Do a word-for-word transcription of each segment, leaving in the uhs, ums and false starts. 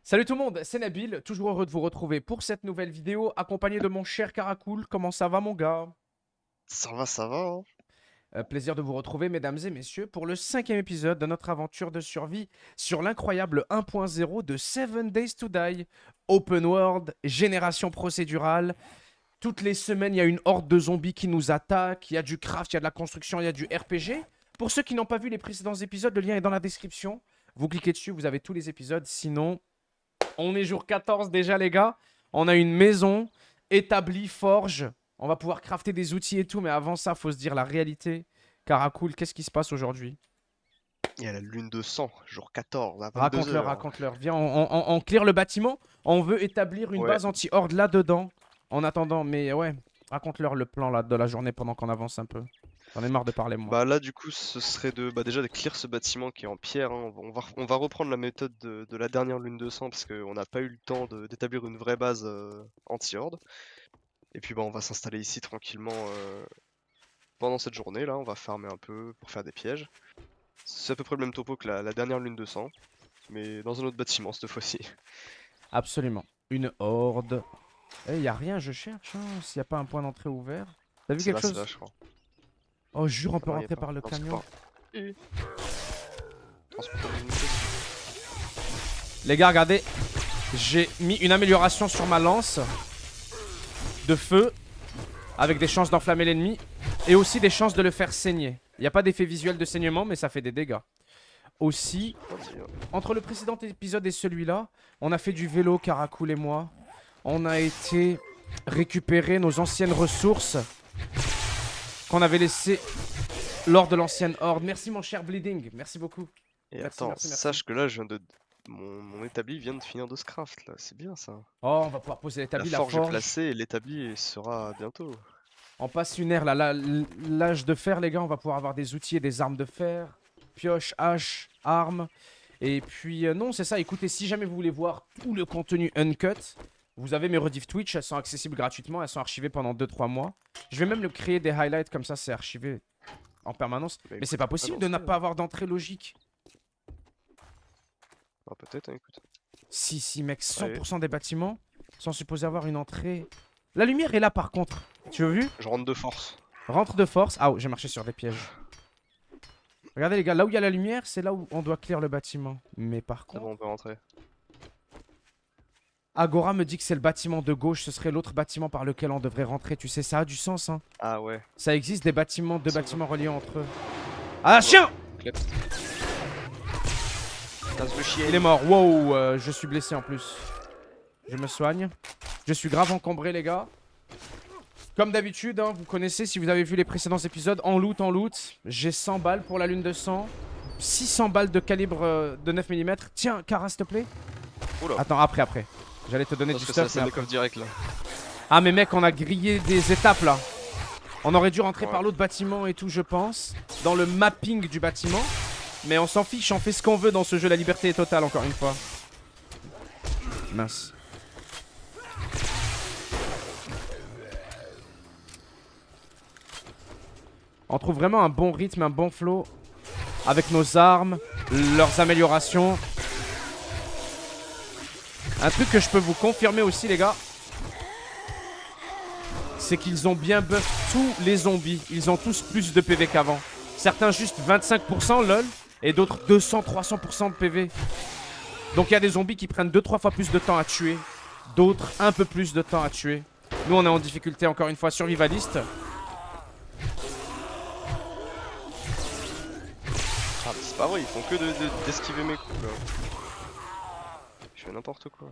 Salut tout le monde, c'est Nabil, toujours heureux de vous retrouver pour cette nouvelle vidéo, accompagné de mon cher Caracool. Comment ça va mon gars? Ça va, ça va, hein. Euh, Plaisir de vous retrouver mesdames et messieurs pour le cinquième épisode de notre aventure de survie sur l'incroyable un point zéro de seven Days to Die. Open World, génération procédurale. Toutes les semaines, il y a une horde de zombies qui nous attaquent, il y a du craft, il y a de la construction, il y a du R P G. Pour ceux qui n'ont pas vu les précédents épisodes, le lien est dans la description. Vous cliquez dessus, vous avez tous les épisodes, sinon... On est jour quatorze déjà les gars. On a une maison établie, forge. On va pouvoir crafter des outils et tout. Mais avant ça, faut se dire la réalité. Caracool, qu'est-ce qui se passe aujourd'hui? Il y a la lune de sang, jour quatorze, à vingt-deux Raconte-leur, heures. raconte-leur. Viens, on, on, on clear le bâtiment. On veut établir une Ouais, base anti-horde là-dedans. En attendant, mais ouais. Raconte-leur le plan là, de la journée pendant qu'on avance un peu. J'en ai marre de parler moi. bah là du coup ce serait de bah déjà de clear ce bâtiment qui est en pierre, hein. On va, on va reprendre la méthode de, de la dernière lune de sang parce qu'on n'a pas eu le temps de- d'établir une vraie base euh, anti-horde. Et puis bah on va s'installer ici tranquillement euh, pendant cette journée là, on va farmer un peu pour faire des pièges. C'est à peu près le même topo que la, la dernière lune de sang, mais dans un autre bâtiment cette fois-ci. Absolument. Une horde. Eh, y a rien, je cherche. Hein, s'il n'y a pas un point d'entrée ouvert. T'as vu C'est quelque là, c'est là chose? je crois. Oh, jure, on peut Ah non, y a rentrer pas. par le Non, c'est camion. pas. Et- Transporteur d'unité. Les gars, regardez. J'ai mis une amélioration sur ma lance de feu avec des chances d'enflammer l'ennemi et aussi des chances de le faire saigner. Il n'y a pas d'effet visuel de saignement, mais ça fait des dégâts. Aussi, entre le précédent épisode et celui-là, on a fait du vélo, Caracool et moi. On a été récupérer nos anciennes ressources qu'on avait laissées lors de l'ancienne horde. Merci mon cher Bleeding, merci beaucoup. Et Merci, attends, merci, merci. sache que là, je viens de... Mon, mon établi vient de finir de se craft, là. C'est bien, ça. Oh, on va pouvoir poser La l'établi, la forge est forge. placée et l'établi sera bientôt. On passe une ère là, là, l'âge de fer les gars, on va pouvoir avoir des outils et des armes de fer, pioche, hache, armes. Et puis euh, non c'est ça, écoutez, si jamais vous voulez voir tout le contenu uncut, vous avez mes rediffs Twitch, elles sont accessibles gratuitement, elles sont archivées pendant deux trois mois. Je vais même le créer des highlights comme ça, c'est archivé en permanence. Bah, Mais c'est écoute, pas possible de ne balance-les, pas hein. avoir d'entrée logique. Ah, peut-être, hein, écoute. Si, si mec, cent Allez. pour cent des bâtiments sont supposés avoir une entrée. La lumière est là par contre, tu as vu? Je rentre de force. Rentre de force. Ah, oh, j'ai marché sur des pièges. Regardez les gars, là où il y a la lumière, c'est là où on doit clear le bâtiment. Mais par C'est contre... bon, on peut rentrer. Agora me dit que c'est le bâtiment de gauche, ce serait l'autre bâtiment par lequel on devrait rentrer. Tu sais, ça a du sens, hein. Ah ouais. Ça existe des bâtiments, deux Ça bâtiments reliés entre eux. Ah, chien! Clep. Casse le chien. Il est mort. Wow, euh, je suis blessé en plus. Je me soigne. Je suis grave encombré, les gars. Comme d'habitude, hein, vous connaissez, si vous avez vu les précédents épisodes, en loot, en loot. J'ai cent balles pour la lune de sang. six cents balles de calibre euh, de neuf millimètres. Tiens, Cara, s'il te plaît. Oula. Attends, après, après. J'allais te donner Parce du que c'est la stuff, mais scène de après. coffre direct, là. Ah, mais mec, on a grillé des étapes, là. On aurait dû rentrer Ouais. par l'autre bâtiment et tout, je pense. Dans le mapping du bâtiment. Mais on s'en fiche, on fait ce qu'on veut dans ce jeu. La liberté est totale, encore une fois. Mince. On trouve vraiment un bon rythme, un bon flow. Avec nos armes, leurs améliorations. Un truc que je peux vous confirmer aussi, les gars. C'est qu'ils ont bien buff tous les zombies. Ils ont tous plus de P V qu'avant. Certains juste vingt-cinq pour cent lol. Et d'autres deux cents, trois cents pour cent de P V. Donc il y a des zombies qui prennent deux trois fois plus de temps à tuer. D'autres un peu plus de temps à tuer. Nous on est en difficulté encore une fois survivaliste. Ah, mais c'est pas vrai, ils font que de- de- d'esquiver mes coups, là. Je fais n'importe quoi.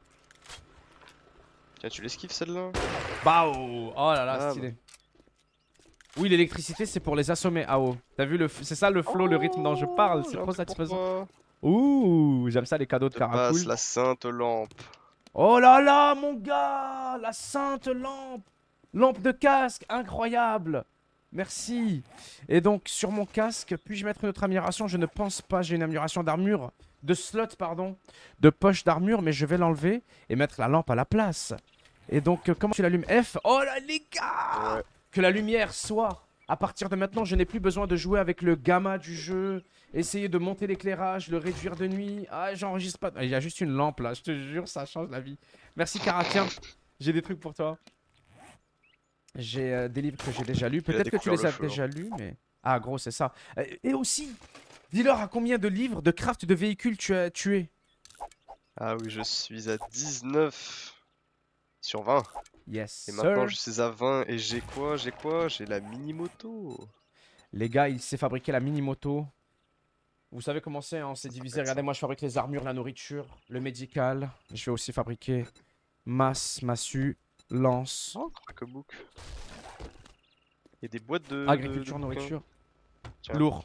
Tiens, tu l'esquives, celle-là? Bao. Oh là là, Ah, stylé. Oui, l'électricité c'est pour les assommer. Ah oh. T'as vu le... C'est ça le flow, le rythme dont je parle. C'est j'ai un trop truc pour satisfaisant. toi. Ouh, j'aime ça les cadeaux de Je te passe Caracool. la sainte lampe. Oh là là, mon gars, la sainte lampe. Lampe de casque, incroyable. Merci. Et donc, sur mon casque, puis-je mettre une autre amélioration? Je ne pense pas, j'ai une amélioration d'armure. De slot, pardon. De poche d'armure, mais je vais l'enlever et mettre la lampe à la place. Et donc, euh, comment tu l'allumes? F. Oh là, les gars. Ouais. Que la lumière soit À partir de maintenant, je n'ai plus besoin de jouer avec le gamma du jeu, essayer de monter l'éclairage, le réduire de nuit. Ah, j'enregistre pas. Il y a juste une lampe là, je te jure, ça change la vie. Merci Cara, tiens, j'ai des trucs pour toi. J'ai euh, des livres que j'ai déjà lus. Peut-être que tu les as feu, déjà hein. lus, mais... Ah, gros, c'est ça. Euh, Et aussi, dis-leur à combien de livres de craft de véhicules tu as tué. Ah oui, je suis à dix-neuf sur vingt. Yes, Et maintenant, sir. je suis à vingt. Et j'ai quoi? J'ai quoi? J'ai la mini-moto. Les gars, il sait fabriquer la mini-moto. Vous savez comment c'est, hein, c'est divisé. Regardez, moi, je fabrique les armures, la nourriture, le médical. Je vais aussi fabriquer masse, massue, lance, Oh, crackbook. Et des boîtes de. de- agriculture, de bouquins. nourriture. Tiens. Lourd.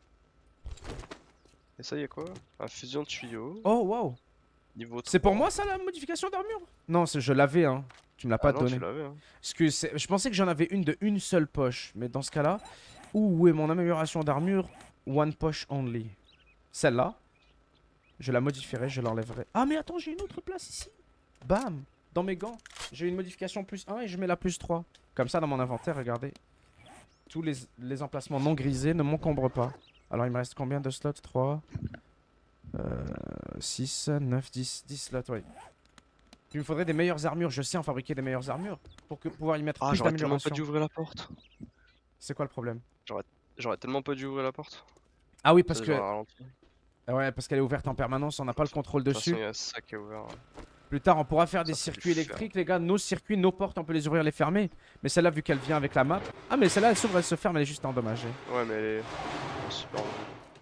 Et ça, y a quoi? Un fusion de tuyaux. Oh, waouh. Niveau C'est pour trois. moi, ça, la modification d'armure? Non, c'est- je l'avais, hein. Tu me l'as pas Ah non, donné. tu l'avais, hein. Parce que c'est- je pensais que j'en avais une de une seule poche. Mais dans ce cas-là, où est mon amélioration d'armure? One poche only. Celle-là, je la modifierai, je l'enlèverai. Ah, mais attends, j'ai une autre place ici. Bam. Dans mes gants, j'ai une modification plus un et je mets la plus trois. Comme ça, dans mon inventaire, regardez. Tous les, les emplacements non grisés ne m'encombrent pas. Alors, il me reste combien de slots? Trois, euh, six, neuf, dix. dix slots, oui. Il me faudrait des meilleures armures. Je sais en fabriquer des meilleures armures pour que, pouvoir y mettre Ah, plus j'aurais tellement pas d'amélioration. dû ouvrir la porte. C'est quoi le problème? J'aurais tellement pas dû ouvrir la porte. Ah oui, parce Ça, que... j'aurais ralenti. Ouais, parce qu'elle est ouverte en permanence, on n'a pas le contrôle De toute dessus. façon, il y a ça qui est ouvert. Plus tard, on pourra faire des Ça, ça circuits peut le faire. électriques, les gars. Nos circuits, nos portes, on peut les ouvrir, les fermer. Mais celle-là, vu qu'elle vient avec la map... Ah, mais celle-là, elle s'ouvre, elle se ferme, elle est juste endommagée. Ouais, mais elle est, elle est super enlevée.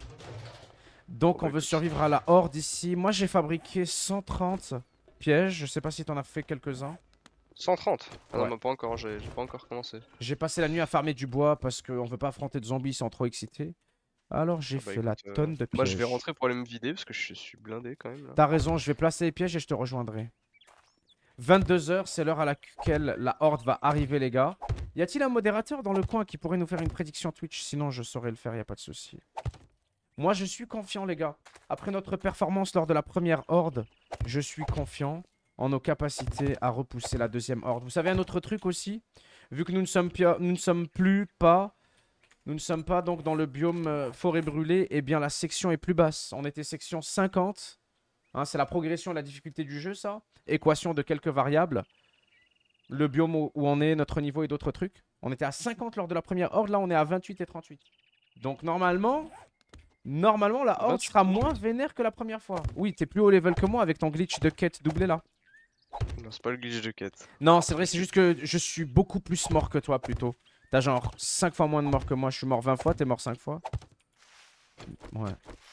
Donc, Bon, on bah, veut écoute. survivre à la horde ici. Moi, j'ai fabriqué cent trente pièges. Je sais pas si t'en as fait quelques-uns. cent trente. Ah Ouais. non, mais pas encore, j'ai j'ai pas encore commencé. J'ai passé la nuit à farmer du bois parce qu'on veut pas affronter de zombies sans trop exciter. Alors, j'ai Ah bah, fait la écoute, euh, tonne de pièges. Moi, je vais rentrer pour aller me vider parce que je suis blindé quand même. Là. T'as raison, je vais placer les pièges et je te rejoindrai. vingt-deux heures, c'est l'heure à laquelle la horde va arriver, les gars. Y a-t-il un modérateur dans le coin qui pourrait nous faire une prédiction Twitch? Sinon, je saurais le faire, y a pas de souci. Moi, je suis confiant, les gars. Après notre performance lors de la première horde, je suis confiant en nos capacités à repousser la deuxième horde. Vous savez un autre truc aussi? Vu que nous ne sommes, pia- nous ne sommes plus pas... Nous ne sommes pas donc dans le biome euh, forêt brûlée, eh bien la section est plus basse. On était section cinquante. Hein, c'est la progression et la difficulté du jeu, ça. Équation de quelques variables. Le biome où où on est, notre niveau et d'autres trucs. On était à cinquante lors de la première horde, là on est à vingt-huit et trente-huit. Donc normalement, normalement la horde vingt-huit. sera moins vénère que la première fois. Oui, t'es plus haut level que moi avec ton glitch de quête doublé là. Non, c'est pas le glitch de quête. Non, c'est vrai, c'est juste que je suis beaucoup plus mort que toi plutôt. T'as genre cinq fois moins de morts que moi, je suis mort vingt fois, t'es mort cinq fois. Ouais.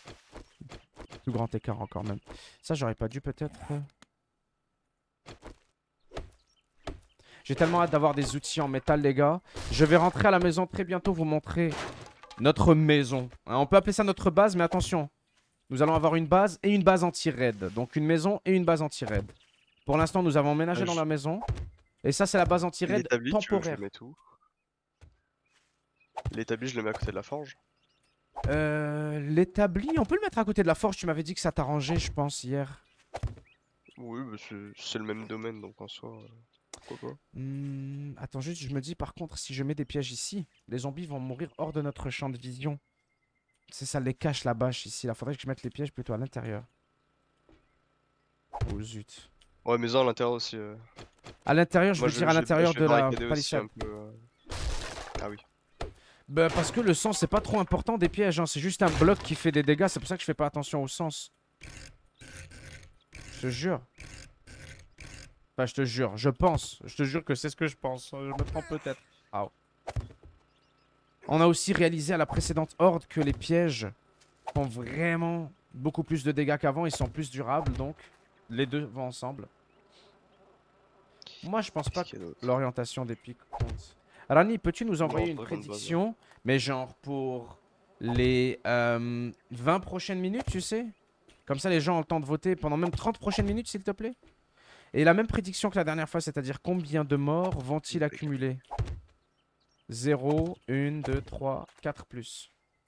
Plus grand écart encore même. Ça, j'aurais pas dû peut-être... J'ai tellement hâte d'avoir des outils en métal, les gars. Je vais rentrer à la maison très bientôt, vous montrer notre maison. Hein, on peut appeler ça notre base, mais attention. Nous allons avoir une base et une base anti-raid. Donc une maison et une base anti-raid. Pour l'instant, nous avons emménagé Ah, dans je- la maison. Et ça, c'est la base anti-raid L'établi, tu veux que je temporaire. le mette où? L'établi, je le mets à côté de la forge. Euh, L'établi, on peut le mettre à côté de la forge. Tu m'avais dit que ça t'arrangeait, je pense, hier. Oui, bah c'est c'est le même domaine, donc en soi, euh, pourquoi pas. Hmm, attends, juste, je me dis par contre, si je mets des pièges ici, les zombies vont mourir hors de notre champ de vision. C'est ça, les cache la bâche ici. Là, faudrait que je mette les pièges plutôt à l'intérieur. Oh zut. Ouais, mais ça à l'intérieur aussi. euh. À l'intérieur, je Moi, veux dire à je- l'intérieur je de vais la barricader aussi palissade. un peu, euh. Ah oui. Bah, parce que le sens, c'est pas trop important des pièges. Hein. C'est juste un bloc qui fait des dégâts. C'est pour ça que je fais pas attention au sens. Je te jure. Enfin, je te jure. Je pense. Je te jure que c'est ce que je pense. Je me trompe peut-être. Ah. On a aussi réalisé à la précédente horde que les pièges font vraiment beaucoup plus de dégâts qu'avant. Ils sont plus durables, donc les deux vont ensemble. Moi, je pense pas Qu'est-ce que qu'il y a d'autre? l'orientation des pics compte. Rani, peux-tu nous envoyer Non, une pas grande base, prédiction, mais genre pour les euh, vingt prochaines minutes, tu sais? Comme ça, les gens ont le temps de voter pendant même trente prochaines minutes, s'il te plaît. Et la même prédiction que la dernière fois, c'est-à-dire combien de morts vont-ils accumuler? zéro, un, deux, trois, quatre plus.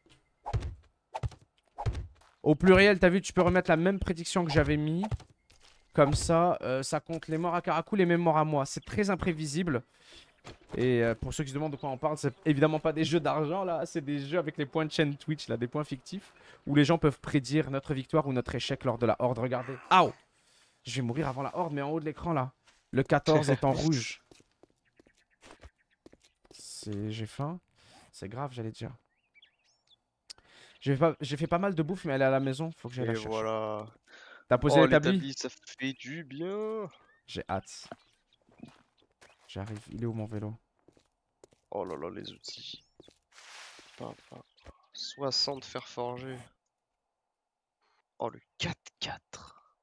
Au pluriel, t'as vu, tu peux remettre la même prédiction que j'avais mis. Comme ça, euh, ça compte les morts à Karakou, les mêmes morts à moi. C'est très imprévisible. Et euh, pour ceux qui se demandent de quoi on parle, c'est évidemment pas des jeux d'argent là, c'est des jeux avec les points de chaîne Twitch là, des points fictifs où les gens peuvent prédire notre victoire ou notre échec lors de la horde. Regardez. Aouh! Je vais mourir avant la horde, mais en haut de l'écran là. Le quatorze est en rouge. C'est... J'ai faim. C'est grave, j'allais dire. J'ai pas... fait pas mal de bouffe, mais elle est à la maison. Faut que j'aille la Et chercher. voilà. T'as posé Oh, l'établi? l'établi, ça fait du bien. J'ai hâte. J'arrive. Il est où mon vélo? Oh là là, les outils. Pam, pam. soixante fer forgé. Oh, le quatre quatre.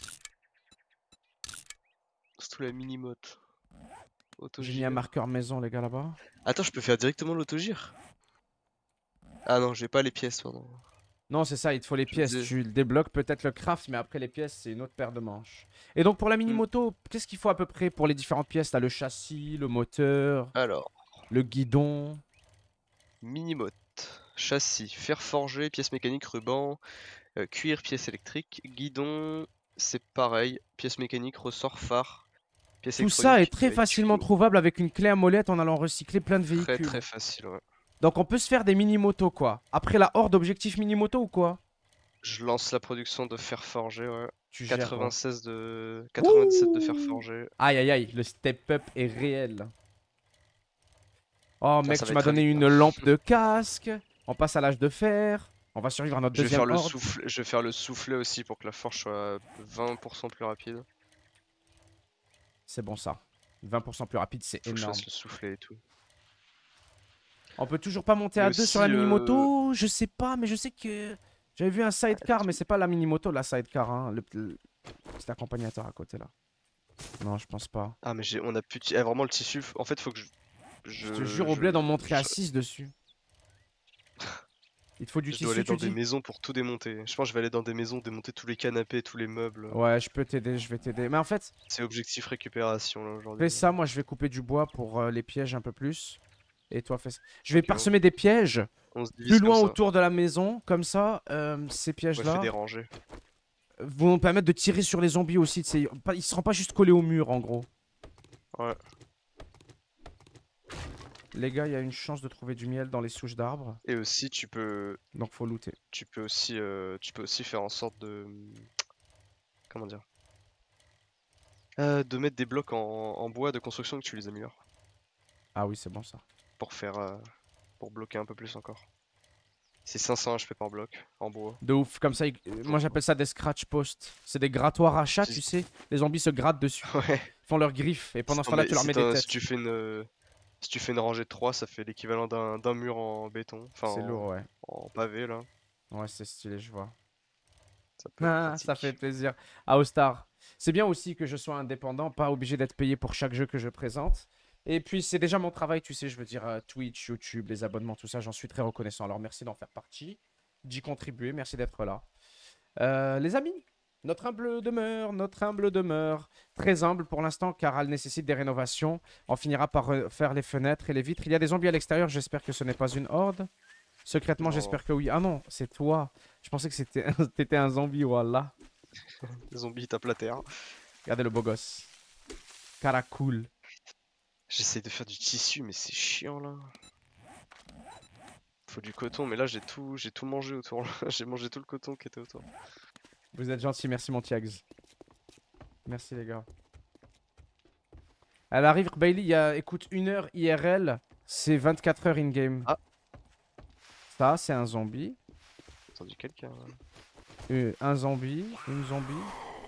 Surtout la mini-motte. J'ai mis un marqueur maison, les gars, là-bas. Attends, je peux faire directement l'autogire? Ah non, j'ai pas les pièces, pardon. Non, c'est ça, il te faut les Je pièces. disais- Tu débloques peut-être le craft, mais après les pièces, c'est une autre paire de manches. Et donc pour la mini-moto, qu'est-ce qu'il faut à peu près pour les différentes pièces? T'as le châssis, le moteur, Alors, le guidon. mini-motte, châssis, fer forgé, pièces mécaniques, ruban, euh, cuir, pièces électriques, guidon, c'est pareil, pièces mécaniques, ressort, phare, pièces Tout ça est électroniques, très euh, facilement tuyaux. trouvable avec une clé à molette en allant recycler plein de Très véhicules. très facile, ouais. Donc on peut se faire des mini-motos, quoi. Après la horde, objectif mini-moto ou quoi? Je lance la production de fer forgé, ouais. Tu gères, ouais. quatre-vingt-seize de... quatre-vingt-dix-sept de fer Ouh. forgé. Aïe aïe aïe, le step-up est réel. Oh Ah, mec, ça tu va m'as être très donné vite, une là. lampe de casque. On passe à l'âge de fer. On va survivre à notre Je vais faire deuxième le horde. souffle, je vais faire le soufflet aussi pour que la forge soit vingt pour cent plus rapide. C'est bon ça. vingt pour cent plus rapide, c'est Faut que je énorme. fasse le soufflet et tout. On peut toujours pas monter Et à deux sur aussi, la euh, mini-moto. Je sais pas, mais je sais que... J'avais vu un sidecar, mais c'est pas la mini-moto, la sidecar. Hein. Le, le petit accompagnateur à côté là. Non, je pense pas. Ah mais j'ai, on a plus de... ah, vraiment le tissu, en fait faut que je... Je, Je te jure au je- bled d'en montrer à je- six dessus. Il te faut du je dois tissu, aller dans tu des dis? maisons pour tout démonter. Je pense que je vais aller dans des maisons, démonter tous les canapés, tous les meubles. Ouais, je peux t'aider, je vais t'aider. Mais en fait, C'est objectif récupération là aujourd'hui. fais ça, moi je vais couper du bois pour euh, les pièges un peu plus. Et toi, fais ça. Je vais Ok, parsemer des pièges On se plus divise loin comme ça. autour de la maison. Comme ça, euh, ces Ouais, fais pièges-là des rangées. vont nous permettre de tirer sur les zombies aussi. tu sais. Pas- Ils seront pas juste collés au mur en gros. Ouais. Les gars, il y a une chance de trouver du miel dans les souches d'arbres. Et aussi tu peux, Donc faut looter. tu peux aussi, euh, tu peux aussi faire en sorte de, comment dire, Euh, de mettre des blocs en, en bois de construction que tu les améliores Ah oui, c'est bon ça. pour faire, euh, pour bloquer un peu plus encore. C'est cinq cents H P par bloc en bois. De ouf. Comme ça, ils- euh, moi j'appelle ça des scratch posts. C'est des grattoirs à chat, Si- tu sais. Les zombies se grattent dessus. Ouais. Ils font leurs griffes. Et pendant ce Non, temps-là, mais tu leur si mets t'as- des si têtes. tu fais une, euh, si tu fais une rangée de trois, ça fait l'équivalent d'un d'un mur en béton, enfin C'est en, lourd, ouais. en pavé là. Ouais, c'est stylé, je vois. Ça peut être Ah, ça pratique. fait plaisir. À Ostar. C'est bien aussi que je sois indépendant, pas obligé d'être payé pour chaque jeu que je présente. Et puis, c'est déjà mon travail, tu sais, je veux dire, euh, Twitch, YouTube, les abonnements, tout ça, j'en suis très reconnaissant. Alors, merci d'en faire partie, d'y contribuer, merci d'être là. Euh, les amis, notre humble demeure, notre humble demeure, très humble pour l'instant, car elle nécessite des rénovations. On finira par faire les fenêtres et les vitres. Il y a des zombies à l'extérieur, j'espère que ce n'est pas une horde. Secrètement, Non. j'espère que oui. Ah non, c'est toi. Je pensais que c'était t'étais un zombie, voilà. Les zombies tapent la terre. Regardez le beau gosse. Cara cool. J'essaie de faire du tissu, mais c'est chiant là. Faut du coton, mais là j'ai tout, j'ai tout mangé autour. J'ai mangé tout le coton qui était autour. Vous êtes gentil, merci mon Tiags. Merci les gars. Elle arrive, Bailey, il y a, écoute, une heure I R L, c'est vingt-quatre heures in-game. Ah. Ça, c'est un zombie. J'ai entendu quelqu'un. là. Euh, un zombie, une zombie.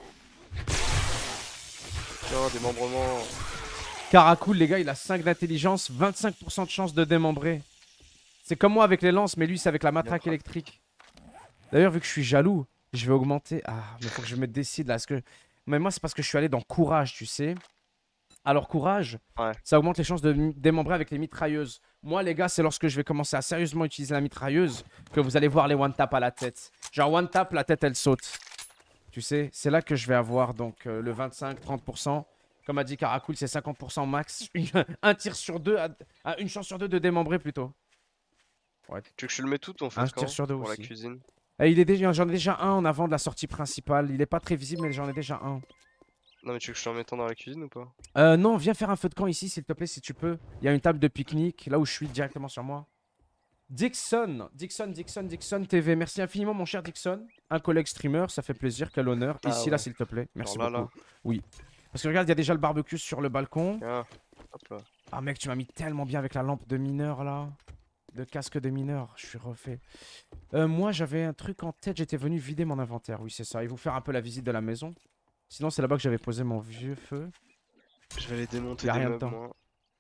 Tiens, démembrement. Cara cool, les gars, il a cinq d'intelligence, vingt-cinq pour cent de chance de démembrer. C'est comme moi avec les lances, mais lui, c'est avec la matraque Bien. électrique. D'ailleurs, vu que je suis jaloux, je vais augmenter. Ah, mais faut que je me décide là. Est-ce que... Mais moi, c'est parce que je suis allé dans courage, tu sais. Alors, courage, Ouais. ça augmente les chances de m- démembrer avec les mitrailleuses. Moi, les gars, c'est lorsque je vais commencer à sérieusement utiliser la mitrailleuse que vous allez voir les one-tap à la tête. Genre, one-tap, la tête, elle saute. Tu sais, c'est là que je vais avoir donc euh, le vingt-cinq à trente pour cent. Comme a dit Caracool, c'est cinquante pour cent max. Une- un tir sur deux, à- à une chance sur deux de démembrer plutôt. Tu veux que je le mette tout en fait Un quand tir sur deux pour aussi. la cuisine? Et il est déjà, j'en ai déjà un en avant de la sortie principale. Il est pas très visible, mais j'en ai déjà un. Non mais tu veux que je te remette dans la cuisine ou pas? Euh, non, viens faire un feu de camp ici, s'il te plaît, si tu peux. Il y a une table de pique-nique, là où je suis, directement sur moi. Dixon, Dixon, Dixon, Dixon T V. Merci infiniment, mon cher Dixon. Un collègue streamer, ça fait plaisir, quel honneur. Ah Ici, là, ouais. s'il te plaît. Genre Merci là, beaucoup. là. Oui. Parce que regarde, il y a déjà le barbecue sur le balcon. Ah, hop là. Ah, mec, tu m'as mis tellement bien avec la lampe de mineur, là. Le casque de mineur, je suis refait. Euh, moi, j'avais un truc en tête, j'étais venu vider mon inventaire. Oui, c'est ça. Et vous faire un peu la visite de la maison. Sinon, c'est là-bas que j'avais posé mon vieux feu. Je vais aller démonter Y a des rien meubles, dedans. moi.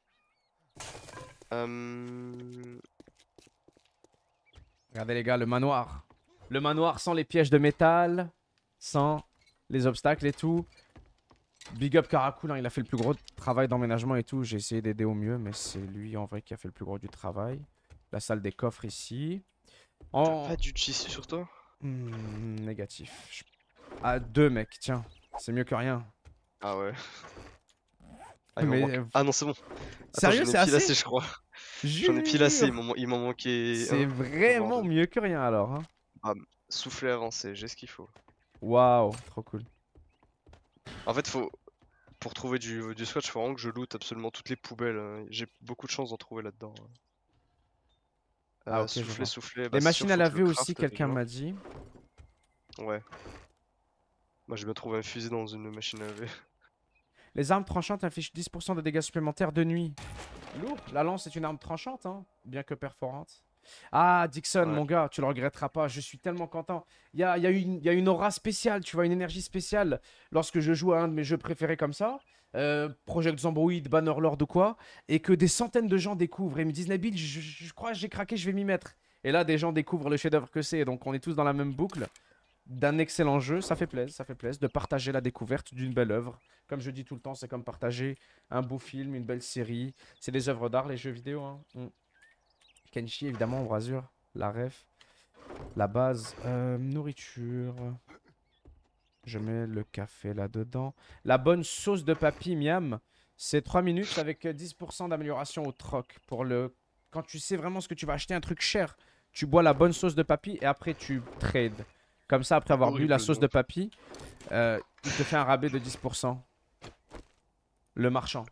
Euh... Regardez, les gars, le manoir. Le manoir sans les pièges de métal, sans les obstacles et tout. Big up Caracool, hein, il a fait le plus gros travail d'emménagement et tout. J'ai essayé d'aider au mieux, mais c'est lui en vrai qui a fait le plus gros du travail. La salle des coffres ici. En... T'as pas du tissu sur toi? Hmm, négatif. Je- Ah, deux, mec, tiens. C'est mieux que rien. Ah ouais. Ah, il m'en Mais, manque- euh, ah non, c'est bon. Attends, Sérieux, j'en ai c'est pile assez? assez, je crois. J'en ai pile assez, il Jure. m'en man- il m'en manquait C'est un. vraiment Bordel. mieux que rien alors. Hein. Bam. Souffler, avancer, j'ai ce qu'il faut. Waouh, trop cool. En fait, faut... pour trouver du, du swatch, faut vraiment que je loot absolument toutes les poubelles. hein. J'ai beaucoup de chance d'en trouver là-dedans. Ah, Euh, ok, je souffler, vois. souffler, bah Les c'est sûr, machines à faut que je laver le aussi, craft quelqu'un déjà. m'a dit. Ouais. Moi j'ai bien trouvé un fusil dans une machine à laver. Les armes tranchantes infligent dix pour cent de dégâts supplémentaires de nuit. Lourd. La lance est une arme tranchante, hein, bien que perforante. Ah, Dixon, Ouais. mon gars, tu le regretteras pas. Je suis tellement content. Il y a, il y a une, il y a une aura spéciale, tu vois, une énergie spéciale lorsque je joue à un de mes jeux préférés comme ça. Euh, Project Zomboid, Bannerlord ou quoi. Et que des centaines de gens découvrent et me disent, Nabil, je, je- je crois que j'ai craqué, je vais m'y mettre. Et là, des gens découvrent le chef-d'œuvre que c'est. Donc, on est tous dans la même boucle d'un excellent jeu. Ça fait plaisir, ça fait plaisir de partager la découverte d'une belle œuvre. Comme je dis tout le temps, c'est comme partager un beau film, une belle série. C'est des œuvres d'art, les jeux vidéo. Hein. Mm. Kenshi, évidemment, Embrasure, la ref, la base, euh, nourriture. Je mets le café là-dedans. La bonne sauce de papy, miam, c'est trois minutes avec dix pour cent d'amélioration au troc. Pour le... Quand tu sais vraiment ce que tu vas acheter, un truc cher, tu bois la bonne sauce de papy et après tu trades. Comme ça, après avoir bu la Horrible sauce nom. de papy, euh, il te fait un rabais de dix pour cent. Le marchand.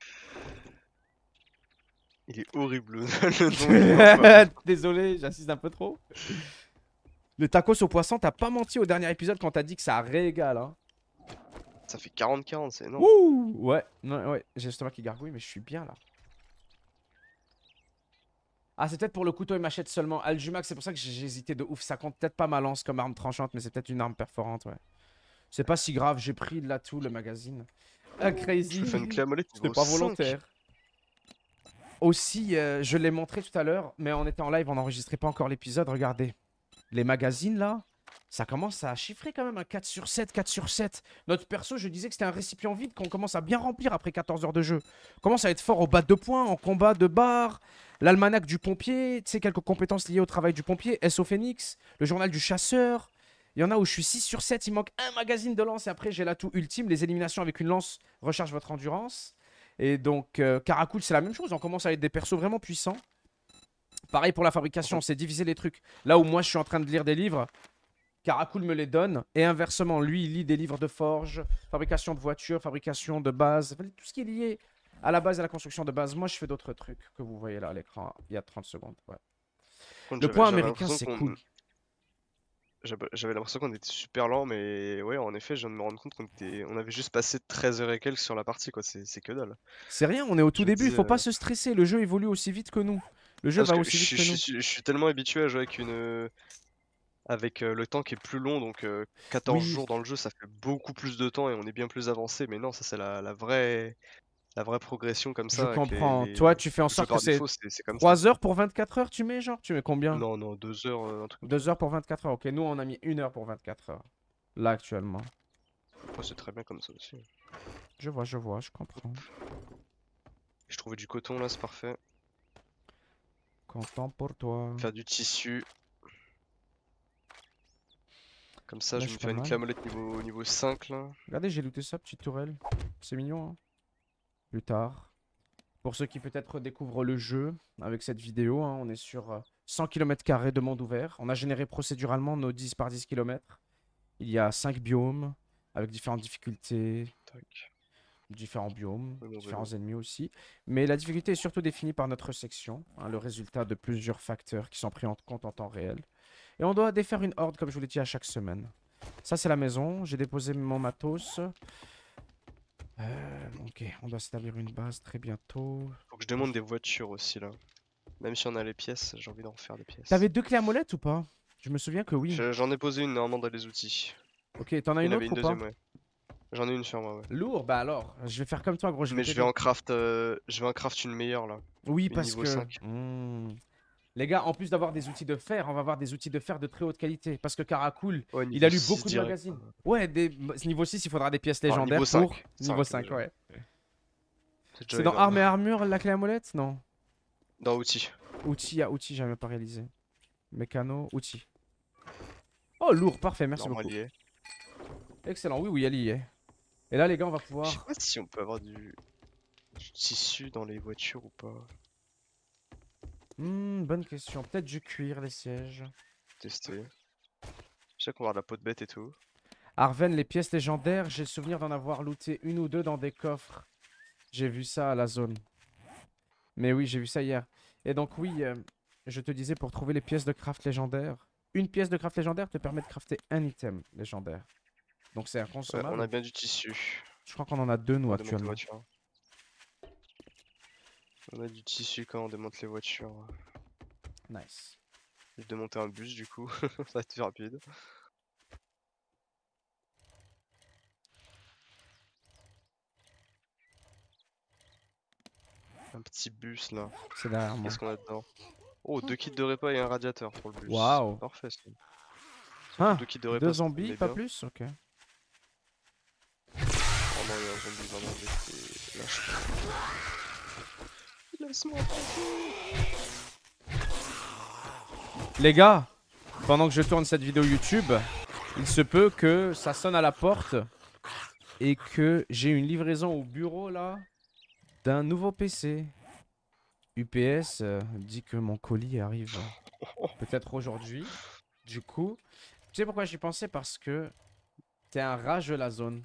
Il est horrible le nom. il est infâme. Désolé, j'insiste un peu trop. Le tacos au poisson, t'as pas menti au dernier épisode quand t'as dit que ça régale. Hein. Ça fait quarante quarante, c'est énorme. Ouh ouais, non, ouais, j'ai l'estomac qui gargouille, mais je suis bien là. Ah, c'est peut-être pour le couteau et machette seulement. Aljumax, c'est pour ça que j'ai hésité de ouf. Ça compte peut-être pas ma lance comme arme tranchante, mais c'est peut-être une arme perforante, ouais. C'est pas si grave, j'ai pris de l'atout, le magazine. Ah, Je crazy. me fais une clé à molette C'était niveau pas cinq. volontaire. Aussi, euh, je l'ai montré tout à l'heure, mais on était en live, on n'enregistrait pas encore l'épisode. Regardez, les magazines là, ça commence à chiffrer quand même un quatre sur sept, quatre sur sept. Notre perso, je disais que c'était un récipient vide qu'on commence à bien remplir après quatorze heures de jeu. On commence à être fort au bas de points, en combat de barre, l'almanach du pompier, tu sais, quelques compétences liées au travail du pompier, S O Phoenix, le journal du chasseur. Il y en a où je suis six sur sept, il manque un magazine de lance et après j'ai l'atout ultime, les éliminations avec une lance recharge votre endurance. Et donc, euh, Caracool, c'est la même chose. On commence à être des persos vraiment puissants. Pareil pour la fabrication, c'est diviser les trucs. Là où moi, je suis en train de lire des livres, Caracool me les donne. Et inversement, lui, il lit des livres de forge, fabrication de voitures, fabrication de base, tout ce qui est lié à la base et à la construction de base. Moi, je fais d'autres trucs que vous voyez là à l'écran il y a trente secondes. Ouais. Contre, Le j'avais- point j'avais américain, l'impression c'est qu'on- cool. J'avais j'avais l'impression qu'on était super lent, mais ouais, en effet, je viens de me rendre compte qu'on était... on avait juste passé treize heures et quelques sur la partie, quoi. C'est c'est que dalle. C'est rien, on est au tout Je me début, il disais, faut pas euh, se stresser. Le jeu évolue aussi vite que nous. Le jeu Parce va que aussi je vite suis, que je nous. suis- je suis tellement habitué à jouer avec une, euh, avec euh, le temps qui est plus long, donc euh, quatorze Oui, jours dans le jeu, ça fait beaucoup plus de temps et on est bien plus avancé. Mais non, ça c'est la, la vraie, la vraie progression comme je ça. Avec les, comprends. les... Toi, tu fais en Le jeu sorte que par c'est défaut, c'est c'est comme ça. trois heures pour vingt-quatre heures, tu mets genre Tu mets combien? Non, non, deux heures, euh, un truc comme ça. deux heures pour vingt-quatre heures. Ok, nous, on a mis une heure pour vingt-quatre heures. Là, actuellement. Ouais, c'est très bien comme ça aussi. Je vois, je vois, je comprends. Je trouvais du coton là, c'est parfait. Content pour toi. Faire du tissu. Comme ça, Là, je je vais me suis faire pas une mal. clé à molette niveau, niveau cinq là. Regardez, j'ai looté ça, petite tourelle. C'est mignon, hein. Plus tard. Pour ceux qui peut-être découvrent le jeu avec cette vidéo, hein, on est sur euh, cent kilomètres carrés de monde ouvert. On a généré procéduralement nos dix par dix kilomètres. Il y a cinq biomes avec différentes difficultés. Tac. Différents biomes, Ouais, mon différents vélo. ennemis aussi. Mais la difficulté est surtout définie par notre section, hein, le résultat de plusieurs facteurs qui sont pris en compte en temps réel. Et on doit défaire une horde, comme je vous l'ai dit, à chaque semaine. Ça, c'est la maison. J'ai déposé mon matos. Euh, ok, on doit s'établir une base très bientôt. Faut que je demande des voitures aussi là. Même si on a les pièces, j'ai envie d'en refaire des pièces. T'avais deux clés à molette ou pas? Je me souviens que oui. Je- J'en ai posé une normalement dans les outils. Ok, t'en as Il y une en avait autre une ou pas? deuxième, ouais. J'en ai une sur moi, ouais. Lourd, bah alors, je vais faire comme toi, gros, je vais Mais je vais t'aider. en craft, euh, je vais en craft une meilleure là. Oui, Une parce niveau que... cinq. Hmm. Les gars, en plus d'avoir des outils de fer, on va avoir des outils de fer de très haute qualité. Parce que Karakoul, Ouais, il a niveau lu six beaucoup de direct. magazines. Ouais, des... niveau six, il faudra des pièces Enfin, légendaires niveau pour cinq. niveau cinq cinq, déjà. ouais. C'est C'est déjà dans Armes énorme. et Armure, la clé à molette? Non. Dans outils. Outils, à outils, j'avais pas réalisé. Mécano, outils. Oh, lourd, parfait, merci beaucoup. Normalier. Excellent, oui, oui, elle y est. Et là, les gars, on va Je sais pouvoir... pas si on peut avoir du... du tissu dans les voitures ou pas. Hmm, bonne question. Peut-être du cuir, les sièges. Tester. Je sais qu'on va avoir de la peau de bête et tout. Arven, les pièces légendaires, j'ai le souvenir d'en avoir looté une ou deux dans des coffres. J'ai vu ça à la zone. Mais oui, j'ai vu ça hier. Et donc oui, euh, je te disais, pour trouver les pièces de craft légendaires, une pièce de craft légendaire te permet de crafter un item légendaire. Donc c'est Ouais, on a inconsommable. bien du tissu. Je crois qu'on en a deux, nous, On démonte les actuellement. voitures. On a du tissu quand on démonte les voitures. Nice. Je vais démonter un bus du coup, ça va être plus rapide. Un petit bus là. C'est derrière moi. Qu'est-ce qu'on a dedans? Oh, deux kits de repas et un radiateur pour le bus. Waouh. Parfait ça. Ah, Deux kits de repas, deux ça me zombies, met pas bien. plus? Ok. Oh non, il y a un zombie vraiment embêté. Lâche. Laisse-moi tranquille. Les gars, pendant que je tourne cette vidéo YouTube, il se peut que ça sonne à la porte et que j'ai une livraison au bureau là d'un nouveau P C. U P S euh, dit que mon colis arrive euh, peut-être aujourd'hui. Du coup, tu sais pourquoi j'y pensais? Parce que t'es un rage de la zone.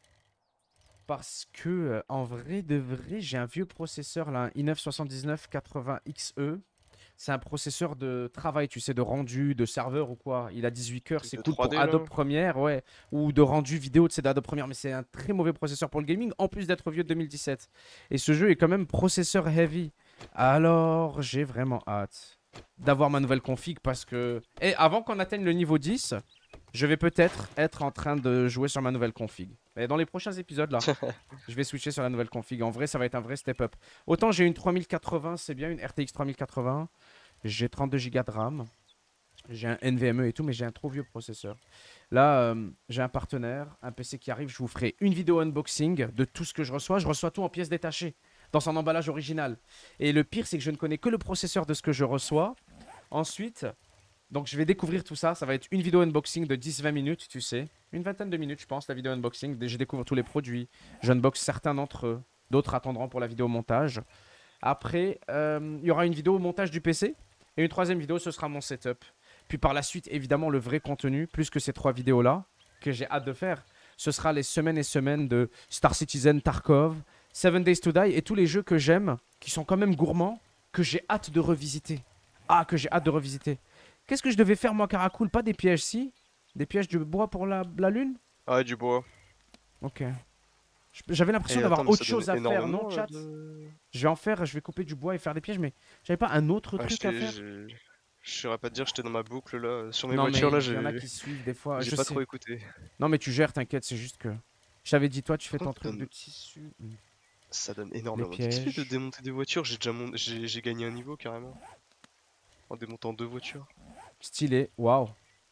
Parce que euh, en vrai de vrai, j'ai un vieux processeur là, un i neuf soixante-dix-neuf quatre-vingts X E. C'est un processeur de travail, tu sais, de rendu, de serveur ou quoi. Il a dix-huit cœurs, Truc c'est de cool pour trois D là. Adobe Premiere, ouais. Ou de rendu vidéo, tu sais, d'Adobe Premiere. Mais c'est un très mauvais processeur pour le gaming, en plus d'être vieux de deux mille dix-sept. Et ce jeu est quand même processeur heavy. Alors, j'ai vraiment hâte d'avoir ma nouvelle config parce que... Et avant qu'on atteigne le niveau dix, je vais peut-être être en train de jouer sur ma nouvelle config. Et dans les prochains épisodes, là, je vais switcher sur la nouvelle config. En vrai, ça va être un vrai step-up. Autant j'ai une trois mille quatre-vingts, c'est bien, une R T X trois mille quatre-vingts. J'ai trente-deux gigas de RAM. J'ai un N V M e et tout, mais j'ai un trop vieux processeur. Là, euh, j'ai un partenaire, un P C qui arrive. Je vous ferai une vidéo unboxing de tout ce que je reçois. Je reçois tout en pièces détachées, dans son emballage original. Et le pire, c'est que je ne connais que le processeur de ce que je reçois. Ensuite, donc je vais découvrir tout ça. Ça va être une vidéo unboxing de dix à vingt minutes, tu sais. Une vingtaine de minutes, je pense, la vidéo unboxing. Je découvre tous les produits. J'unbox certains d'entre eux. D'autres attendront pour la vidéo montage. Après, euh, il y aura une vidéo montage du P C. Et une troisième vidéo, ce sera mon setup. Puis par la suite, évidemment, le vrai contenu, plus que ces trois vidéos-là, que j'ai hâte de faire, ce sera les semaines et semaines de Star Citizen, Tarkov, Seven Days to Die et tous les jeux que j'aime, qui sont quand même gourmands, que j'ai hâte de revisiter. Ah, que j'ai hâte de revisiter. Qu'est-ce que je devais faire, moi, Karakoul? Pas des pièges, si? Des pièges de bois pour la, la lune? Ah, du bois. Ok. Je- J'avais l'impression Et d'avoir attends, mais autre ça donne chose à faire, énormément, non, là, chat? de- Je vais en faire, je vais couper du bois et faire des pièges, mais j'avais pas un autre Ah, truc je à t'ai- faire? je- je saurais pas te dire, j'étais dans ma boucle là. Sur mes Non, mais voitures là, il y en a j'ai qui suivent des fois. j'ai Je pas sais. trop écouté. Non, mais tu gères, t'inquiète, c'est juste que. Je t'avais dit, toi, tu fais Par ton contre, ça truc de donne, tissu. Hmm. ça donne Les énormément de X P de pièges. démonter des voitures. J'ai déjà mon... j'ai j'ai gagné un niveau carrément. En démontant deux voitures. Stylé, waouh.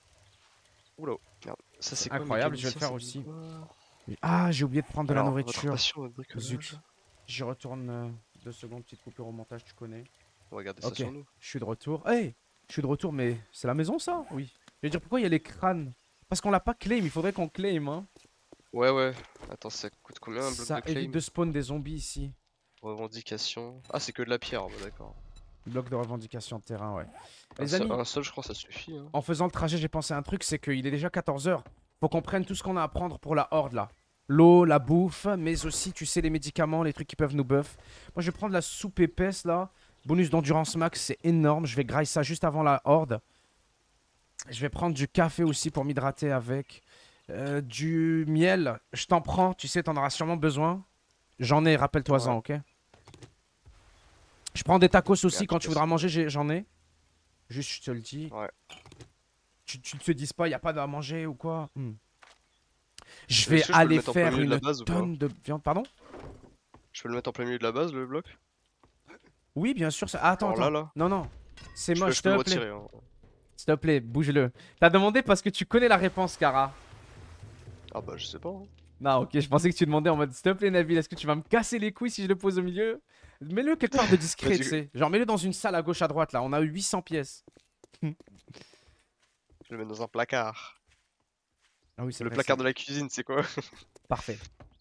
Oula, merde. Ça c'est quoi, Incroyable, je vais le mécanicien, faire ça aussi. dit quoi? Ah, j'ai oublié de prendre de la Alors, votre nourriture. passion, votre bricolage. Zut. J'y retourne euh, deux secondes, petite coupure au montage, tu connais. On va garder ça Ok, sur nous. je suis de retour. Hey, je suis de retour, mais c'est la maison, ça? Oui. Je veux dire, pourquoi il y a les crânes? Parce qu'on l'a pas claim, il faudrait qu'on claim, hein. Ouais, ouais. Attends, ça coûte combien un bloc Ça de claim? évite de spawn des zombies ici. Revendication. Ah, c'est que de la pierre, bah d'accord. Bloc de revendication de terrain, ouais. Un, Les seul- amis, un seul, je crois, ça suffit. Hein. en faisant le trajet, j'ai pensé à un truc, c'est qu'il est déjà quatorze heures. Faut qu'on prenne tout ce qu'on a à prendre pour la horde, là. l'eau, la bouffe, mais aussi, tu sais, les médicaments, les trucs qui peuvent nous buff. Moi, je vais prendre la soupe épaisse, là. Bonus d'endurance max, c'est énorme. Je vais grailler ça juste avant la horde. Je vais prendre du café aussi pour m'hydrater avec. Euh, du miel, je t'en prends. Tu sais, t'en auras sûrement besoin. J'en ai, rappelle-toi-en, Ouais, ok? Je prends des tacos mais aussi. Quand tu voudras application. manger, j'ai- j'en ai. Juste, je te le dis. Ouais. Tu, tu te dises pas, il n'y a pas à manger ou quoi. Hmm. Je vais Est-ce que je peux le aller mettre en plein faire milieu de la une base ou pas? tonne de viande. Pardon? Je peux le mettre en plein milieu de la base, le bloc? Oui, bien sûr. ça- Ah, attends, Genre là, attends. là? Non, non. C'est Je peux, moche, je s'il peux le te plaît. retirer, hein. S'il te plaît, bouge-le. T'as demandé parce que tu connais la réponse, Kara. Ah bah je sais pas, hein. Non, ok, je pensais que tu demandais en mode s'il te plaît, Nabil, est-ce que tu vas me casser les couilles si je le pose au milieu? Mets-le quelque part de Bah, discret, tu du- sais. Genre, mets-le dans une salle à gauche, à droite, là. On a huit cents pièces. Je le mets dans un placard. Ah oui, c'est Le vrai, placard c'est de la cuisine, c'est quoi? parfait.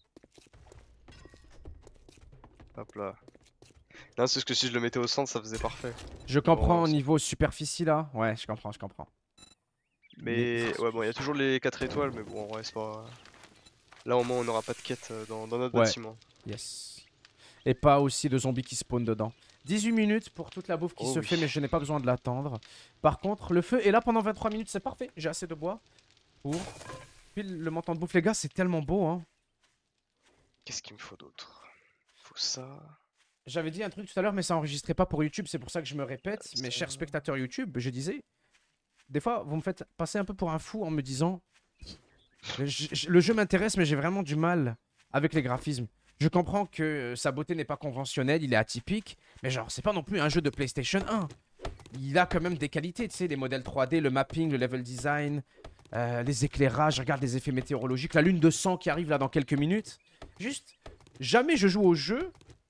Hop là. Non, c'est parce que si je le mettais au centre, ça faisait parfait. Je Mais bon, comprends euh, au c'est- niveau superficie, là. Ouais, je comprends, je comprends. Mais Mais ouais, bon, il y a toujours les quatre étoiles, mais bon, en vrai, c'est pas. Là, au moins, on n'aura pas de quête euh, dans, dans notre ouais, bâtiment. yes. Et pas aussi de zombies qui spawnent dedans. dix-huit minutes pour toute la bouffe qui Oh se oui. fait, mais je n'ai pas besoin de l'attendre. Par contre, le feu est là pendant vingt-trois minutes, c'est parfait. J'ai assez de bois pour... Puis le montant de bouffe, les gars, c'est tellement beau, hein. Qu'est-ce qu'il me faut d'autre? Faut ça. J'avais dit un truc tout à l'heure, mais ça enregistrait pas pour YouTube, c'est pour ça que je me répète. ça. Mes chers spectateurs YouTube, je disais, des fois, vous me faites passer un peu pour un fou en me disant, le jeu, le jeu m'intéresse, mais j'ai vraiment du mal avec les graphismes. Je comprends que euh, sa beauté n'est pas conventionnelle, il est atypique, mais genre, c'est pas non plus un jeu de PlayStation un. Il a quand même des qualités, tu sais, les modèles trois D, le mapping, le level design, euh, les éclairages, regarde les effets météorologiques, la lune de sang qui arrive là dans quelques minutes. Juste, jamais je joue au jeu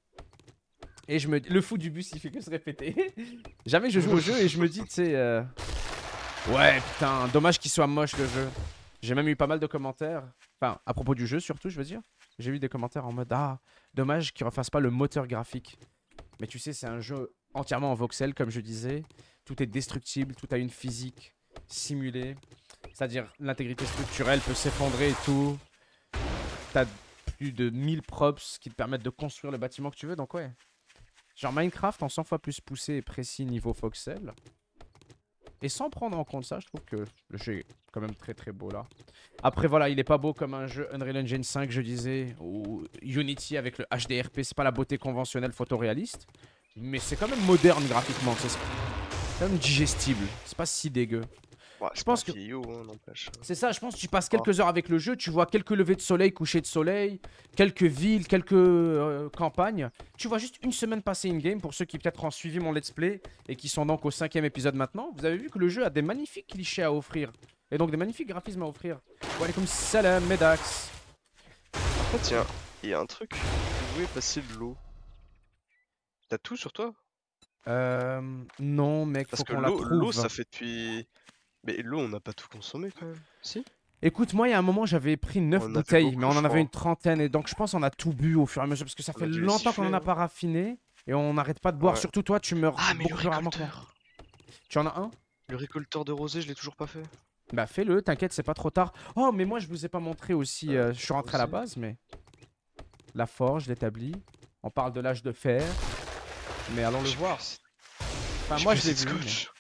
et je me dis, le fou du bus il fait que se répéter. Jamais je joue au jeu et je me dis, tu sais, euh, ouais putain, dommage qu'il soit moche le jeu. J'ai même eu pas mal de commentaires, enfin à propos du jeu surtout, je veux dire. J'ai eu des commentaires en mode, ah, dommage qu'il refasse pas le moteur graphique. Mais tu sais, c'est un jeu entièrement en voxel, comme je disais. Tout est destructible, tout a une physique simulée. C'est-à-dire, l'intégrité structurelle peut s'effondrer et tout. T'as plus de mille props qui te permettent de construire le bâtiment que tu veux, donc ouais. Genre Minecraft en cent fois plus poussé et précis niveau voxel. Et sans prendre en compte ça, je trouve que le jeu est quand même très très beau là. Après voilà, il est pas beau comme un jeu Unreal Engine cinq, je disais, ou Unity avec le H D R P, c'est pas la beauté conventionnelle photoréaliste. Mais c'est quand même moderne graphiquement, c'est quand même digestible, c'est pas si dégueu. Ouais, Je c'est pas pense que vieillot, hein, n'empêche. c'est ça, je pense que tu passes Ah. quelques heures avec le jeu, tu vois quelques levées de soleil, couchers de soleil, quelques villes, quelques euh, campagnes. Tu vois juste une semaine passer in-game pour ceux qui peut-être ont suivi mon let's play et qui sont donc au cinquième épisode maintenant. Vous avez vu que le jeu a des magnifiques clichés à offrir et donc des magnifiques graphismes à offrir. Wa alaykoum salam, Medax. En fait, il y a, il y a un truc. Vous pouvez passer de l'eau. T'as tout sur toi? Euh, non, mec, Parce faut que qu'on la l'eau, l'eau, trouve. ça fait depuis. Mais l'eau, on n'a pas tout consommé quand même. Si? Écoute, moi, il y a un moment, j'avais pris neuf On en avait bouteilles, beaucoup, mais on en je avait crois. une trentaine. Et donc, je pense qu'on a tout bu au fur et à mesure. Parce que ça On fait a dû les longtemps qu'on en siffler, a hein. pas raffiné. Et on n'arrête pas de boire. Ouais. Surtout toi, tu meurs Ah, mais le beaucoup plus rarement que moi. récolteur! Tu en as un? Le récolteur de rosée, je l'ai toujours pas fait. Bah, fais-le, t'inquiète, c'est pas trop tard. Oh, mais moi, je vous ai pas montré aussi. Euh, euh, je suis rentré à la rosée. base, mais. La forge, l'établi. On parle de l'âge de fer. Mais allons le J'ai voir. plus assez- Enfin, j'ai moi, plus je l'ai assez de vu. mais- scotch.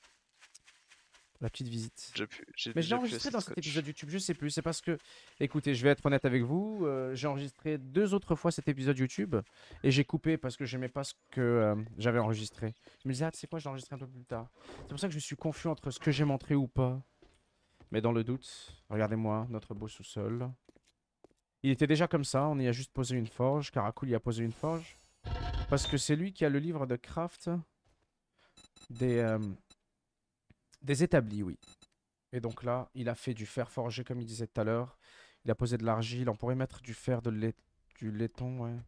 La petite visite. J'ai plus- j'ai Mais je l'ai déjà plus enregistré assez dans de cet scotch. épisode YouTube, je sais plus. C'est parce que, écoutez, je vais être honnête avec vous. euh, j'ai enregistré deux autres fois cet épisode YouTube et j'ai coupé parce que j'aimais pas ce que euh, j'avais enregistré. Je me disais, ah, tu sais quoi, je l'ai enregistré un peu plus tard. C'est pour ça que je suis confus entre ce que j'ai montré ou pas. Mais dans le doute, regardez-moi notre beau sous-sol. Il était déjà comme ça, on y a juste posé une forge. Karakul y a posé une forge. Parce que c'est lui qui a le livre de craft des, euh, des établis, oui. Et donc là, il a fait du fer forgé comme il disait tout à l'heure. Il a posé de l'argile. On pourrait mettre du fer, de lait, du laiton, ouais.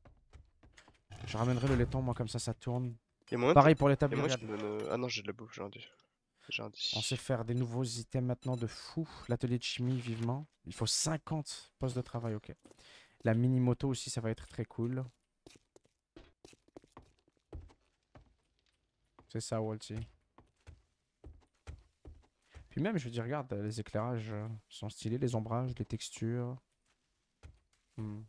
Je ramènerai le laiton, moi, comme ça, ça tourne. Et moi, Pareil pour et l'établi, moi je regarde. me donne. euh, Ah non, j'ai de la bouffe, j'ai un dé. J'ai un dé. On sait faire des nouveaux items maintenant de fou. L'atelier de chimie, vivement. Il faut cinquante postes de travail, ok. La mini-moto aussi, ça va être très cool. C'est ça, Walty. Puis même, je veux dire, regarde, les éclairages euh, sont stylés, les ombrages, les textures. Hmm.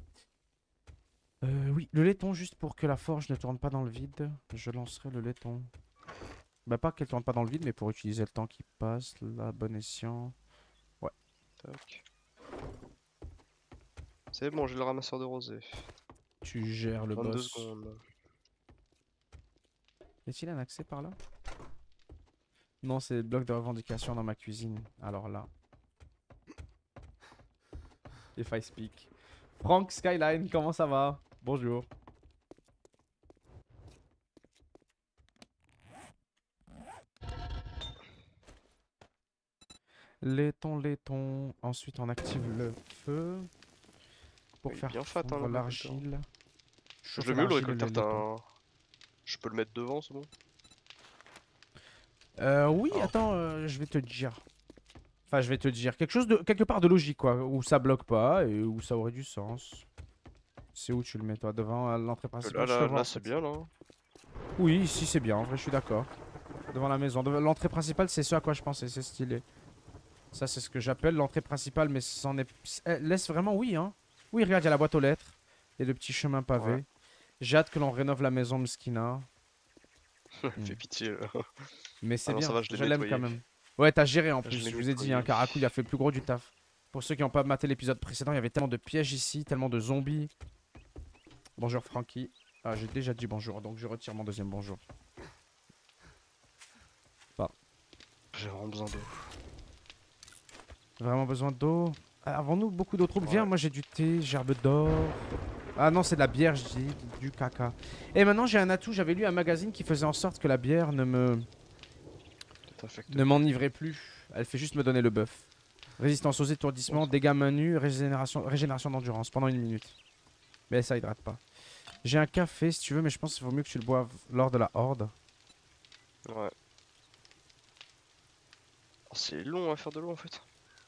Euh, oui, le laiton, juste pour que la forge ne tourne pas dans le vide. Je lancerai le laiton. Bah, pas qu'elle tourne pas dans le vide, mais pour utiliser le temps qui passe. Là, bon escient. Ouais. Tac. C'est bon, j'ai le ramasseur de rosée. Tu gères le vingt-deux boss. secondes. Y a-t-il un accès par là? Non, c'est le bloc de revendication dans ma cuisine. Alors là. If I speak. Frank Skyline, comment ça va? Bonjour. Laiton, laiton. Ensuite, on active le feu. Pour Il est faire bien fat, hein, fondre le récolteur. l'argile. Je Chauffer le mets où le l'argile et récolteur? le T'as laiton. un... Je peux le mettre devant, c'est bon? Euh, oui, Ah. attends, euh, je vais te dire. Enfin, je vais te dire. Quelque chose de. Quelque part de logique, quoi. Où ça bloque pas et où ça aurait du sens. C'est où tu le mets, toi? Devant à l'entrée Là, principale? Je te là, vois, là, en c'est fait. bien, là. hein. Oui, ici, c'est bien. En vrai, je suis d'accord. Devant la maison. Devant l'entrée principale, c'est ce à quoi je pensais. C'est stylé. Ça, c'est ce que j'appelle l'entrée principale, mais c'en est. Eh, laisse vraiment, oui, hein. Oui, regarde, il y a la boîte aux lettres. Et le petit chemin pavé. Ouais. J'ai hâte que l'on rénove la maison Mskina. Hmm. Fais pitié. là. Mais Ah c'est non, ça bien, va, je l'ai je l'aime quand nettoyé. même. Ouais, t'as géré en Ah, je plus, l'ai je vous ai dit, hein, nettoyé. Karakou, il a fait le plus gros du taf. Pour ceux qui n'ont pas maté l'épisode précédent, il y avait tellement de pièges ici, tellement de zombies. Bonjour Francky. Ah, j'ai déjà dit bonjour, donc je retire mon deuxième bonjour. J'ai vraiment besoin d'eau. Vraiment besoin d'eau. Ah, avons-nous beaucoup d'eau trouble? Ouais. Viens, moi j'ai du thé, gerbe d'or. Ah non, c'est de la bière, je dis, du caca. Et maintenant j'ai un atout, j'avais lu un magazine qui faisait en sorte que la bière ne me... T'infecte ne plus. m'enivrait plus. Elle fait juste me donner le buff. Résistance aux étourdissements, Bon, ça. dégâts main nue, régénération, régénération d'endurance pendant une minute. Mais ça hydrate pas. J'ai un café si tu veux, mais je pense qu'il vaut mieux que tu le boives lors de la horde. Ouais. Oh, c'est long à faire de l'eau en fait.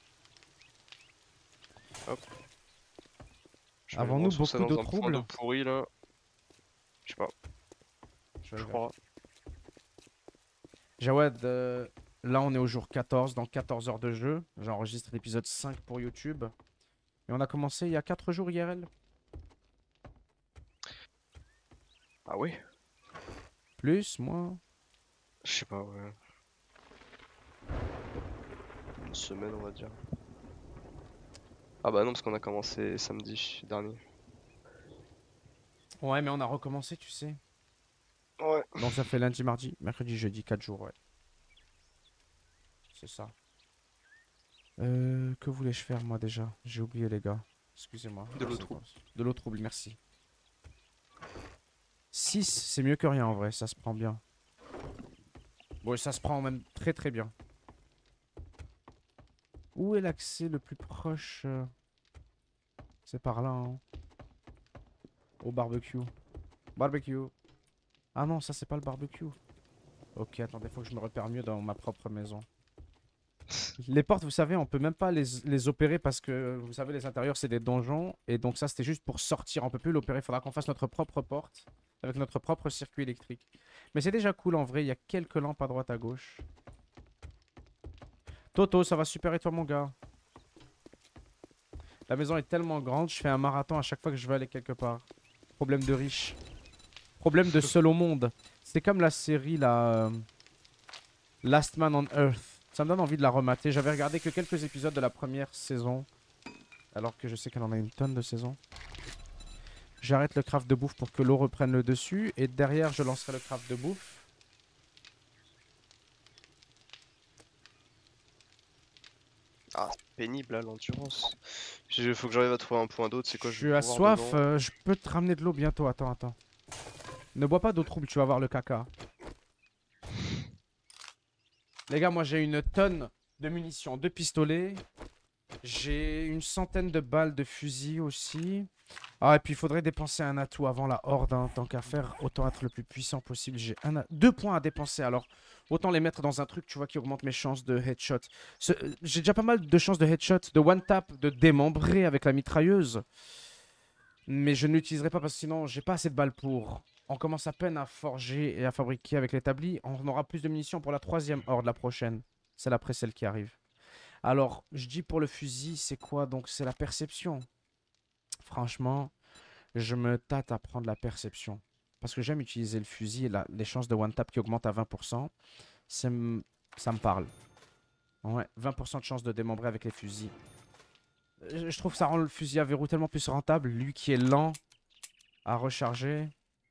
Hop. Je vais aller me Avons-nous ressourcer beaucoup d'eau dans un point trouble? d'eau pourri là. Je sais pas, Je vais je aller voir. crois. Jawad, euh, là on est au jour quatorze, dans quatorze heures de jeu. J'enregistre l'épisode cinq pour YouTube. Et on a commencé il y a quatre jours I R L. Ah ouais? Plus, moins. Je sais pas, ouais. Une semaine on va dire. Ah bah non, parce qu'on a commencé samedi dernier. Ouais, mais on a recommencé, tu sais. Ouais. Donc ça fait lundi, mardi, mercredi, jeudi, quatre jours, ouais. C'est ça. Euh, que voulais-je faire moi déjà? J'ai oublié les gars. Excusez-moi. De l'eau C'est trouble. pas- De l'eau trouble, merci. six, c'est mieux que rien en vrai, ça se prend bien. Bon, ça se prend même très très bien. Où est l'accès le plus proche? euh C'est par là, hein. Au barbecue. Barbecue. Ah non, ça c'est pas le barbecue. Ok, attendez, faut que je me repère mieux dans ma propre maison. Les portes, vous savez, on peut même pas les, les opérer parce que, vous savez, les intérieurs, c'est des donjons. Et donc ça, c'était juste pour sortir. On peut plus l'opérer. Il faudra qu'on fasse notre propre porte avec notre propre circuit électrique. Mais c'est déjà cool en vrai. Il y a quelques lampes à droite, à gauche. Toto, ça va super et toi, mon gars? La maison est tellement grande, je fais un marathon à chaque fois que je veux aller quelque part. Problème de riche. Problème de seul au monde. C'est comme la série, la... euh, Last Man on Earth. Ça me donne envie de la remater. J'avais regardé que quelques épisodes de la première saison. Alors que je sais qu'elle en a une tonne de saisons. J'arrête le craft de bouffe pour que l'eau reprenne le dessus. Et derrière, je lancerai le craft de bouffe. Ah, c'est pénible là, l'endurance. Il faut que j'arrive à trouver un point d'eau, tu sais quoi, je Je vais suis à pouvoir soif. dedans. euh, je peux te ramener de l'eau bientôt. Attends, attends. Ne bois pas d'eau trouble, tu vas voir le caca. Les gars, moi j'ai une tonne de munitions, de pistolets. J'ai une centaine de balles de fusil aussi. Ah, et puis il faudrait dépenser un atout avant la horde, hein, tant qu'à faire. Autant être le plus puissant possible. J'ai un a- deux points à dépenser, alors autant les mettre dans un truc, tu vois, qui augmente mes chances de headshot. Ce- euh, J'ai déjà pas mal de chances de headshot, de one-tap, de démembrer avec la mitrailleuse. Mais je ne l'utiliserai pas parce que sinon j'ai pas assez de balles pour. On commence à peine à forger et à fabriquer avec l'établi. On aura plus de munitions pour la troisième horde, la prochaine. Celle après celle qui arrive. Alors, je dis pour le fusil, c'est quoi? Donc c'est la perception. franchement, je me tâte à prendre la perception. Parce que j'aime utiliser le fusil et la- les chances de one tap qui augmentent à vingt pour cent. Ça me ça me parle. Ouais, vingt pour cent de chance de démembrer avec les fusils. Je je trouve que ça rend le fusil à verrou tellement plus rentable. Lui qui est lent à recharger.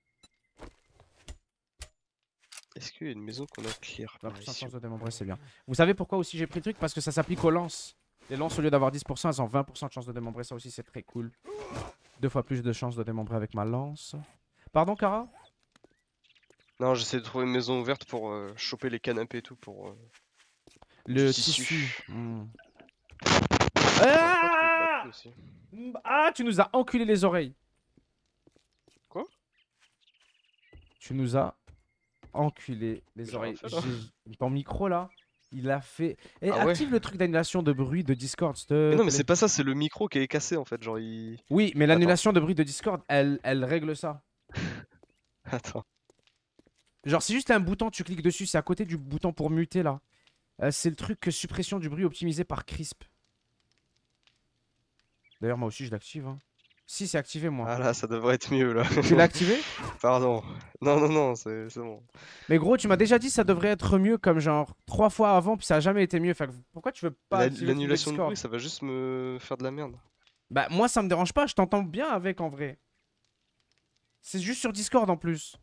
Est-ce qu'il y a une maison qu'on a clear par vingt pour cent de ici? chance de démembrer, c'est bien. Vous savez pourquoi aussi j'ai pris le truc? Parce que ça s'applique aux lances. Les lances, au lieu d'avoir dix pour cent, elles ont vingt pour cent de chance de démembrer. Ça aussi, c'est très cool. Deux fois plus de chances de démembrer avec ma lance. Pardon, Kara? Non, j'essaie de trouver une maison ouverte pour euh, choper les canapés et tout pour euh, Le du tissu. tissu. Hmm. J'arrive pas à trouver de Ah, bateau aussi. Ah, tu nous as enculé les oreilles. Quoi? Tu nous as enculé les J'ai rien oreilles. fait, là. J'ai- Ton micro là, il a fait. Et Ah ouais? active le truc d'annulation de bruit de Discord, s'il te Mais non, mais plaît. c'est pas ça, c'est le micro qui est cassé en fait. Genre, il. Oui, mais Attends, l'annulation de bruit de Discord, elle, elle règle ça. attends. Genre, c'est juste un bouton, tu cliques dessus, c'est à côté du bouton pour muter là. Euh, c'est le truc que suppression du bruit optimisé par Crisp. D'ailleurs, moi aussi, je l'active. Hein. Si, c'est activé, moi. Ah là, ça devrait être mieux là. Tu l'as activé? Pardon. Non, non, non, c'est c'est bon. Mais gros, tu m'as déjà dit ça devrait être mieux comme genre trois fois avant, puis ça a jamais été mieux. Fait que pourquoi tu veux pas La- activer le truc de L'annulation de Discord? bruit, ça va juste me faire de la merde. Bah, moi, ça me dérange pas, je t'entends bien avec en vrai. C'est juste sur Discord en plus.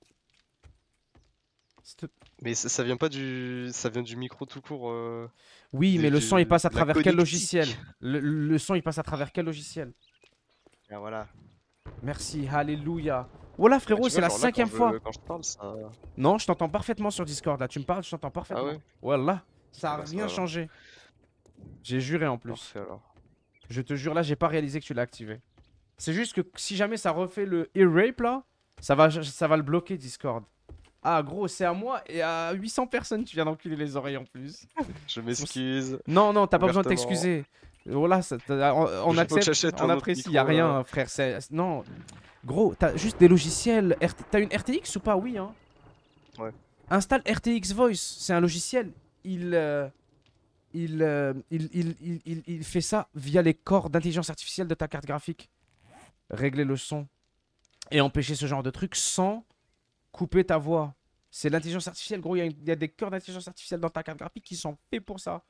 C'est- Mais ça, ça vient pas du. Ça vient du micro tout court. euh, Oui, du- mais le son il du- passe à la travers quel connectique. logiciel? le, le son il passe à travers quel logiciel? Ah voilà. Merci, alléluia. Voilà Ah, frérot, tu c'est vois, la genre là, cinquième quand je- fois. Quand je parle, ça. Non, je t'entends parfaitement sur Discord là. Tu me parles, je t'entends parfaitement. Ah ouais? Voilà, ça Ah a bah, ça rien va alors. changé. J'ai juré en plus. Parfait alors. Je te jure là, j'ai pas réalisé que tu l'as activé. C'est juste que si jamais ça refait le ear rape là, ça va, ça va le bloquer Discord. Ah gros, c'est à moi et à huit cents personnes tu viens d'enculer les oreilles en plus. Je m'excuse. Non, non, t'as pas besoin de Ouvertement. t'excuser. Voilà, ça- t'as- on, on Je- faut que accepte, j'achète on un autre apprécie, micro, y a rien là. frère. c'est- Non, gros, t'as juste des logiciels. R T T'as une R T X ou pas? Oui, hein. Ouais. Installe R T X Voice, c'est un logiciel. Il, euh, il, euh, il, il, il, il- il fait ça via les corps d'intelligence artificielle de ta carte graphique. Régler le son et empêcher ce genre de truc sans couper ta voix. C'est l'intelligence artificielle, gros. Il y, a une- il y a des cœurs d'intelligence artificielle dans ta carte graphique qui sont faits pour ça.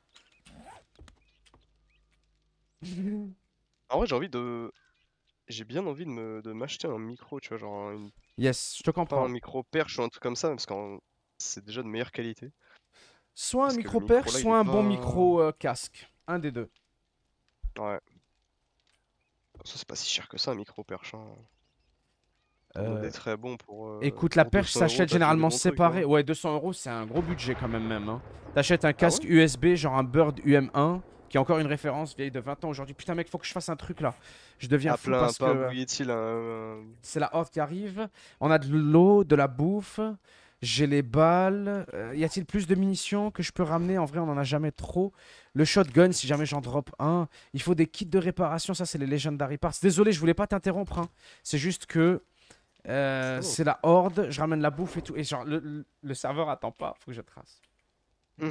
En vrai, j'ai envie de. J'ai bien envie de me de m'acheter un micro, tu vois, genre une... Yes, je te pas comprends. un micro perche ou un truc comme ça, parce que c'est déjà de meilleure qualité. Soit un Parce que le micro micro, perche, là, il soit est un bon pas- micro euh, casque. Un des deux. Ouais. Ça, c'est pas si cher que ça, un micro perche. Hein. On Euh, est très bon pour. euh, Écoute, la pour perche deux cents euros, s'achète t'as tous les généralement bons trucs, séparée. hein. Ouais, deux cents euros, c'est un gros budget quand même. même hein. T'achètes un Ah casque ouais? U S B, genre un Bird U M un, qui est encore une référence vieille de vingt ans aujourd'hui. Putain, mec, faut que je fasse un truc là. Je deviens Ah, fou plein, parce pas un que Blue Yeti, là. un- c'est la horde qui arrive. On a de l'eau, de la bouffe. J'ai les balles. Euh, y a-t-il plus de munitions que je peux ramener? En vrai, on en a jamais trop. Le shotgun, si jamais j'en drop un. Il faut des kits de réparation. Ça, c'est les Legendary Parts. Désolé, je voulais pas t'interrompre. hein. C'est juste que euh, Oh. c'est la horde. Je ramène la bouffe et tout. Et genre, le, le- le serveur attend pas. Faut que je trace. Hmm.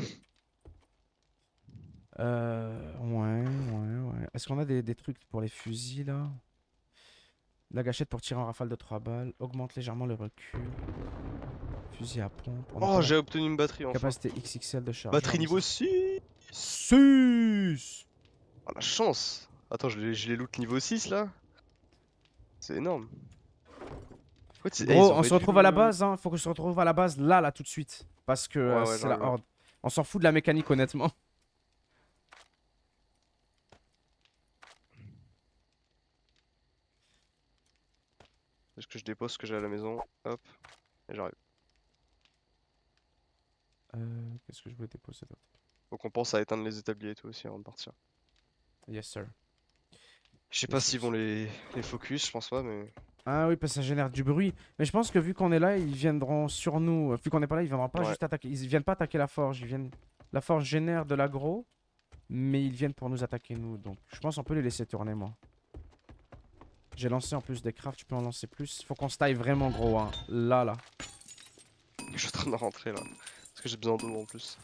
Euh, ouais, ouais, ouais. Est-ce qu'on a des, des trucs pour les fusils là? La gâchette pour tirer en rafale de trois balles. Augmente légèrement le recul. Fusil à pompe. On a pas Oh, la j'ai obtenu une batterie enfin. capacité X X L de charge. Batterie niveau six. six. Oh, la chance. Attends, je les, je les loot niveau six là. C'est énorme. En fait, c'est- eh, ils Gros, on auraient se dû retrouve à la le- base, hein. Faut que je se retrouve à la base là, là, tout de suite. Parce que euh, Ouais, ouais, c'est la j'arrive là. horde. On s'en fout de la mécanique, honnêtement. Est-ce que je dépose ce que j'ai à la maison? Hop. Et j'arrive. Euh, Qu'est-ce que je voulais déposer d'autre? Faut qu'on pense à éteindre les établis et tout aussi avant de partir. Yes, sir. Je sais Les pas s'ils choses. vont les, les focus, je pense pas, mais. Ah oui, parce que ça génère du bruit. Mais je pense que vu qu'on est là, ils viendront sur nous. Vu qu'on n'est pas là, ils viendront pas Ouais. juste attaquer. Ils viennent pas attaquer la forge. Ils viennent... La forge génère de l'aggro. Mais ils viennent pour nous attaquer, nous. Donc je pense qu'on peut les laisser tourner, moi. J'ai lancé en plus des crafts. Tu peux en lancer plus. Faut qu'on se taille vraiment gros, hein. Là, là. Je suis en train de rentrer là. Parce que j'ai besoin d'eau en plus.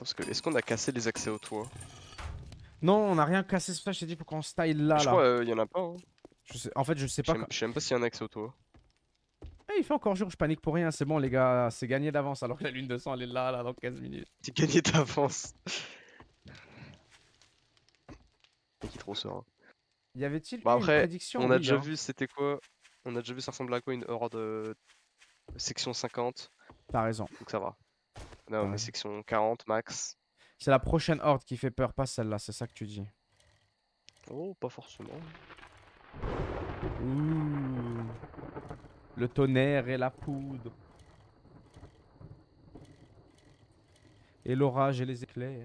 Parce que est-ce qu'on a cassé les accès au toit? Non, on n'a rien cassé, c'est pour ça que je t'ai dit faut qu'on style là Je là. crois euh, y en a pas. Hein. Je sais... En fait, je sais Je pas sais même- quand. je sais même pas s'il y a un accès au toit. Eh, il fait encore jour, je panique pour rien, c'est bon les gars, c'est gagné d'avance alors que la lune de sang elle est là, là dans quinze minutes. T'es gagné d'avance. Et qui est trop serein. Y avait-il eu Bah une après, prédiction? on a Oui, déjà hein. vu c'était quoi. On a déjà vu ça ressemble à quoi une horde euh, section cinquante. T'as raison. Donc ça va. Là on Ouais. est section quarante max. C'est la prochaine horde qui fait peur, pas celle-là, c'est ça que tu dis. Oh, pas forcément. Ouh. Le tonnerre et la poudre. Et l'orage et les éclairs.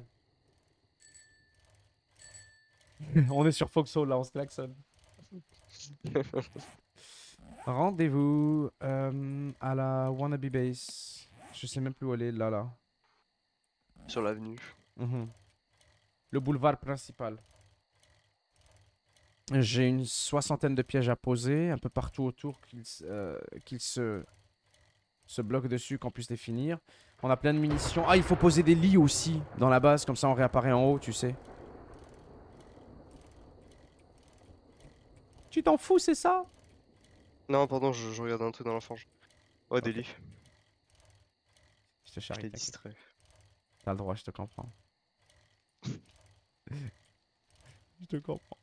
On est sur Foxhole là, on se klaxonne. Rendez-vous euh, à la Wannabe Base. Je sais même plus où elle est, là, là. Sur l'avenue. Mhm. Le boulevard principal. J'ai une soixantaine de pièges à poser, un peu partout autour qu'ils euh, qu'ils se, se bloquent dessus, qu'on puisse les finir. On a plein de munitions. Ah, il faut poser des lits aussi dans la base, comme ça on réapparaît en haut, tu sais. Tu t'en fous, c'est ça? Non, pardon, je, je regarde un truc dans la forge. Ouais, des Ok. lits. Je te Je charrie, t'ai t'inquiète. distrait. T'as le droit, je te comprends. Je te comprends.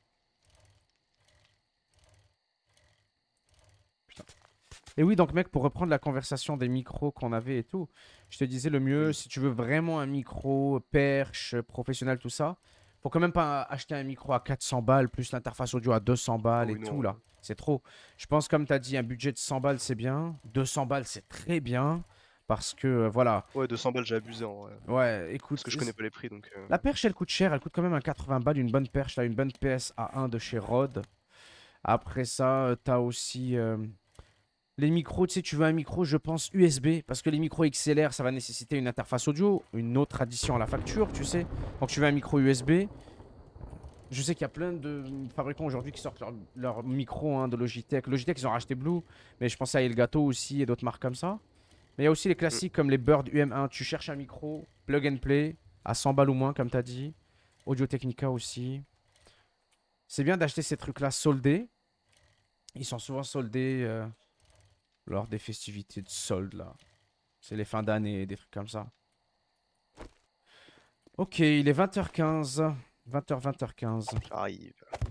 Putain. Et oui, donc mec, pour reprendre la conversation des micros qu'on avait et tout, je te disais le mieux, Oui. si tu veux vraiment un micro, perche, professionnel, tout ça, faut quand même pas acheter un micro à quatre cents balles, plus l'interface audio à deux cents Ah balles et oui, tout non. là. C'est trop. Je pense, comme t'as dit, un budget de cent balles, c'est bien. deux cents balles, c'est très bien. Parce que, euh, voilà. Ouais, deux cents balles, j'ai abusé en vrai. Ouais, écoute. Parce que je connais pas les prix donc. Euh... La perche, elle coûte cher. Elle coûte quand même un quatre-vingts balles, une bonne perche. Là, une bonne P S A un de chez Rode. Après ça, euh, t'as aussi euh, les micros. Tu sais, tu veux un micro, je pense, U S B. Parce que les micros X L R, ça va nécessiter une interface audio, une autre addition à la facture, tu sais. Donc, tu veux un micro U S B. Je sais qu'il y a plein de fabricants aujourd'hui qui sortent leur, leur micro hein, de Logitech. Logitech, ils ont racheté Blue. Mais je pensais à Elgato aussi et d'autres marques comme ça. Mais il y a aussi les Mm. classiques comme les Bird U M un. Tu cherches un micro, plug and play, à cent balles ou moins, comme tu as dit. Audio Technica aussi. C'est bien d'acheter ces trucs-là soldés. Ils sont souvent soldés euh, lors des festivités de solde, là. C'est les fins d'année, des trucs comme ça. Ok, il est vingt heures quinze. vingt heures, vingt heures quinze. J'arrive.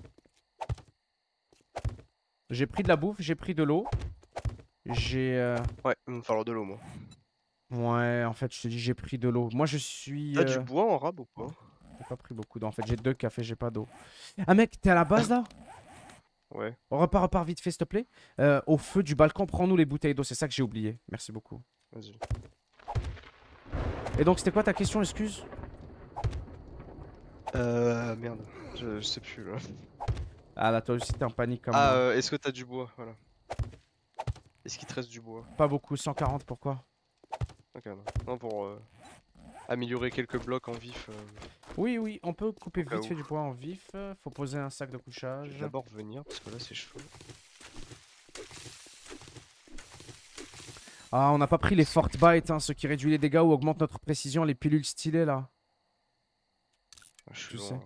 J'ai pris de la bouffe, j'ai pris de l'eau. J'ai... euh, Ouais, il va me falloir de l'eau, moi. Ouais, en fait, je te dis, j'ai pris de l'eau. Moi, je suis... T'as du euh, bois en rab ou pas? J'ai pas pris beaucoup d'eau. En fait, j'ai deux cafés, j'ai pas d'eau. Ah, mec, t'es à la base, là? Ouais. On repart, repart vite fait, s'il te plaît. Euh, au feu du balcon, prends-nous les bouteilles d'eau. C'est ça que j'ai oublié. Merci beaucoup. Vas-y. Et donc, c'était quoi ta question, excuse? Euh. Merde. Je, je sais plus là. Ah, là, toi aussi, t'es en panique comme Ah, moi. euh, est-ce que t'as du bois? Voilà. Est-ce qu'il te reste du bois? Pas beaucoup, cent quarante, pourquoi? Ok, non. Non, pour euh, améliorer quelques blocs en vif. euh, Oui, oui, on peut couper Au cas vite fait où. du bois en vif. euh, Faut poser un sac de Je vais couchage. d'abord venir parce que là c'est chaud. Ah, on n'a pas pris les Fortbyte, hein, ce qui réduit les dégâts ou augmente notre précision, les pilules stylées, là. Ah, je suis Tu loin. sais. hein.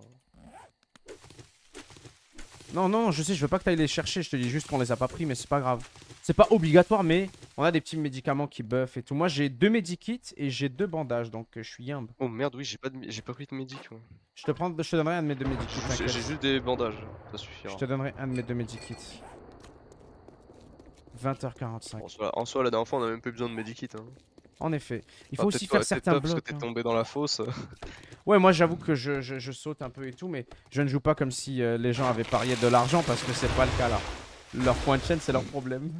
Non, non, je sais, je veux pas que tu ailles les chercher. Je te dis juste qu'on les a pas pris, mais c'est pas grave. C'est pas obligatoire, mais on a des petits médicaments qui buffent et tout. Moi, j'ai deux medikits et j'ai deux bandages, donc euh, je suis yimbe. Oh merde, oui, j'ai pas, de... j'ai pas pris de médic. moi. Je te, prends... je te donnerai un de mes deux medikits, J'ai j'ai t'inquiète. juste des bandages, ça Je suffira. te donnerai un de mes deux medikits. vingt heures quarante-cinq. En soi, en soi, la dernière fois, on a même pas eu besoin de medikit. Hein. En effet. Il Enfin, faut peut-être aussi toi- faire peut-être certains toi, parce que blocs. t'es hein. tombé dans la fosse. Ouais, moi j'avoue que je, je- je saute un peu et tout, mais je ne joue pas comme si euh, les gens avaient parié de l'argent parce que c'est pas le cas là. Leur point de chaîne, c'est leur problème.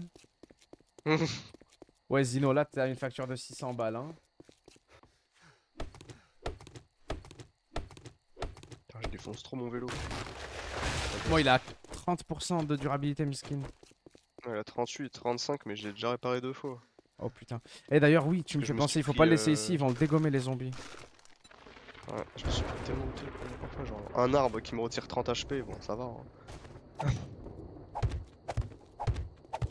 Ouais, Zino, là t'as une facture de six cents balles. Hein. Ah, je défonce trop mon vélo. Moi, il a trente pour cent de durabilité, miskin. Ouais, il a trente-huit, trente-cinq, mais j'ai déjà réparé deux fois. Oh putain. Et d'ailleurs, oui, tu me que fais je me penser, suis il faut pris, pas le laisser euh, ici, ils vont le dégommer les zombies. Ouais, je me suis pris tellement de trucs euh, parfois, genre un arbre qui me retire trente H P, bon ça va. Hein.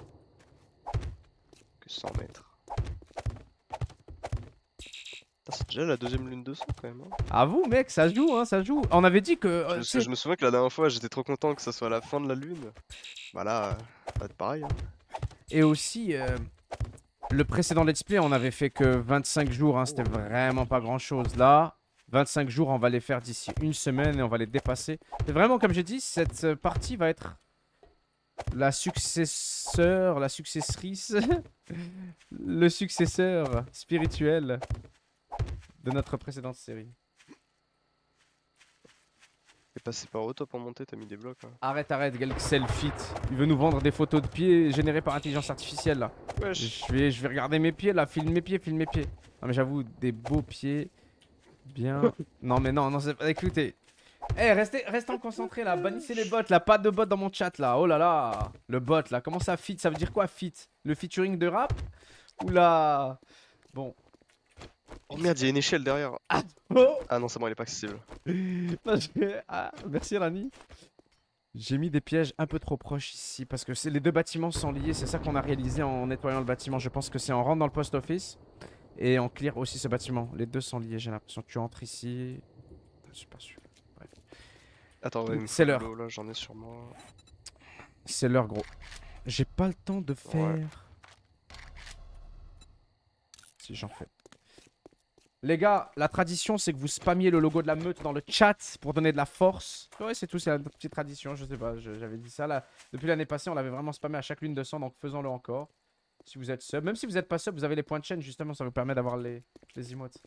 Que cent mètres. Putain, c'est déjà la deuxième lune de sang quand même. Hein. À vous, mec, ça joue, hein, ça joue. On avait dit que. euh, Parce tu que sais- je me souviens que la dernière fois, j'étais trop content que ça soit la fin de la lune. Bah là, euh, ça va être pareil. Hein. Et aussi, euh, le précédent let's play, on avait fait que vingt-cinq jours, hein, c'était vraiment pas grand chose. Là, vingt-cinq jours, on va les faire d'ici une semaine et on va les dépasser. Et vraiment, comme j'ai dit, cette euh, partie va être la successeur, la successrice, le successeur spirituel de notre précédente série. T'es passé par auto pour monter, t'as mis des blocs. Hein. Arrête, arrête, Galxel Fit. Il veut nous vendre des photos de pieds générées par intelligence artificielle là. Wesh. Je vais, je vais regarder mes pieds là, filme mes pieds, filme mes pieds. Non mais j'avoue, des beaux pieds. Bien. Non mais non, non, c'est pas. Écoutez. Eh, restez, restons concentrés là, bannissez les bots là, pas de bots dans mon chat là. Oh là là. Le bot là, comment ça fit? Ça veut dire quoi fit? Le featuring de rap? Oula. Bon. Oh merde, il y a une échelle derrière. Oh. Ah non, c'est bon, elle est pas accessible. Non, j'ai- ah, merci Rani. J'ai mis des pièges un peu trop proches ici parce que c'est les deux bâtiments sont liés. C'est ça qu'on a réalisé en nettoyant le bâtiment. Je pense que c'est en rentre dans le post office et on clear aussi ce bâtiment. Les deux sont liés. J'ai l'impression que tu entres ici. Je suis pas sûr. Bref. Attends, ouais, il me C'est faut de l'heure. l'eau, là, j'en ai sur moi. C'est l'heure gros. J'ai pas le temps de faire. Ouais. Si j'en fais. Les gars, la tradition c'est que vous spammiez le logo de la meute dans le chat pour donner de la force. Ouais, c'est tout, c'est la petite tradition, je sais pas, je- j'avais dit ça là. Depuis l'année passée, on l'avait vraiment spammé à chaque lune de sang, donc faisons-le encore. Si vous êtes sub, même si vous êtes pas sub, vous avez les points de chaîne justement, ça vous permet d'avoir les, les emotes.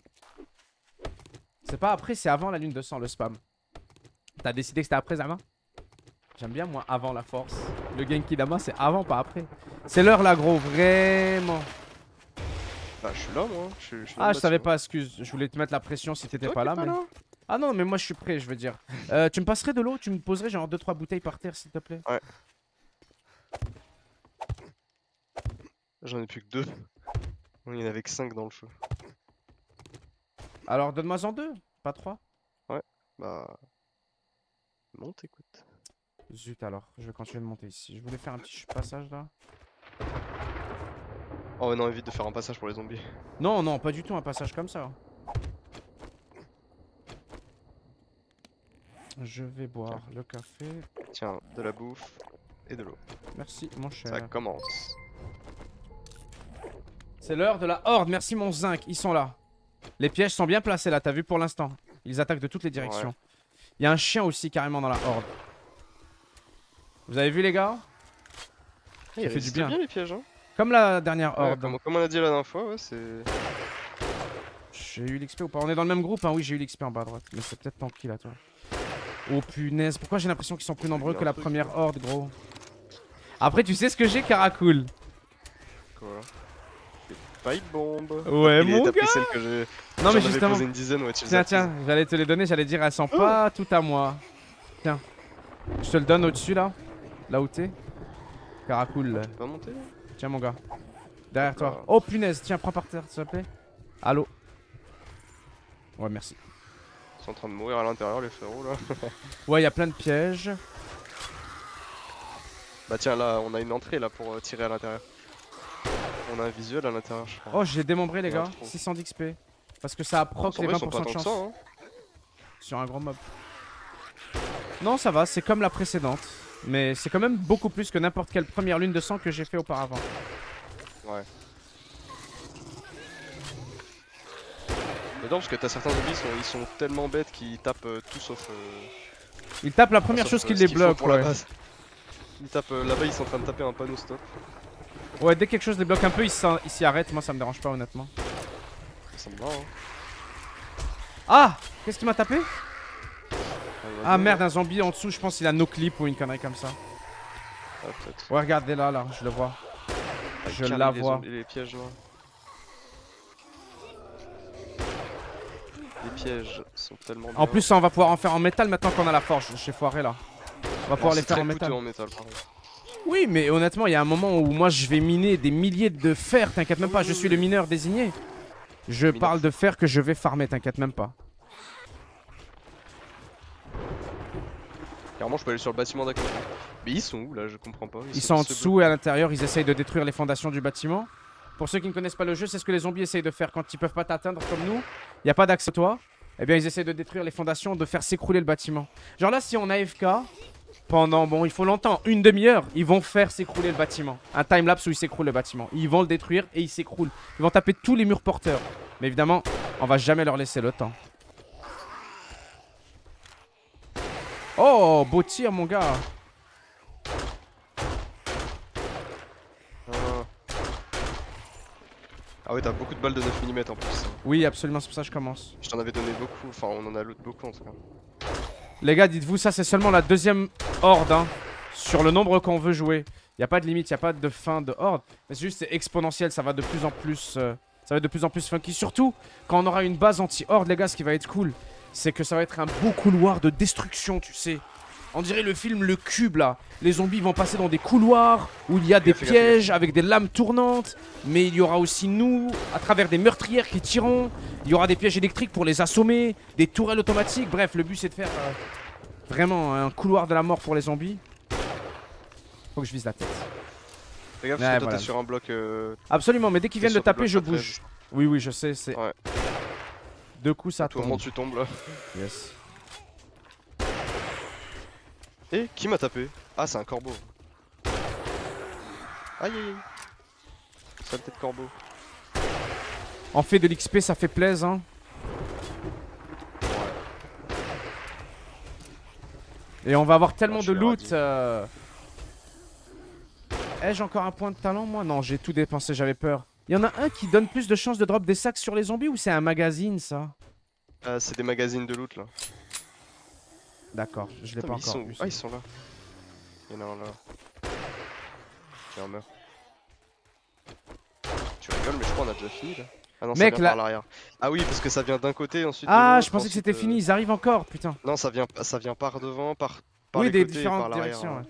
C'est pas après, c'est avant la lune de sang le spam. T'as décidé que c'était après Zama? J'aime bien moi avant la force. Le Genki Dama c'est avant, pas après. C'est l'heure là gros, vraiment. Bah, je suis là, moi. Je, suis- je suis dans Ah, le je savais bâtiment. pas, excuse. Je voulais te mettre la pression si t'étais Toi pas qui là, es pas mais. là Ah non, mais moi je suis prêt, je veux dire. Euh, tu me passerais de l'eau? Tu me poserais genre deux trois bouteilles par terre, s'il te plaît? Ouais. J'en ai plus que deux. Il y en avait que cinq dans le feu. Alors donne-moi en deux, pas trois. Bah. Monte, écoute. Zut alors, je vais continuer de monter ici. Je voulais faire un petit passage là. Oh non, évite de faire un passage pour les zombies. Non, non, pas du tout un passage comme ça. Je vais boire le café. Tiens, de la bouffe et de l'eau. Merci mon cher. Ça commence. C'est l'heure de la horde, merci mon zinc, ils sont là. Les pièges sont bien placés là, t'as vu pour l'instant. Ils attaquent de toutes les directions. Il y a un chien aussi carrément dans la horde. Vous avez vu les gars? Il fait du résiste bien. bien les pièges, hein. Comme la dernière Ouais, horde. comme, comme on a dit la dernière fois, ouais, c'est. J'ai eu l'X P ou pas? On est dans le même groupe, hein? Oui, j'ai eu l'X P en bas à droite. Mais c'est peut-être tranquille à toi. Oh punaise, pourquoi j'ai l'impression qu'ils sont plus nombreux Il y a que un la truc, première là. horde, gros? Après, tu sais ce que j'ai, Caracool? Quoi? Des pipe bombes. Ouais, Il mon est gars. tapé celle que j'ai. Non, mais J'en avais justement. posé une dizaine, ouais, tu les Tiens, as tiens, j'allais te les donner, j'allais dire, elles sont pas toutes à moi. Tiens. Je te le donne au-dessus, là. Là où t'es. Caracool. là. Tu vas monter là? Tiens, mon gars. Derrière Hop là. toi. Oh punaise, tiens, prends par terre, s'il te plaît. Allô? Ouais, merci. Ils sont en train de mourir à l'intérieur, les frérots là. Ouais, il y a plein de pièges. Bah tiens, là, on a une entrée là pour euh, tirer à l'intérieur. On a un visuel à l'intérieur, je crois. Oh, j'ai démembré, les Il y en a gars. trop. six cents d'X P. Parce que ça a proc En les vrai, ils sont vingt pour pas cent de tant que chance. ça, hein. Sur un gros mob. Non, ça va, c'est comme la précédente. Mais c'est quand même beaucoup plus que n'importe quelle première lune de sang que j'ai fait auparavant. Ouais. J'adore parce que t'as certains zombies, ils sont, ils sont tellement bêtes qu'ils tapent euh, tout sauf. Euh, Ils tapent la première sauf, chose euh, qui ce les qu'il faut bloque, pour la ouais. base. Ils tapent euh, là-bas, ils sont en train de taper un panneau stop. Ouais, dès que quelque chose les bloque un peu, ils s'en- ils s'y arrêtent. Moi, ça me dérange pas, honnêtement. Ça me va, hein. Ah! Qu'est-ce qui m'a tapé? Ah, Ah merde, un zombie en dessous, je pense qu'il a no clip ou une connerie comme ça. Ah, peut-être. Ouais, regardez là, là, je le vois. Ah, Je carré la les vois. zombies- Les pièges là. Les pièges sont tellement bien. En plus, ça, on va pouvoir en faire en métal maintenant qu'on a la forge chez Foiré là. On va pouvoir les c'est faire très en coûteux métal. en métal, par contre. Oui, mais honnêtement, il y a un moment où moi je vais miner des milliers de fer, t'inquiète même pas, je suis le mineur désigné. Je Mineur. parle de fer que je vais farmer, t'inquiète même pas. Clairement, je peux aller sur le bâtiment d'à côté. Mais ils sont où là? Je comprends pas. Ils sont en se dessous et à l'intérieur, ils essayent de détruire les fondations du bâtiment. Pour ceux qui ne connaissent pas le jeu, c'est ce que les zombies essayent de faire quand ils peuvent pas t'atteindre comme nous. Il n'y a pas d'accès à toi. Eh bien, ils essayent de détruire les fondations, de faire s'écrouler le bâtiment. Genre là, si on a A F K, pendant, bon, il faut longtemps, une demi-heure, ils vont faire s'écrouler le bâtiment. Un timelapse où il s'écroule le bâtiment. Ils vont le détruire et il s'écroule. Ils vont taper tous les murs porteurs. Mais évidemment, on va jamais leur laisser le temps. Oh, beau tir, mon gars. Ah ouais, t'as beaucoup de balles de neuf millimètres en plus. Oui, absolument, c'est pour ça que je commence. Je t'en avais donné beaucoup, enfin on en a loot beaucoup en tout cas. Les gars, dites-vous, ça c'est seulement la deuxième horde, hein, sur le nombre qu'on veut jouer. Il n'y a pas de limite, il n'y a pas de fin de horde. Mais c'est juste, c'est exponentiel, ça va de plus en plus... Euh, ça va être de plus en plus funky. Surtout, quand on aura une base anti-horde, les gars, ce qui va être cool, c'est que ça va être un beau couloir de destruction, tu sais. On dirait le film Le Cube, là. Les zombies vont passer dans des couloirs où il y a des pièges avec des lames tournantes. Mais il y aura aussi nous, à travers des meurtrières qui tireront. Il y aura des pièges électriques pour les assommer, des tourelles automatiques. Bref, le but, c'est de faire euh, vraiment un couloir de la mort pour les zombies. Faut que je vise la tête. Fais gaffe, parce que toi, t'es sur un bloc... Euh... Absolument, mais dès qu'ils viennent de taper, je bouge. Oui, oui, je sais, c'est... Ouais. Deux coups, ça tombe. Tout le moment, tu tombes, là. Yes. Et qui m'a tapé? Ah, c'est un corbeau. Aïe aïe aïe. Sale tête corbeau. En fait de l'X P, ça fait plaisir, hein. Ouais. Et on va avoir tellement Ah, de loot. Euh... Ai-je encore un point de talent, moi? Non, j'ai tout dépensé, j'avais peur. Il y en a un qui donne plus de chances de drop des sacs sur les zombies ou c'est un magazine, ça? Euh, c'est des magazines de loot, là. D'accord, je l'ai pas ils encore sont... vu. Ah, ils sont là. Il y en a un là. Tiens, meurs. Tu rigoles, mais je crois qu'on a déjà fini là. Ah non, Mec, ça vient là... par l'arrière. Ah oui, parce que ça vient d'un côté, ensuite. Ah, de je pensais que ensuite, c'était euh... fini, ils arrivent encore, putain. Non, ça vient, ça vient par devant, par, par oui, les des côtés différentes et par directions. hein. Ouais.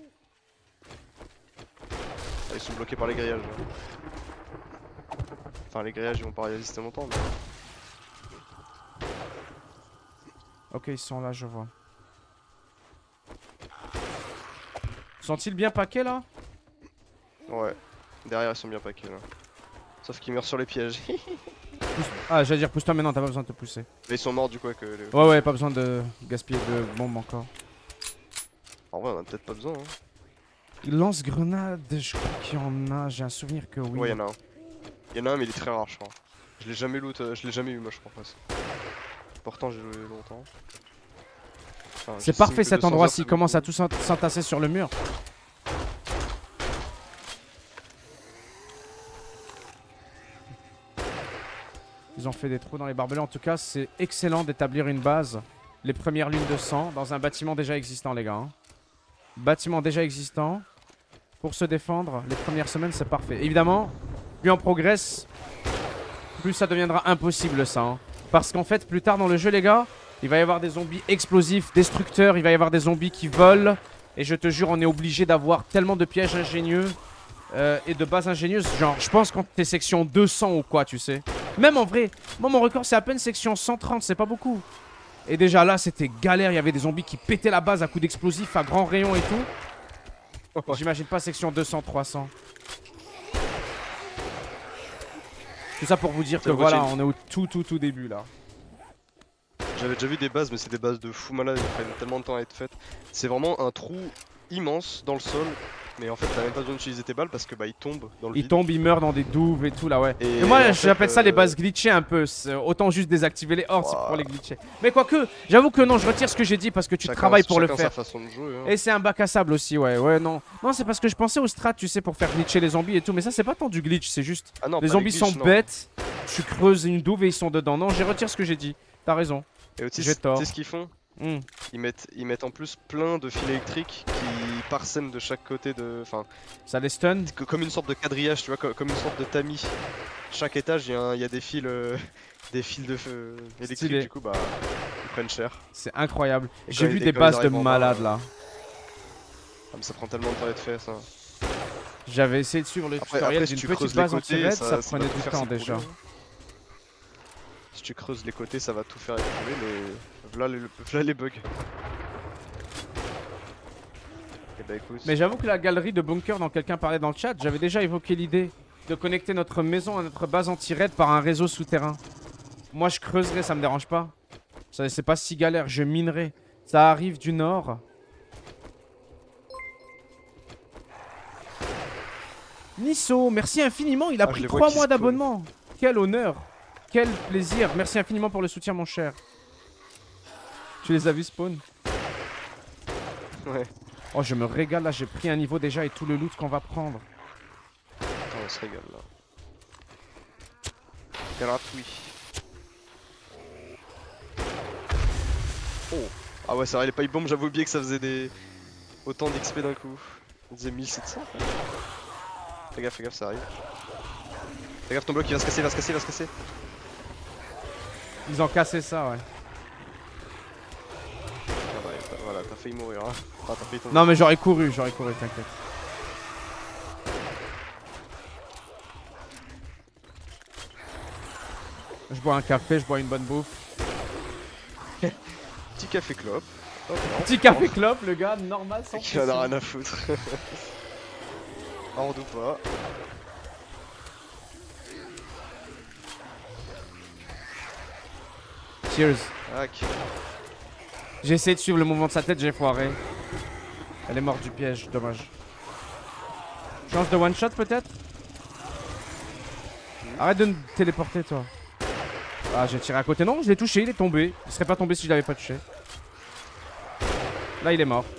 Ah, ils sont bloqués par les grillages. Là. Enfin, les grillages, ils vont pas résister longtemps. Mais... Ok, ils sont là, je vois. Sont-ils bien paquets là? Ouais, derrière ils sont bien paqués là. Sauf qu'ils meurent sur les pièges. Ah, j'allais dire pousse-toi, mais non, t'as pas besoin de te pousser. Mais ils sont morts du coup avec les... Ouais, ouais, pas besoin de gaspiller de bombes encore. En vrai, on a peut-être pas besoin. Hein. Lance-grenade, je crois qu'il y en a, j'ai un souvenir que oui. Ouais, y'en a un. Y'en a un, mais il est très rare, je crois. Je l'ai jamais loot, euh, je l'ai jamais eu, moi, je crois presque. Pourtant, j'ai joué longtemps. Enfin, c'est parfait cet endroit-ci, commence à tout s'entasser sur le mur. Ils ont fait des trous dans les barbelés. En tout cas, c'est excellent d'établir une base. Les premières lunes de sang dans un bâtiment déjà existant, les gars. Hein. Bâtiment déjà existant. Pour se défendre, les premières semaines, c'est parfait. Évidemment, plus on progresse, plus ça deviendra impossible, ça. Hein. Parce qu'en fait, plus tard dans le jeu, les gars, il va y avoir des zombies explosifs, destructeurs. Il va y avoir des zombies qui volent. Et je te jure, on est obligé d'avoir tellement de pièges ingénieux euh, et de bases ingénieuses. Genre, je pense quand t'es section deux cents ou quoi, tu sais. Même en vrai, moi mon record c'est à peine section cent trente, c'est pas beaucoup. Et déjà là c'était galère, il y avait des zombies qui pétaient la base à coups d'explosifs à grands rayons et tout. Oh, j'imagine pas section deux cents, trois cents. Tout ça pour vous dire que voilà, on est au tout tout tout début là. J'avais déjà vu des bases, mais c'est des bases de fou malade, elles prennent tellement de temps à être faites. C'est vraiment un trou immense dans le sol. Mais en fait t'as même pas besoin d'utiliser tes balles parce que bah ils tombent dans le Ils vide. tombent, ils meurent dans des douves et tout là ouais. Et, et moi j'appelle j'appelle ça euh... les bases glitchées un peu. Autant juste désactiver les hordes, wow. C'est pour les glitcher. Mais quoique, j'avoue que non, je retire ce que j'ai dit parce que tu chacun, travailles pour le faire. Sa façon de jouer, hein. Et c'est un bac à sable aussi, ouais, ouais, non. Non, c'est parce que je pensais au strat, tu sais, pour faire glitcher les zombies et tout. Mais ça c'est pas tant du glitch, c'est juste. Ah non, les zombies les glitch, sont non. bêtes, tu creuses une douve et ils sont dedans. Non, je retire ce que j'ai dit. T'as raison. Et aussi, j'ai tort. Tu sais ce qu'ils font? Mm. Ils mettent, ils mettent en plus plein de fils électriques qui parsèment de chaque côté de... Enfin, ça les stun. Comme une sorte de quadrillage, tu vois, comme une sorte de tamis. Chaque étage, il y, y a des fils, euh, des fils de feu électriques, Stylé. Du coup, bah, ils prennent cher. C'est incroyable. J'ai vu des bases de malades là. Ah, mais ça prend tellement de temps d'être fait, ça. J'avais essayé de suivre le après, tutoriel après, si d'une petite base anti-raid, ça, ça prenait du temps déjà. Hein. Si tu creuses les côtés, ça va tout faire écrouler, mais voilà les, voilà les bugs. Et bah écoute. Mais j'avoue que la galerie de bunker dont quelqu'un parlait dans le chat, j'avais déjà évoqué l'idée. de connecter notre maison à notre base anti-raid par un réseau souterrain. Moi, je creuserai, ça me dérange pas. C'est pas si galère, je minerai. Ça arrive du nord. Nisso, merci infiniment. Il a Ah, pris je les vois trois qui mois spawnent. d'abonnement. Quel honneur. Quel plaisir. Merci infiniment pour le soutien, mon cher. Tu les as vus spawn? Ouais. Oh, je me régale là. J'ai pris un niveau déjà et tout le loot qu'on va prendre. Attends, on se régale là. Gratuit. Oh. Ah ouais, c'est vrai, les pipe bombs, j'avais oublié que ça faisait des... autant d'X P d'un coup. On disait mille sept cents. Fais gaffe, fais gaffe, ça arrive. Fais gaffe, ton bloc il va se casser, il va se casser, il va se casser. Ils ont cassé ça, ouais. Ah ouais, t'as- voilà, t'as failli mourir. Hein. Ah, t'as failli tomber. Non, mais j'aurais couru, j'aurais couru, t'inquiète. Je bois un café, je bois une bonne bouffe. Petit café clope. Oh, non. Petit café clope, le gars, normal, sans Qui en a pression. rien à foutre. Hors ou pas. Cheers. Tac. J'ai essayé de suivre le mouvement de sa tête, j'ai foiré. Elle est morte du piège, dommage. Chance de one shot peut-être? Arrête de me téléporter toi. Ah, j'ai tiré à côté. Non, je l'ai touché, il est tombé. Il serait pas tombé si je l'avais pas touché. Là, il est mort.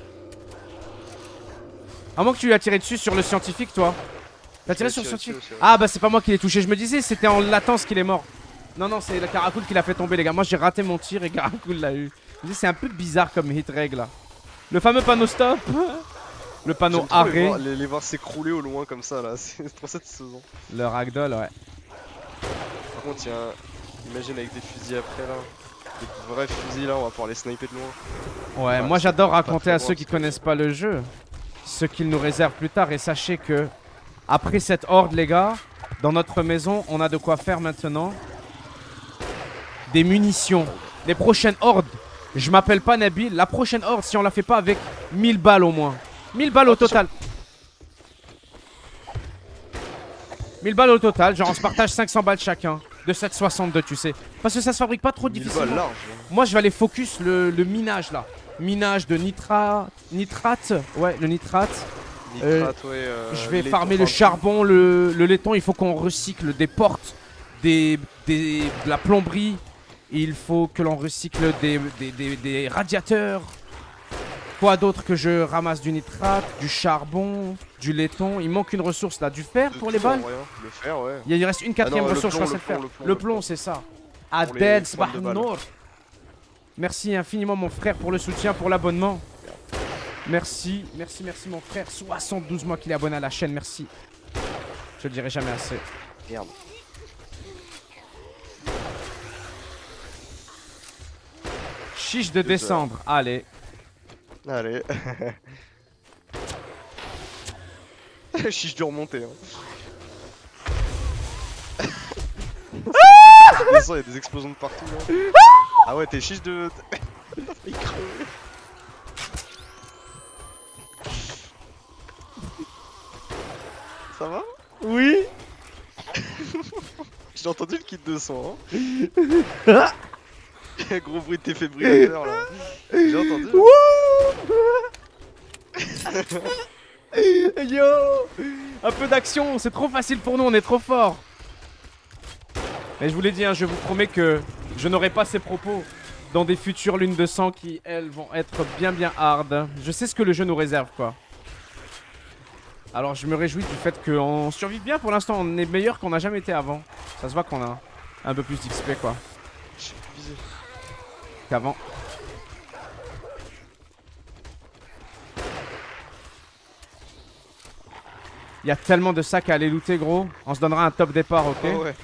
À moins que tu lui as tiré dessus sur le scientifique, toi. T'as tiré sur le scientifique? Ah, bah c'est pas moi qui l'ai touché. Je me disais, c'était en latence qu'il est mort. Non, non, c'est le Caracool qui l'a fait tomber, les gars. Moi, j'ai raté mon tir et Caracool l'a eu. Je me dis, c'est un peu bizarre comme hit règle là. Le fameux panneau stop. Le panneau J'aime trop les arrêt. voir, les, les voir s'écrouler au loin comme ça là, c'est trop satisfaisant. Le ragdoll, ouais. Par contre, il y a un... imagine avec des fusils après là. Des vrais fusils là, on va pouvoir les sniper de loin. Ouais, Ouais, moi j'adore pas raconter très à loin, ceux qui parce que- connaissent pas le jeu ce qu'il nous réserve plus tard. Et sachez que, après cette horde, les gars, dans notre maison, on a de quoi faire maintenant. Des munitions. Les prochaines hordes, je m'appelle pas Nabil. La prochaine horde, si on la fait pas avec mille balles au moins. mille balles au Attention. total. mille balles au total, genre on se partage cinq cents balles chacun. De sept soixante-deux, tu sais. Parce que ça se fabrique pas trop mille difficilement. balles large. Moi je vais aller focus le, le minage là. Minage de nitra... nitrate. Ouais, le nitrate. Nitrate, ouais. euh, Je vais laiton, farmer le enfin, charbon, le, le laiton. Il faut qu'on recycle des portes, des, des, de la plomberie. Il faut que l'on recycle des, des, des, des radiateurs. Quoi d'autre que je ramasse du nitrate, du charbon, du laiton. Il manque une ressource là, du fer de pour les tout en balles. vrai, hein. Le fer, ouais. Il y a- il reste une quatrième non, le ressource, plomb, je crois le c'est le fer. plomb, le plomb, Le le plomb, plomb. c'est ça. Pour les Adel pointes de balle. Sbahnour. Merci infiniment mon frère pour le soutien, pour l'abonnement. Merci, merci, merci mon frère. soixante-douze mois qu'il est abonné à la chaîne, merci. Je le dirai jamais assez. Merde. Chiche de Deux descendre, allez. Allez. Chiche de remonter. Hein. Il y a des explosions de partout là. Ah ouais, t'es chiche de. Il crevait. Ça va? Oui. J'ai entendu le kit de son. Hein. Gros bruit de tes fébrillateurs là. J'ai entendu. Yo, un peu d'action, c'est trop facile pour nous, on est trop fort. Mais je vous l'ai dit, hein, je vous promets que je n'aurai pas ces propos dans des futures lunes de sang qui, elles, vont être bien bien hard. Je sais ce que le jeu nous réserve, quoi. Alors je me réjouis du fait qu'on survive bien pour l'instant, on est meilleur qu'on n'a jamais été avant. Ça se voit qu'on a un peu plus d'X P, quoi, J'ai visé. qu'avant. Il y a tellement de sacs à aller looter, gros. On se donnera un top départ, ok? Oh ouais.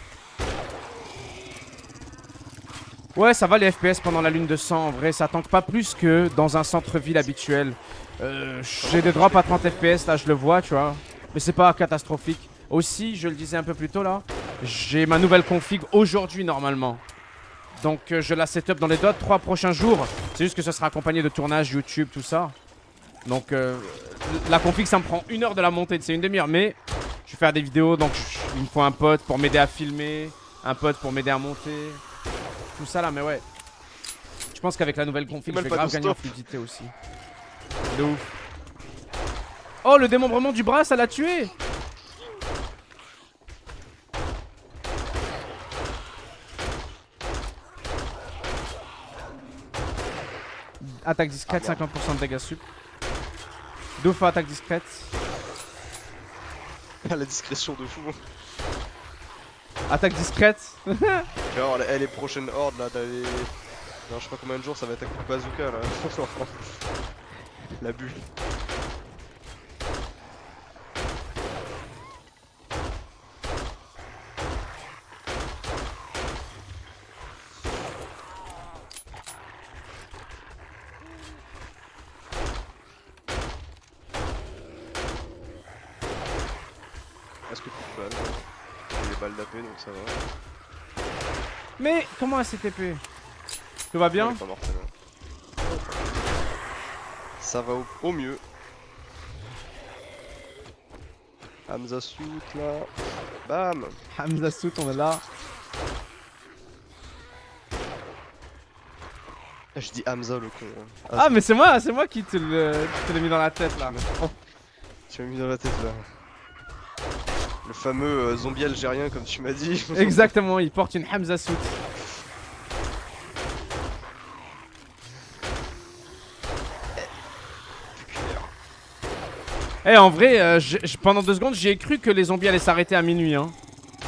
Ouais, ça va les F P S pendant la lune de sang, en vrai, ça tanque pas plus que dans un centre-ville habituel. Euh, J'ai des drops à trente F P S, là, je le vois, tu vois. Mais c'est pas catastrophique. Aussi, je le disais un peu plus tôt, là, j'ai ma nouvelle config aujourd'hui, normalement. Donc, euh, je la setup dans les deux, trois prochains jours. C'est juste que ce sera accompagné de tournage YouTube, tout ça. Donc, euh, la config, ça me prend une heure de la montée, c'est une demi-heure. Mais je vais faire des vidéos, donc je- il me faut un pote pour m'aider à filmer, un pote pour m'aider à monter. Tout ça là, mais ouais. Je pense qu'avec la nouvelle config, je Mal vais pas grave de gagner en stop. fluidité aussi. De ouf. Oh, le démembrement du bras, ça l'a tué. Attaque discrète, Ah, merde. cinquante pour cent de dégâts sup. Deux fois attaque discrète. La discrétion de fou. Attaque discrète. Tu vas voir, elle est prochaine horde là, d'aller. Non, je sais pas combien de jours ça va être un coup de bazooka là. La bulle. Est-ce que plus de balles? J'ai des balles d'A P donc ça va. Mais comment elle s'est T P? Tout va Elle bien? est pas mortelle, hein. Ça va au, au mieux. Hamza suit là. Bam. Hamza Sout, on est là. Je dis Hamza le con. hein. Ah, mais c'est moi, c'est moi qui te le- qui te l'ai mis dans la tête là. Tu m'as mis dans la tête là. Le fameux euh, zombie algérien comme tu m'as dit. Exactement, il porte une Hamza Sout. Eh, en vrai, euh, j'ai- j'ai- pendant deux secondes, j'ai cru que les zombies allaient s'arrêter à minuit. Hein.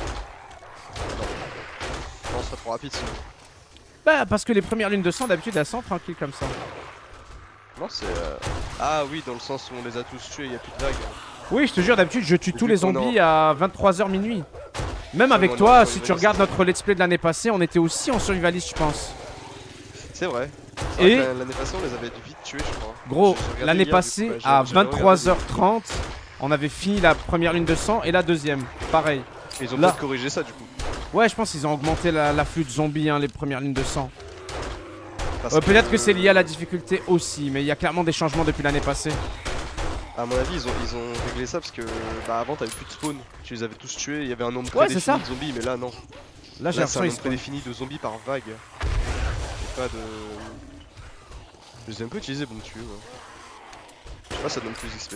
Non, ce serait trop rapide sinon. Bah, parce que les premières lunes de sang, d'habitude, elles sont tranquilles comme ça. Non, c'est. euh, Ah oui, dans le sens où on les a tous tués, il y a plus de vagues. Oui, je te jure, d'habitude, je tue Et tous vu les qu'on est zombies à vingt-trois heures minuit. Même Ouais, avec on est toi, en si tu survivaliste. regardes notre let's play de l'année passée, on était aussi en survivaliste, je pense. C'est vrai. C'est vrai Et- que la- l'année passée, on les avait vite tués, je crois. Gros, J'ai- j'ai regardé l'année hier, du passée, coup, ouais, j'ai- à j'ai regardé vingt-trois heures trente, on avait fini la première lune de sang et la deuxième. Pareil. des- Ils ont Là. peut-être corrigé ça du coup. Ouais, je pense qu'ils ont augmenté la- l'afflux de zombies, hein, les premières lunes de sang. Parce Euh, Peut-être que c'est lié à la difficulté aussi, mais il y a clairement des changements depuis l'année passée. À mon avis, ils ont, ils ont réglé ça parce que bah, avant, t'avais plus de spawn. Tu les avais tous tués, il y avait un nombre Ouais, c'est prédéfini ça. de zombies, mais là, non. Là, j'ai Là, c'est l'impression un qu'ils nombre se prédéfini de zombies par vague. Et pas de. Je les ai un peu utilisés pour me tuer. Ouais. Je sais pas, ça donne plus X P.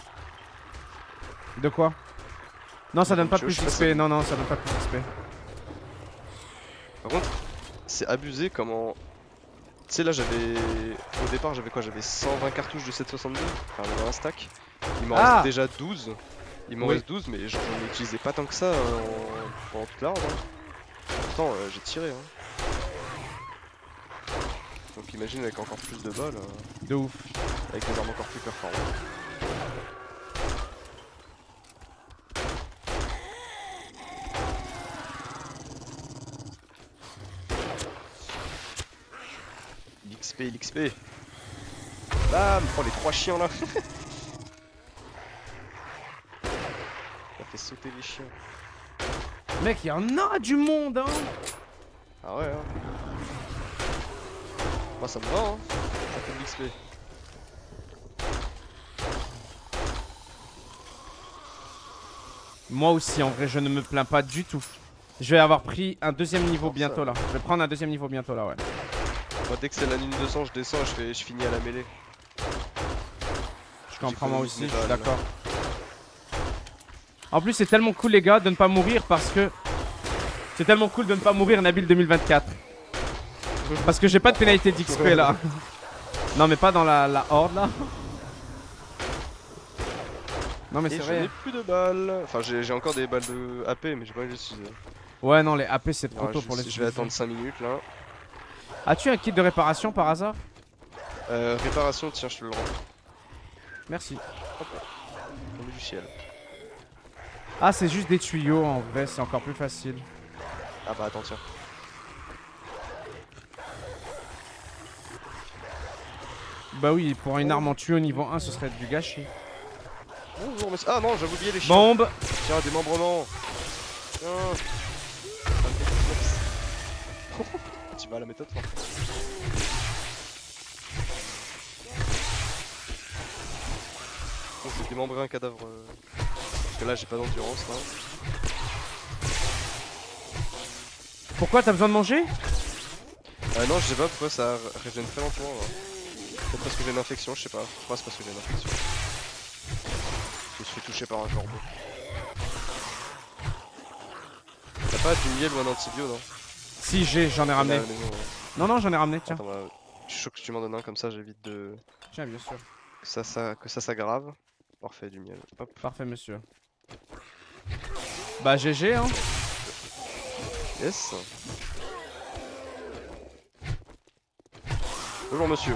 De quoi? Non, ça donne pas Je- plus je sais pas X si P. ça- Non, non, ça donne pas plus X P. Par contre, c'est abusé comment. Tu sais, là, j'avais. Au départ, j'avais quoi? J'avais cent vingt cartouches de sept soixante-deux. Enfin, j'avais un stack. Il m'en Ah. reste déjà douze. Il m'en Oui. reste douze, mais j'en ai utilisé pas tant que ça euh, en... pendant toute la horde. Hein. Pourtant, euh, j'ai tiré. Hein. Donc, imagine avec encore plus de balles, euh, De ouf. avec des armes encore plus performantes. L'X P, l'X P. Bam. Oh, les trois chiens là. Ça fait sauter les chiens. Mec, il y en a du monde, hein. Ah ouais, hein. Moi ça me va, hein. Ça fait de l'X P. Moi aussi, en vrai, je ne me plains pas du tout. Je vais avoir pris un deuxième niveau Pour bientôt ça. là. Je vais prendre un deuxième niveau bientôt là, ouais. Moi dès que c'est la ligne deux cents, je descends et je, fais, je finis à la mêlée. Je comprends moi J'économise aussi, mes je suis balles. d'accord. En plus, c'est tellement cool, les gars, de ne pas mourir parce que. C'est tellement cool de ne pas mourir, Nabil deux mille vingt-quatre. Parce que j'ai pas de pénalité d'X P là. Non, mais pas dans la, la horde là. Non, mais Et c'est je n'ai vrai. plus de balles. Enfin, j'ai j'ai encore des balles de A P, mais j'ai pas envie de les utiliser. Ouais, non, les A P c'est trop Ouais, tôt je, pour les je vais utiliser. attendre cinq minutes là. As-tu un kit de réparation par hasard? Euh, réparation, tiens, je te le rends. Merci. Tombé du ciel. Ah, c'est juste des tuyaux en vrai, c'est encore plus facile. Ah bah attends, tiens. Bah oui, pour une arme en tuyau niveau un, ce serait du gâchis. Bonjour, monsieur. Ah non, j'avais oublié les chiens. Bombe! Tiens, démembrement. Tiens. Un petit flex. Tu vas à la méthode fort. Oh, j'ai démembré un cadavre. euh. Parce que là, j'ai pas d'endurance là. Pourquoi t'as besoin de manger? Euh, non, je sais pas pourquoi ça régène très lentement. Peut-être parce que j'ai une infection, je sais pas. Je crois que c'est parce que j'ai une infection. Je suis touché par un corbeau. T'as pas du miel ou un antibio, non? Si, j'ai, j'en ai ramené. À la maison, ouais. Non, non, j'en ai ramené, tiens. Attends, bah, je suis chaud que tu m'en donnes un, comme ça j'évite de. Tiens, bien sûr. Que ça, ça, que ça s'aggrave. Parfait, du miel. Hop. Parfait, monsieur. Bah, G G, hein. Yes. Bonjour, monsieur.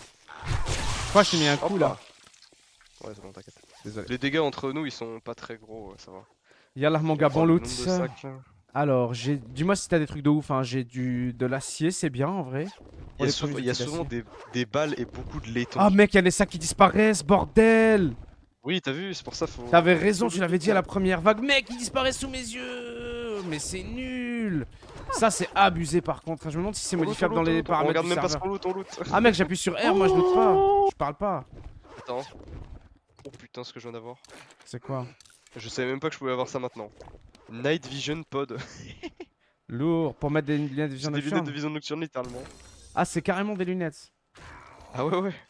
Je crois que je t'ai mis un coup Hop là. Ouais, c'est bon, t'inquiète. Désolé. Les dégâts entre nous, ils sont pas très gros, ouais, ça va. Yallah, mon gars, bon Le loot. nombre de sacs, là. Alors, j'ai. Dis-moi si t'as des trucs de ouf, hein. J'ai du de l'acier, c'est bien en vrai. Il y a, les sou- premiers il y a outils souvent d'acier. des, des balles et beaucoup de laiton. Ah, mec, il y a des sacs qui disparaissent, bordel! Oui, t'as vu, c'est pour ça faut. T'avais raison, faut tu l'avais looter, dit à ça. la première vague. Mec, il disparaît sous mes yeux! Mais c'est nul! Ça, c'est abusé par contre. Je me demande si c'est On loot, modifiable on dans loot, on les loot. On paramètres regarde du même pas ce serveur. qu'on loot, on loot. Ah, mec, j'appuie sur R, moi je loot pas. Je parle pas. Attends. Oh putain, ce que je viens d'avoir. C'est quoi? Je savais même pas que je pouvais avoir ça maintenant. Night Vision Pod. Lourd, pour mettre des lunettes de J'ai vision des lunettes de nocturne. vision nocturne littéralement. Ah, c'est carrément des lunettes. Ah ouais, ouais.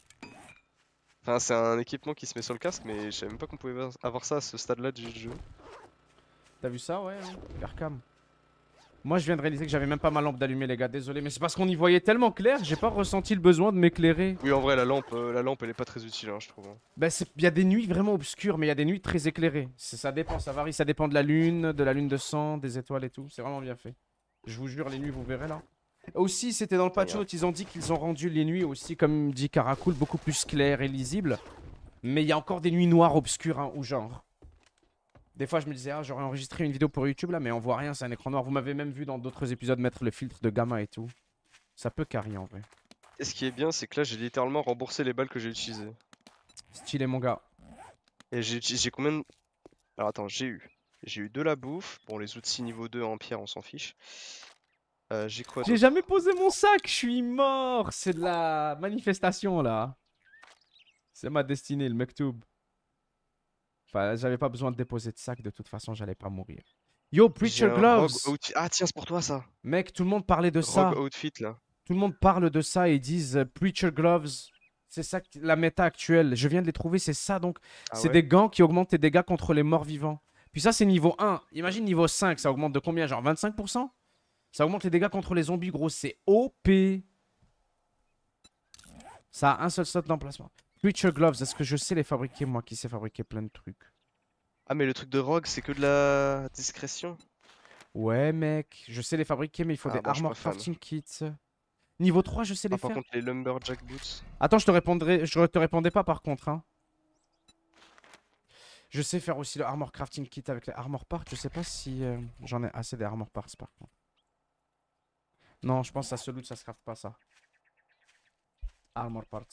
Enfin, c'est un équipement qui se met sur le casque, mais je savais même pas qu'on pouvait avoir ça à ce stade-là du jeu. T'as vu ça, ouais, hein Percam. Moi, je viens de réaliser que j'avais même pas ma lampe d'allumer, les gars. Désolé, mais c'est parce qu'on y voyait tellement clair, j'ai pas ressenti le besoin de m'éclairer. Oui, en vrai, la lampe, euh, la lampe, elle est pas très utile, hein, je trouve. hein. Bah, il y a des nuits vraiment obscures, mais il y a des nuits très éclairées. C'est- Ça dépend, ça varie, ça dépend de la lune, de la lune de sang, des étoiles et tout. C'est vraiment bien fait. Je vous jure, les nuits, vous verrez là. Aussi, c'était dans le patch Regarde. note, ils ont dit qu'ils ont rendu les nuits aussi, comme dit Caracool, beaucoup plus claires et lisibles. Mais il y a encore des nuits noires obscures, hein, ou genre. Des fois, je me disais, ah, j'aurais enregistré une vidéo pour YouTube là, mais on voit rien, c'est un écran noir. Vous m'avez même vu dans d'autres épisodes mettre le filtre de gamma et tout. Ça peut carry en vrai. Et ce qui est bien, c'est que là, j'ai littéralement remboursé les balles que j'ai utilisées. Stylé, mon gars. Et j'ai j'ai combien de... Alors attends, j'ai eu. J'ai eu de la bouffe. Bon, les outils niveau deux en pierre, on s'en fiche. Euh, j'ai quoi J'ai d'autre? jamais posé mon sac, je suis mort. C'est de la manifestation là. C'est ma destinée, le mektoub. Enfin, j'avais pas besoin de déposer de sac, de toute façon, j'allais pas mourir. Yo, J'ai Preacher un Gloves. rogue outfit. Ah tiens, c'est pour toi ça. Mec, tout le monde parlait de ça. Rogue outfit là. Tout le monde parle de ça et ils disent euh, Preacher Gloves. C'est ça qui- la méta actuelle. Je viens de les trouver, c'est ça donc. Ah c'est ouais. des gants qui augmentent tes dégâts contre les morts vivants. Puis ça, c'est niveau un. Imagine niveau cinq, ça augmente de combien? Genre vingt-cinq pour cent? Ça augmente les dégâts contre les zombies, gros. C'est O P. Ça a un seul slot d'emplacement. Preacher Gloves, est-ce que je sais les fabriquer, moi qui sais fabriquer plein de trucs? Ah mais le truc de rogue, c'est que de la discrétion. Ouais, mec. Je sais les fabriquer, mais il faut Ah, des moi, je suis armor pas fan. crafting kits. Niveau trois, je sais les Ah, par faire. contre, les lumberjack boots. Attends, je te répondrai, je te répondais pas par contre. Hein. Je sais faire aussi le armor crafting kit avec les armor parts. Je sais pas si euh, j'en ai assez des armor parts par contre. Non, je pense que ça se loot, ça se craft pas ça. Armor parts.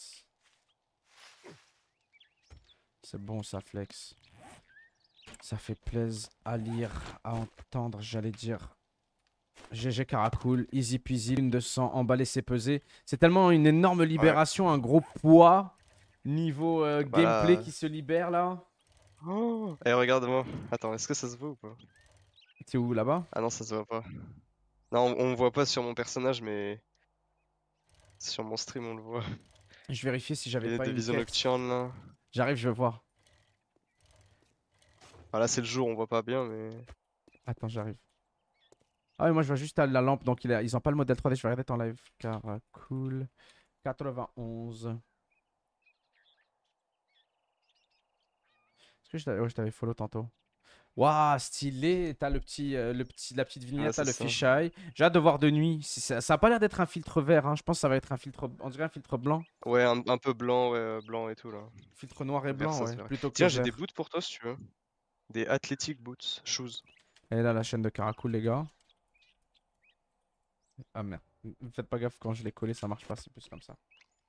C'est bon ça, flex. Ça fait plaisir à lire, à entendre, j'allais dire. G G Caracool, easy peasy, une de sang, emballer c'est peser. C'est tellement une énorme libération, un gros poids niveau euh, Bah là, gameplay euh, qui se libère là. Oh Eh, regarde-moi. Attends, est-ce que ça se voit ou pas? T'es où là-bas? Ah non, ça se voit pas. Non, on, on voit pas sur mon personnage, mais sur mon stream, on le voit. Je vérifiais si j'avais Les pas de une vision quête. nocturne là. J'arrive, je vais voir. Ah là, c'est le jour, on voit pas bien, mais. Attends, j'arrive. Ah oui, moi je vois juste la lampe, donc il a- ils ont pas le modèle trois D. Je vais regarder ton live. Caracool. quatre-vingt-onze. Est-ce que je t'avais ouais, je t'avais follow tantôt? Waouh, stylé! T'as le petit, euh, le petit, la petite Ouais, vignette, t'as c'est le ça. fisheye. J'ai hâte de voir de nuit. Si ça, ça a pas l'air d'être un filtre vert, hein. Je pense que ça va être un filtre. On dirait un filtre blanc. Ouais, un, un peu blanc, ouais, euh, blanc et tout là. Filtre noir et Vert, blanc, ça ouais. se verrait. Plutôt que Tiens, j'ai des vert. boots pour toi si tu veux. Des athletic boots, shoes. Et là, la chaîne de Caracool, les gars. Ah merde. Faites pas gaffe quand je l'ai collé, ça marche pas. C'est plus comme ça.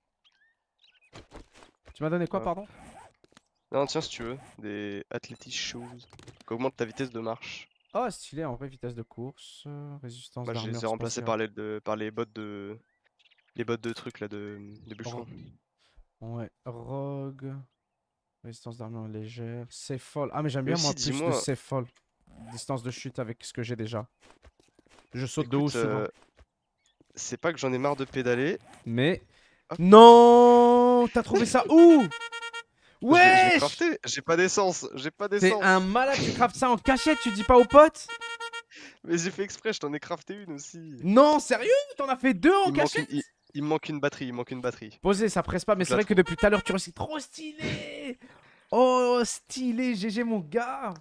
Tu m'as donné quoi, Hop. pardon? Non, tiens, si tu veux, des athletic shoes. Qui augmentent ta vitesse de marche. Oh, stylé, en vrai, vitesse de course, euh, résistance Moi, je les ai d'armure remplacés spatiale. par les, de, par les bottes de. Les bottes de trucs là, de, de bûcheron. Ouais, rogue. Résistance d'armure légère. C'est folle. Ah, mais j'aime Mais bien moi aussi, plus de dis-moi, c'est folle. Distance de chute avec ce que j'ai déjà. Je saute de haut écoute, souvent. euh, c'est pas que j'en ai marre de pédaler. Mais. Hop. Non! T'as trouvé ça où? Je l'ai je l'ai Wesh! crafté, j'ai pas d'essence, j'ai pas T'es d'essence. un malade, tu craftes ça en cachette, tu dis pas aux potes? Mais j'ai fait exprès, je t'en ai crafté une aussi. Non, sérieux? T'en as fait deux en Il me manque une, cachette? il, il me manque une batterie, il me manque une batterie. Posé, ça presse pas, mais Faut que c'est je la vrai que trouve. depuis tout à l'heure, tu restes trop stylé! Oh, stylé, G G mon gars!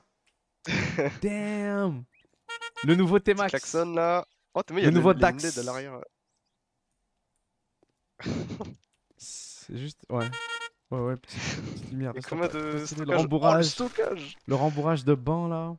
Damn! Le nouveau Petit T-Max. klaxon là. Oh, t'as vu, il y Le a nouveau le, les N Dax. L E D à l'arrière. C'est juste. Ouais. Ouais, ouais, petite, petite lumière. Et Reste combien pas- de reste stylé. Le stockage? Oh, le rembourrage. stockage! Le rembourrage de banc là.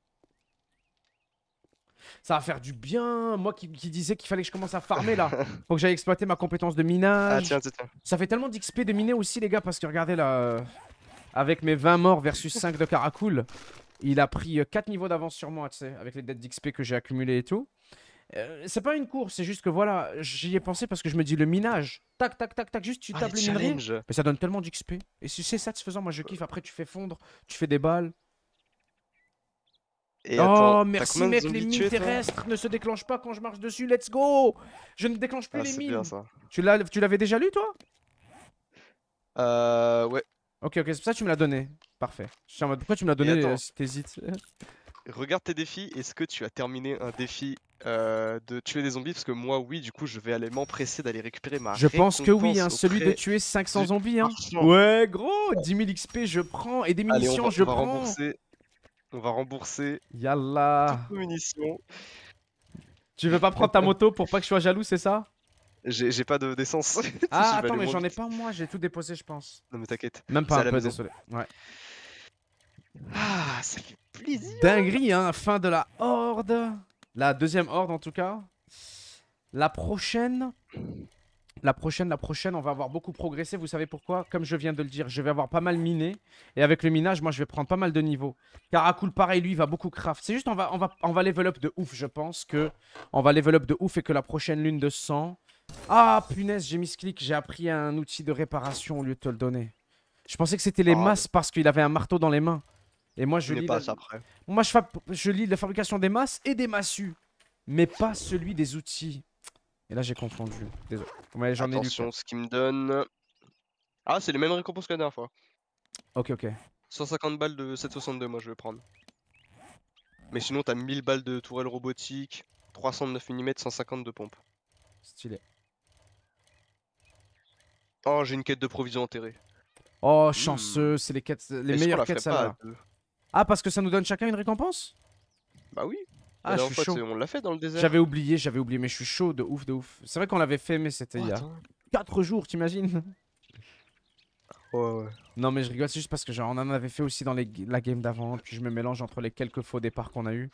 Ça va faire du bien. Moi qui, qui disais qu'il fallait que je commence à farmer là. Faut que j'aille exploiter ma compétence de Ah, minage. tiens, tiens, tiens. Ça fait tellement d'X P de miner aussi, les gars, parce que regardez là. euh, Avec mes vingt morts versus cinq de Caracool, il a pris euh, quatre niveaux d'avance sur moi, tu sais, avec les dettes d'X P que j'ai accumulées et tout. Euh, c'est pas une course, c'est juste que voilà, j'y ai pensé parce que je me dis le minage. Tac, tac, tac, tac, juste tu Ah, tapes les le minerai. challenges. Mais ça donne tellement d'X P. Et si c'est satisfaisant, moi je kiffe. Après, tu fais fondre, tu fais des balles. Et Oh, attends, t'as merci combien de mec, les zombies mines tués, toi? terrestres ne se déclenchent pas quand je marche dessus, let's go! Je ne déclenche plus Ah, les c'est mines. bien ça. Tu l'as, tu l'avais déjà lu toi? Euh, ouais. Ok, ok, c'est pour ça que tu me l'as donné. Parfait. Je suis en mode, pourquoi tu me l'as donné attends. euh, si t'hésites? Regarde tes défis, est-ce que tu as terminé un défi euh, de tuer des zombies? Parce que moi, oui, du coup, je vais aller m'empresser d'aller récupérer ma Je pense que oui, hein, récompense celui de auprès tuer cinq cents du zombies. Hein. marchand. Ouais, gros, dix mille X P, je prends. Et des Allez, on munitions, va, je on va prends. rembourser. On va rembourser Yallah. toutes nos munitions. Tu veux pas prendre ta moto pour pas que je sois jaloux, c'est ça? J'ai j'ai pas de- d'essence. Ah, J'y vais attends, aller mais moins j'en ai vite. pas moi, j'ai tout déposé, je pense. Non, mais t'inquiète. Même C'est pas à un la peu, maison. désolé. Ouais. Ah, ça fait plaisir. Dinguerie, hein, fin de la horde. La deuxième horde en tout cas. La prochaine. La prochaine, la prochaine, on va avoir beaucoup progressé. Vous savez pourquoi? Comme je viens de le dire, je vais avoir pas mal miné. Et avec le minage, moi, je vais prendre pas mal de niveaux. Caracool, pareil, lui, il va beaucoup craft. C'est juste, on va, on, va, on va level up de ouf, je pense que... On va level up de ouf et que la prochaine lune de sang... Ah, punaise, j'ai mis ce clic. J'ai appris un outil de réparation au lieu de te le donner. Je pensais que c'était les Ah, masses parce qu'il avait un marteau dans les mains. Et moi, je Je n'ai lis... pas la- ça après. Moi, je, fa- je lis la fabrication des masses et des massues. Mais pas celui des outils. Et là, j'ai confondu. Désolé. Ouais, j'en ai lu. Attention, ce qui me donne. Ah, c'est les mêmes récompenses que la dernière fois. Ok, ok. cent cinquante balles de sept soixante-deux, moi je vais prendre. Mais sinon, t'as mille balles de tourelle robotique, trois cent neuf millimètres, cent cinquante de pompe. Stylé. Oh, j'ai une quête de provisions enterrée. Oh, chanceux, c'est les quêtes, les Est-ce qu'on meilleures la quêtes, ferait pas ça à deux? Ah, parce que ça nous donne chacun une récompense? Bah oui. Ah, La je dernière suis fois, chaud. c'est- on l'a fait dans le désert. J'avais oublié, j'avais oublié, mais je suis chaud de ouf, de ouf. C'est vrai qu'on l'avait fait, mais c'était Oh, il y a attends. quatre jours, t'imagines? Ouais, ouais. Non, mais je rigole, c'est juste parce que genre, on en avait fait aussi dans les... la game d'avant, puis je me mélange entre les quelques faux départs qu'on a eu.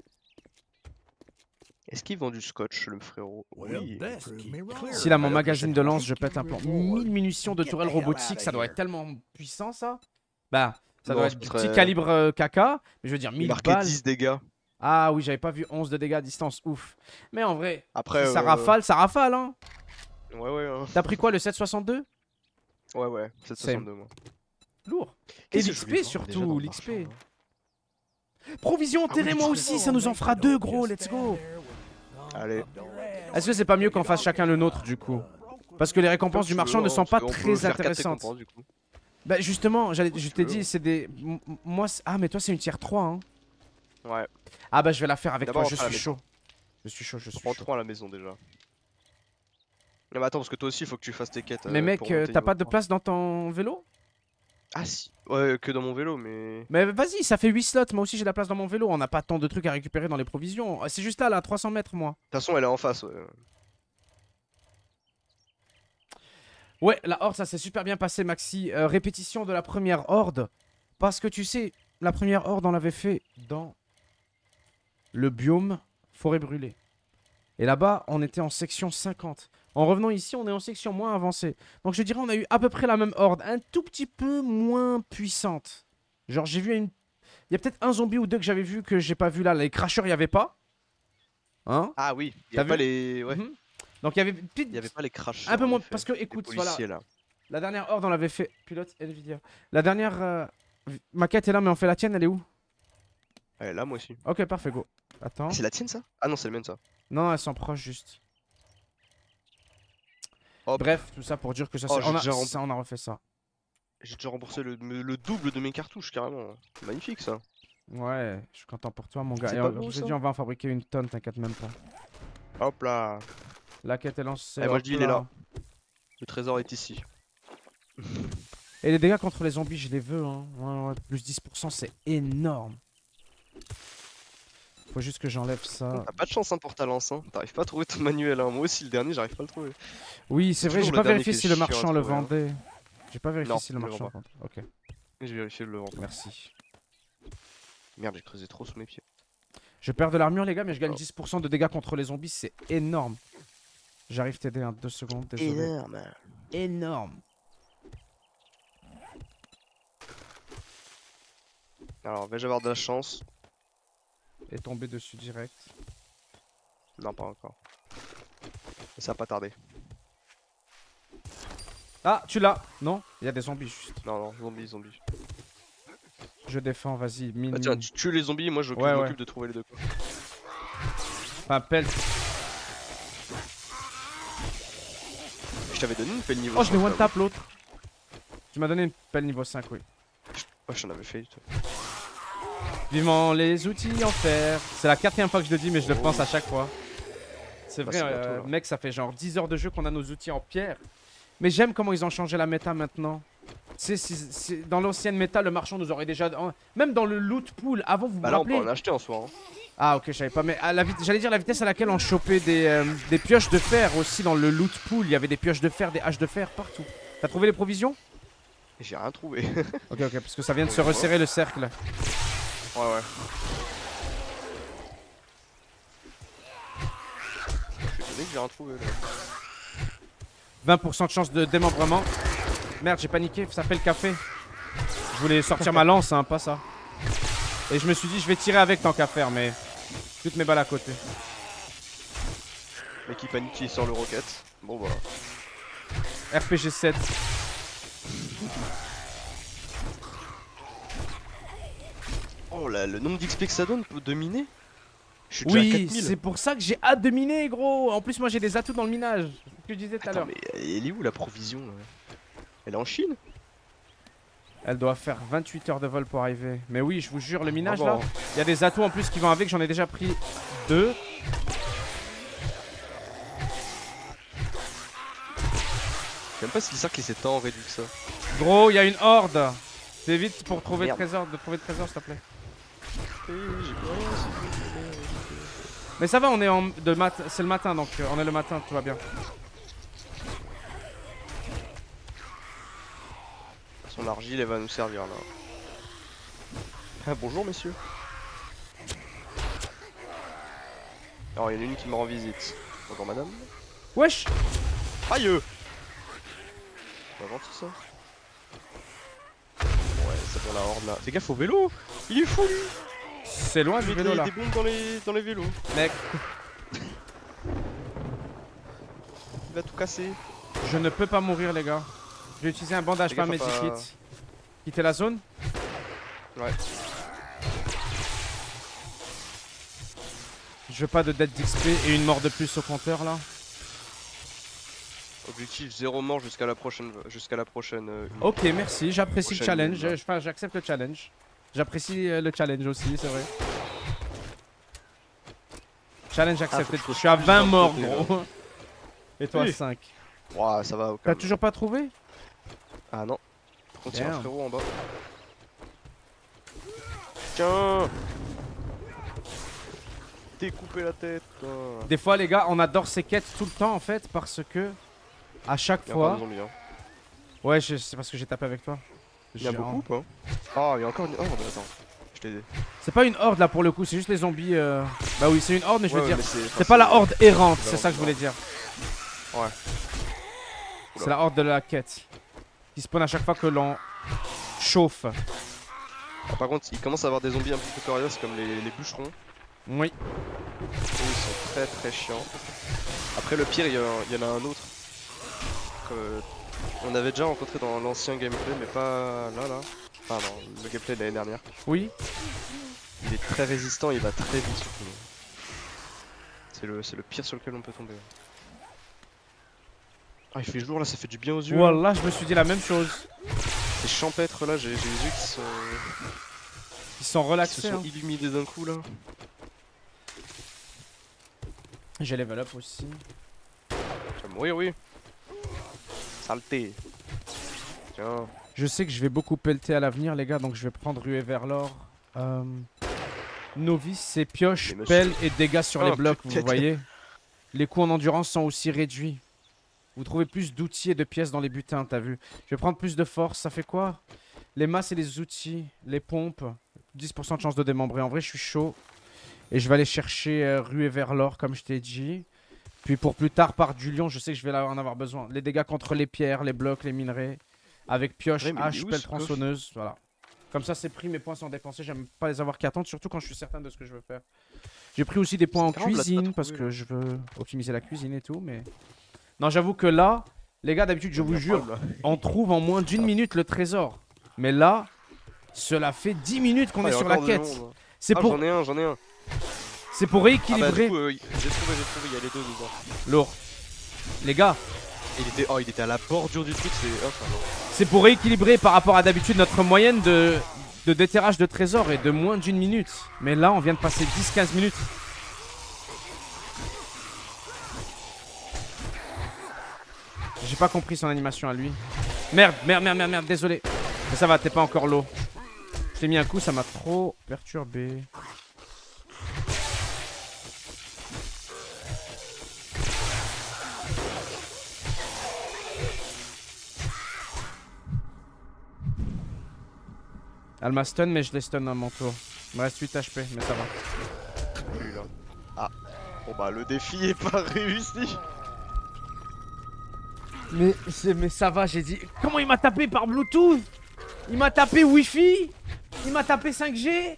Est-ce qu'ils vendent du scotch, le frérot? Oui. Si là, mon Alors que magazine chaque de fois- lance, je pète un plan. mille munitions de tourelle robotique, ça doit être tellement puissant, ça. Bah, ça Non, doit ce être du serait- petit calibre euh, caca, mais je veux dire, Il mille marquait balles. dix dégâts. Ah oui, j'avais pas vu onze de dégâts à distance, ouf. Mais en vrai, Après, si ça euh, rafale, ça rafale, hein. Ouais, ouais, hein. T'as pris quoi, le sept soixante-deux? Ouais, ouais, sept soixante-deux, moi. Lourd. Et Qu'est-ce que je voulais l'X P vendre déjà surtout, dans le l'X P. marchand, là Provision enterrée, moi aussi, ça nous en fera deux, gros, let's go. Allez. Est-ce que c'est pas mieux qu'on fasse chacun le nôtre, du coup? Parce que les récompenses Comme du tu marchand veux, ne hein, sont pas parce qu'on peut très faire quatre intéressantes. récompenses, du coup. Bah justement, j'allais- je tu t'ai veux, dit, hein. c'est des... m- m- Moi, c'est- ah mais toi c'est une tier trois, hein. Ouais. Ah bah je vais la faire avec D'abord, toi, on je fera la suis maison. chaud. Je suis chaud, je suis Prends chaud. trois à la maison déjà. Non mais attends, parce que toi aussi il faut que tu fasses tes quêtes. Mais euh, mec, pour euh, monter t'as niveau pas de trois. place dans ton vélo? Ah si. Ouais, que dans mon vélo, mais. Mais vas-y, ça fait huit slots, moi aussi j'ai la place dans mon vélo, on n'a pas tant de trucs à récupérer dans les provisions. C'est juste là, là, à trois cents mètres, moi. De toute façon, elle est en face. Ouais. Ouais, la horde, ça s'est super bien passé, Maxi. Euh, répétition de la première horde. Parce que tu sais, la première horde, on l'avait fait dans le biome forêt brûlée. Et là-bas, on était en section cinquante. En revenant ici, on est en section moins avancée. Donc je dirais, on a eu à peu près la même horde, un tout petit peu moins puissante. Genre, j'ai vu une... Il y a peut-être un zombie ou deux que j'avais vu que j'ai pas vu là. Les crashers, il n'y avait pas. Hein? Ah oui, il y T'as avait pas vu les. Ouais. Mhm. Donc il y avait une petite- Il y avait pas les crashers. un peu en moins... effet. Parce que, Les écoute, voilà. policiers là. La dernière horde, on l'avait fait. Pilote Nvidia. La dernière euh, maquette est là, mais on fait la tienne, elle est où? Elle est là, moi aussi. Ok, parfait, go. Attends. C'est la tienne, ça? Ah non, c'est la mienne, ça. Non, elles sont proches juste. Hop. Bref, tout ça pour dire que ça Oh, c'est. j'ai On, a... déjà rem- ça, on a refait ça. J'ai déjà remboursé le, le double de mes cartouches, carrément. Magnifique, ça. Ouais, je suis content pour toi, mon gars. C'est Et pas on- beau, je te ça dis, on va en fabriquer une tonne, t'inquiète même pas. Hop là. La quête est lancée. Eh, moi, hop je dis, il est là. Le trésor est ici. Et les dégâts contre les zombies, je les veux. Hein. Ouais, ouais, plus dix pour cent, c'est énorme. Faut juste que j'enlève ça. T'as pas de chance hein, pour ta lance, hein. T'arrives pas à trouver ton manuel. Hein. Moi aussi, le dernier, j'arrive pas à le trouver. Oui, c'est vrai, toujours j'ai le pas dernier vérifié qui est si le chiant à marchand le trouver, hein. vendait. J'ai pas vérifié Non, si le il le marchand vend le vendait. Ok, J'ai vérifié le vendre. merci. Merde, j'ai creusé trop sous mes pieds. Je perds de l'armure, les gars, mais je gagne Oh. dix pour cent de dégâts contre les zombies, c'est énorme. J'arrive t'aider en deux secondes, désolé. Énorme. Énorme. Alors, vais-je avoir de la chance? Et tomber dessus direct. Non, pas encore. Mais ça va pas tarder. Ah, tu l'as. Non, il y a des zombies juste. Non, non, zombies, zombies. Je défends, vas-y. Mine. Bah tiens, tu tues les zombies, moi je Ouais, m'occupe ouais. de trouver les deux. Quoi. Enfin, pelle. Je t'avais donné une pelle niveau Oh, je l'ai cinq, one là, tap l'autre. Tu m'as donné une pelle niveau cinq, oui. Ouais, j'en avais fait. toi. Vivement les outils en fer. C'est la quatrième fois que je le dis, mais je le Oh. pense à chaque fois. C'est Bah, vrai, c'est bientôt, euh, là. mec, ça fait genre dix heures de jeu qu'on a nos outils en pierre. Mais j'aime comment ils ont changé la méta maintenant. C'est, c'est, c'est- dans l'ancienne méta, le marchand nous aurait déjà. Même dans le loot pool, avant, vous vous Bah là, on rappelez peut en acheter en soi. Hein. Ah, ok, je savais pas. Mais à la vit- j'allais dire la vitesse à laquelle on chopait des, euh, des pioches de fer aussi dans le loot pool. Il y avait des pioches de fer, des haches de fer partout. T'as trouvé les provisions? J'ai rien trouvé. Ok, ok, parce que ça vient de se resserrer le cercle. ouais, ouais. Je suis étonné que j'ai rien trouvé là. vingt pour cent de chance de démembrement. Merde, j'ai paniqué, ça fait le café. Je voulais sortir ma lance, hein, pas ça. Et je me suis dit, je vais tirer avec tant qu'à faire, mais toutes mes balles à côté. Mec qui panique, il sort le rocket. Bon bah. R P G sept. Oh là, le nombre d'X P que ça donne peut dominer. Je suis déjà à Oui, quatre mille. c'est pour ça que j'ai hâte de miner, gros. En plus, moi, j'ai des atouts dans le minage. C'est ce que je disais tout à Attends, l'heure. mais elle est où la provision là? Elle est en Chine? Elle doit faire vingt-huit heures de vol pour arriver. Mais oui, je vous jure, le minage Ah là, bon. il y a des atouts en plus qui vont avec. J'en ai déjà pris deux. Je sais même pas si le cercle il s'est tant réduit que ça. Gros, il y a une horde. Fais vite pour trouver le Merde. trésor, de trouver le trésor, s'il te plaît. Eh, j'ai plus rien, s'il vous plaît. Mais ça va, on est en de mat c'est le matin, donc euh, on est le matin, tout va bien. De toute façon, l'argile elle va nous servir là. Ah, bonjour messieurs. Alors il y en a une qui me rend visite. Bonjour madame. Wesh. Aïe! C'est pas gentil ça. Ouais, c'est bon la horde là. Fais gaffe au vélo! Il est fou lui! C'est loin Il du met vélo des, là. des bombes dans les, dans les vélos. Mec, Il va tout casser. je ne peux pas mourir, les gars. J'ai utilisé un bandage, Fais pas un gaffe à medikit. pas- Quitter la zone. Ouais. Je veux pas de dead d'X P et une mort de plus au compteur là. Objectif zéro mort jusqu'à la prochaine. Jusqu'à la prochaine. euh, une- Ok, merci, j'apprécie le Prochaine challenge. lune, là. Je- Enfin, j'accepte le challenge. J'apprécie euh, le challenge aussi, c'est vrai. Challenge accepté. faut que je suis à plus vingt d'un morts, côté, là. gros. Et toi, Oui. cinq. Ouah, ça va au T'as calme. toujours pas trouvé? Ah non. Par contre, il y a un Damn. frérot en bas. Tiens! T'es coupé la tête, toi. Des fois, les gars, on adore ces quêtes tout le temps en fait parce que à chaque Il y a encore fois. des zombies, hein. Ouais, je- c'est parce que j'ai tapé avec toi. Il y en a J'ai- beaucoup ou pas? Ah, il y a encore une horde, attends. Je t'ai aidé. C'est pas une horde là pour le coup, c'est juste les zombies. euh, Bah oui, c'est une horde, mais je Ouais, veux ouais, dire. mais c'est enfin, C'est pas la horde errante, la c'est horde ça que je voulais errante. dire. Ouais. C'est Oula. la horde de la quête. Qui spawn à chaque fois que l'on chauffe. Ah, par contre, il commence à avoir des zombies un peu plus coriaces comme les, les bûcherons. Oui. Eux, ils sont très très chiants. Après, le pire, il y, a- il y en a un autre. Que On avait déjà rencontré dans l'ancien gameplay, mais pas là, là. Enfin, dans le gameplay de l'année dernière. Oui. Il est très résistant, il va très vite surtout. C'est le, c'est le pire sur lequel on peut tomber. Ah, il fait jour là, ça fait du bien aux yeux. Voilà, je me suis dit la même chose. C'est champêtre là, j'ai les yeux qui sont. Ils sont relaxés. Ils se sont hein. illuminés d'un coup là. J'ai level up aussi. Tu vas mourir, oui. Saleté. Tiens. Je sais que je vais beaucoup pelleter à l'avenir, les gars, donc je vais prendre ruée vers l'or. Euh... Novice, c'est pioche, Et monsieur- pelle et dégâts sur Oh, les blocs, vous peut-être. voyez. Les coups en endurance sont aussi réduits. Vous trouvez plus d'outils et de pièces dans les butins, t'as vu. Je vais prendre plus de force, ça fait quoi? Les masses et les outils, les pompes, dix pour cent de chance de démembrer. En vrai, je suis chaud. Et je vais aller chercher euh, ruée vers l'or, comme je t'ai dit. Puis pour plus tard, par du lion, je sais que je vais en avoir besoin. Les dégâts contre les pierres, les blocs, les minerais. Avec pioche, Ouais, mais il est hache, où, pelle ce coffre? tronçonneuse. Voilà. Comme ça, c'est pris, mes points sont dépensés. J'aime pas les avoir qu'à attendre, surtout quand je suis certain de ce que je veux faire. J'ai pris aussi des points en C'est marrant de la pas cuisine parce trouver, que là. je veux optimiser la cuisine et tout. Mais non, j'avoue que là, les gars, d'habitude, je vous jure, on trouve en moins d'une minute le trésor. Mais là, cela fait dix minutes qu'on Ah, est il y a sur la encore du quête. monde, là. C'est Ah, pour, j'en ai un, j'en ai un. c'est pour Ah bah rééquilibrer du coup, euh, j'ai trouvé, j'ai trouvé, il y a les deux dedans. l'or. Les gars, Et il était, oh, il était à la bordure du truc, c'est. Oh, enfin, non. c'est pour rééquilibrer par rapport à d'habitude notre moyenne de, de déterrage de trésors est de moins d'une minute. Mais là, on vient de passer dix quinze minutes. J'ai pas compris son animation à lui. Merde, merde, merde, merde, merde, désolé. Mais ça va, t'es pas encore low. Je t'ai mis un coup, ça m'a trop perturbé. Elle m'a stun, mais je l'ai stun à mon tour. Il me reste huit H P, mais ça va. Lui, là. Ah. Bon bah le défi est pas réussi. Mais, mais ça va, j'ai dit. Comment il m'a tapé par Bluetooth? Il m'a tapé Wi-Fi? Il m'a tapé cinq G?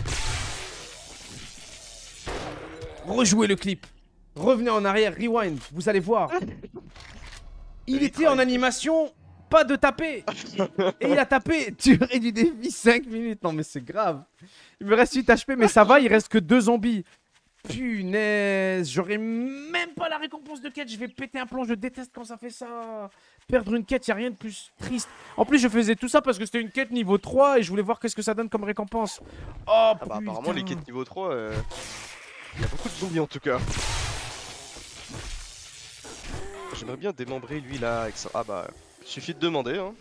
Rejouez le clip. Revenez en arrière, rewind, vous allez voir. Il était en animation, pas de taper. Et il a tapé. Durée du défi cinq minutes. Non mais c'est grave. Il me reste huit H P, mais ça va, il reste que deux zombies. Punaise, j'aurais même pas la récompense de quête, je vais péter un plomb, je déteste quand ça fait ça. Perdre une quête, y a rien de plus triste. En plus, je faisais tout ça parce que c'était une quête niveau trois et je voulais voir qu'est-ce que ça donne comme récompense. Oh Ah bah putain. apparemment les quêtes niveau trois, euh, il y a beaucoup de zombies en tout cas. J'aimerais bien démembrer lui là avec ça. Ah bah, suffit de demander hein.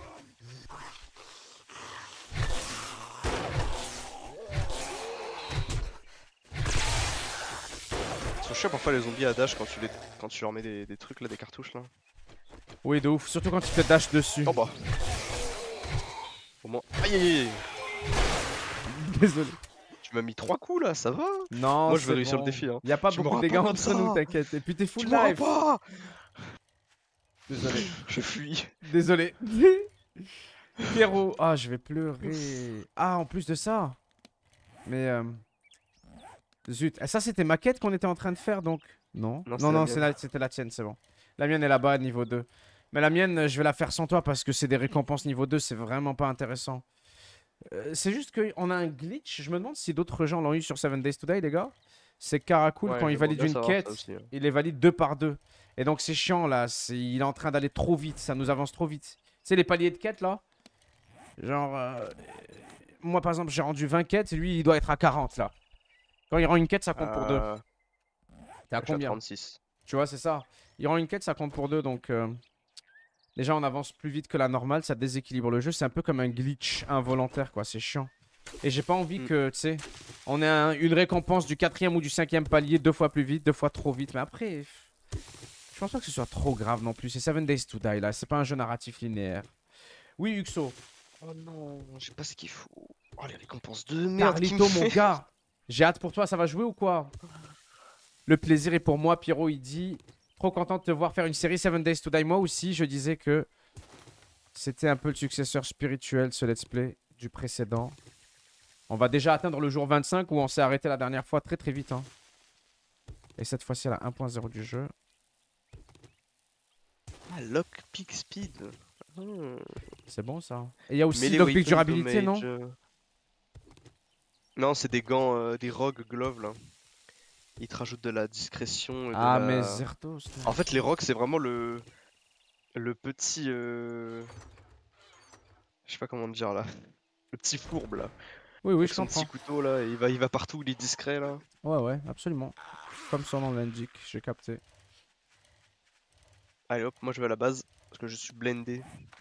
Ils sont chiants parfois les zombies à dash quand tu, les... quand tu leur mets des... des trucs là, des cartouches là. Oui, de ouf, surtout quand tu fais dash dessus. Oh bah. Au moins. Aïe aïe aïe. Désolé. Tu m'as mis trois coups là, ça va? Non, Moi je vais c'est réussir bon. le défi hein. Y a pas Tu beaucoup de m'auras dégâts pas comme entre ça. nous, t'inquiète. Et puis t'es full Tu m'auras life. pas. Désolé. Je fuis. Désolé. Pierrot. Ah, je vais pleurer. Ah, en plus de ça. Mais euh... zut. Et ça, c'était ma quête qu'on était en train de faire donc. Non. Non, Non, c'est la non, mienne. c'est la- c'était la tienne, c'est bon. La mienne est là-bas, niveau deux. Mais la mienne, je vais la faire sans toi parce que c'est des récompenses niveau deux, c'est vraiment pas intéressant. Euh, c'est juste qu'on a un glitch. Je me demande si d'autres gens l'ont eu sur seven Days to Die, les gars. C'est Caracool, Ouais, quand il j'aimerais valide bien une savoir ça quête, aussi, hein. il les valide deux par deux. Et donc c'est chiant là, c'est- il est en train d'aller trop vite, ça nous avance trop vite. Tu sais, les paliers de quête là. Genre, euh, moi par exemple, j'ai rendu vingt quêtes et lui il doit être à quarante là. Quand il rend une quête, ça compte pour deux. Euh, T'es à je suis à combien? trente-six. Tu vois, c'est ça. Il rend une quête, ça compte pour deux, donc... euh, déjà, on avance plus vite que la normale, ça déséquilibre le jeu. C'est un peu comme un glitch involontaire, quoi. C'est chiant. Et j'ai pas envie Mm. que, tu sais, on ait un- une récompense du quatrième ou du cinquième palier deux fois plus vite, deux fois trop vite. Mais après, je pense pas que ce soit trop grave non plus. C'est seven Days to Die, là. C'est pas un jeu narratif linéaire. Oui, Uxo. Oh non, je sais pas ce qu'il faut. Oh les récompenses de merde qu'il me Carlito, mon fait. gars. J'ai hâte pour toi, ça va jouer ou quoi? Le plaisir est pour moi, Pierrot, il dit. Trop content de te voir faire une série seven Days to Die. Moi aussi, je disais que c'était un peu le successeur spirituel, ce let's play, du précédent. On va déjà atteindre le jour vingt-cinq où on s'est arrêté la dernière fois très très vite. Hein. Et cette fois-ci, à la un point zéro du jeu. Ah, lockpick speed. Hmm. C'est bon ça. Et il y a aussi Melee lockpick weapon durabilité, non? damage, euh. Non, c'est des gants, euh, des rogue gloves là. Ils te rajoutent de la discrétion et de Ah, mais la... Zertos. là. En fait, les rogues, c'est vraiment le... Le petit... euh, Je sais pas comment te dire là. Le petit fourbe là. Oui, oui, Avec je son comprends. petit couteau là, il va, il va partout, il est discret là. Ouais, ouais, absolument. Comme son nom l'indique, j'ai capté. Allez hop, moi je vais à la base, parce que je suis blindé.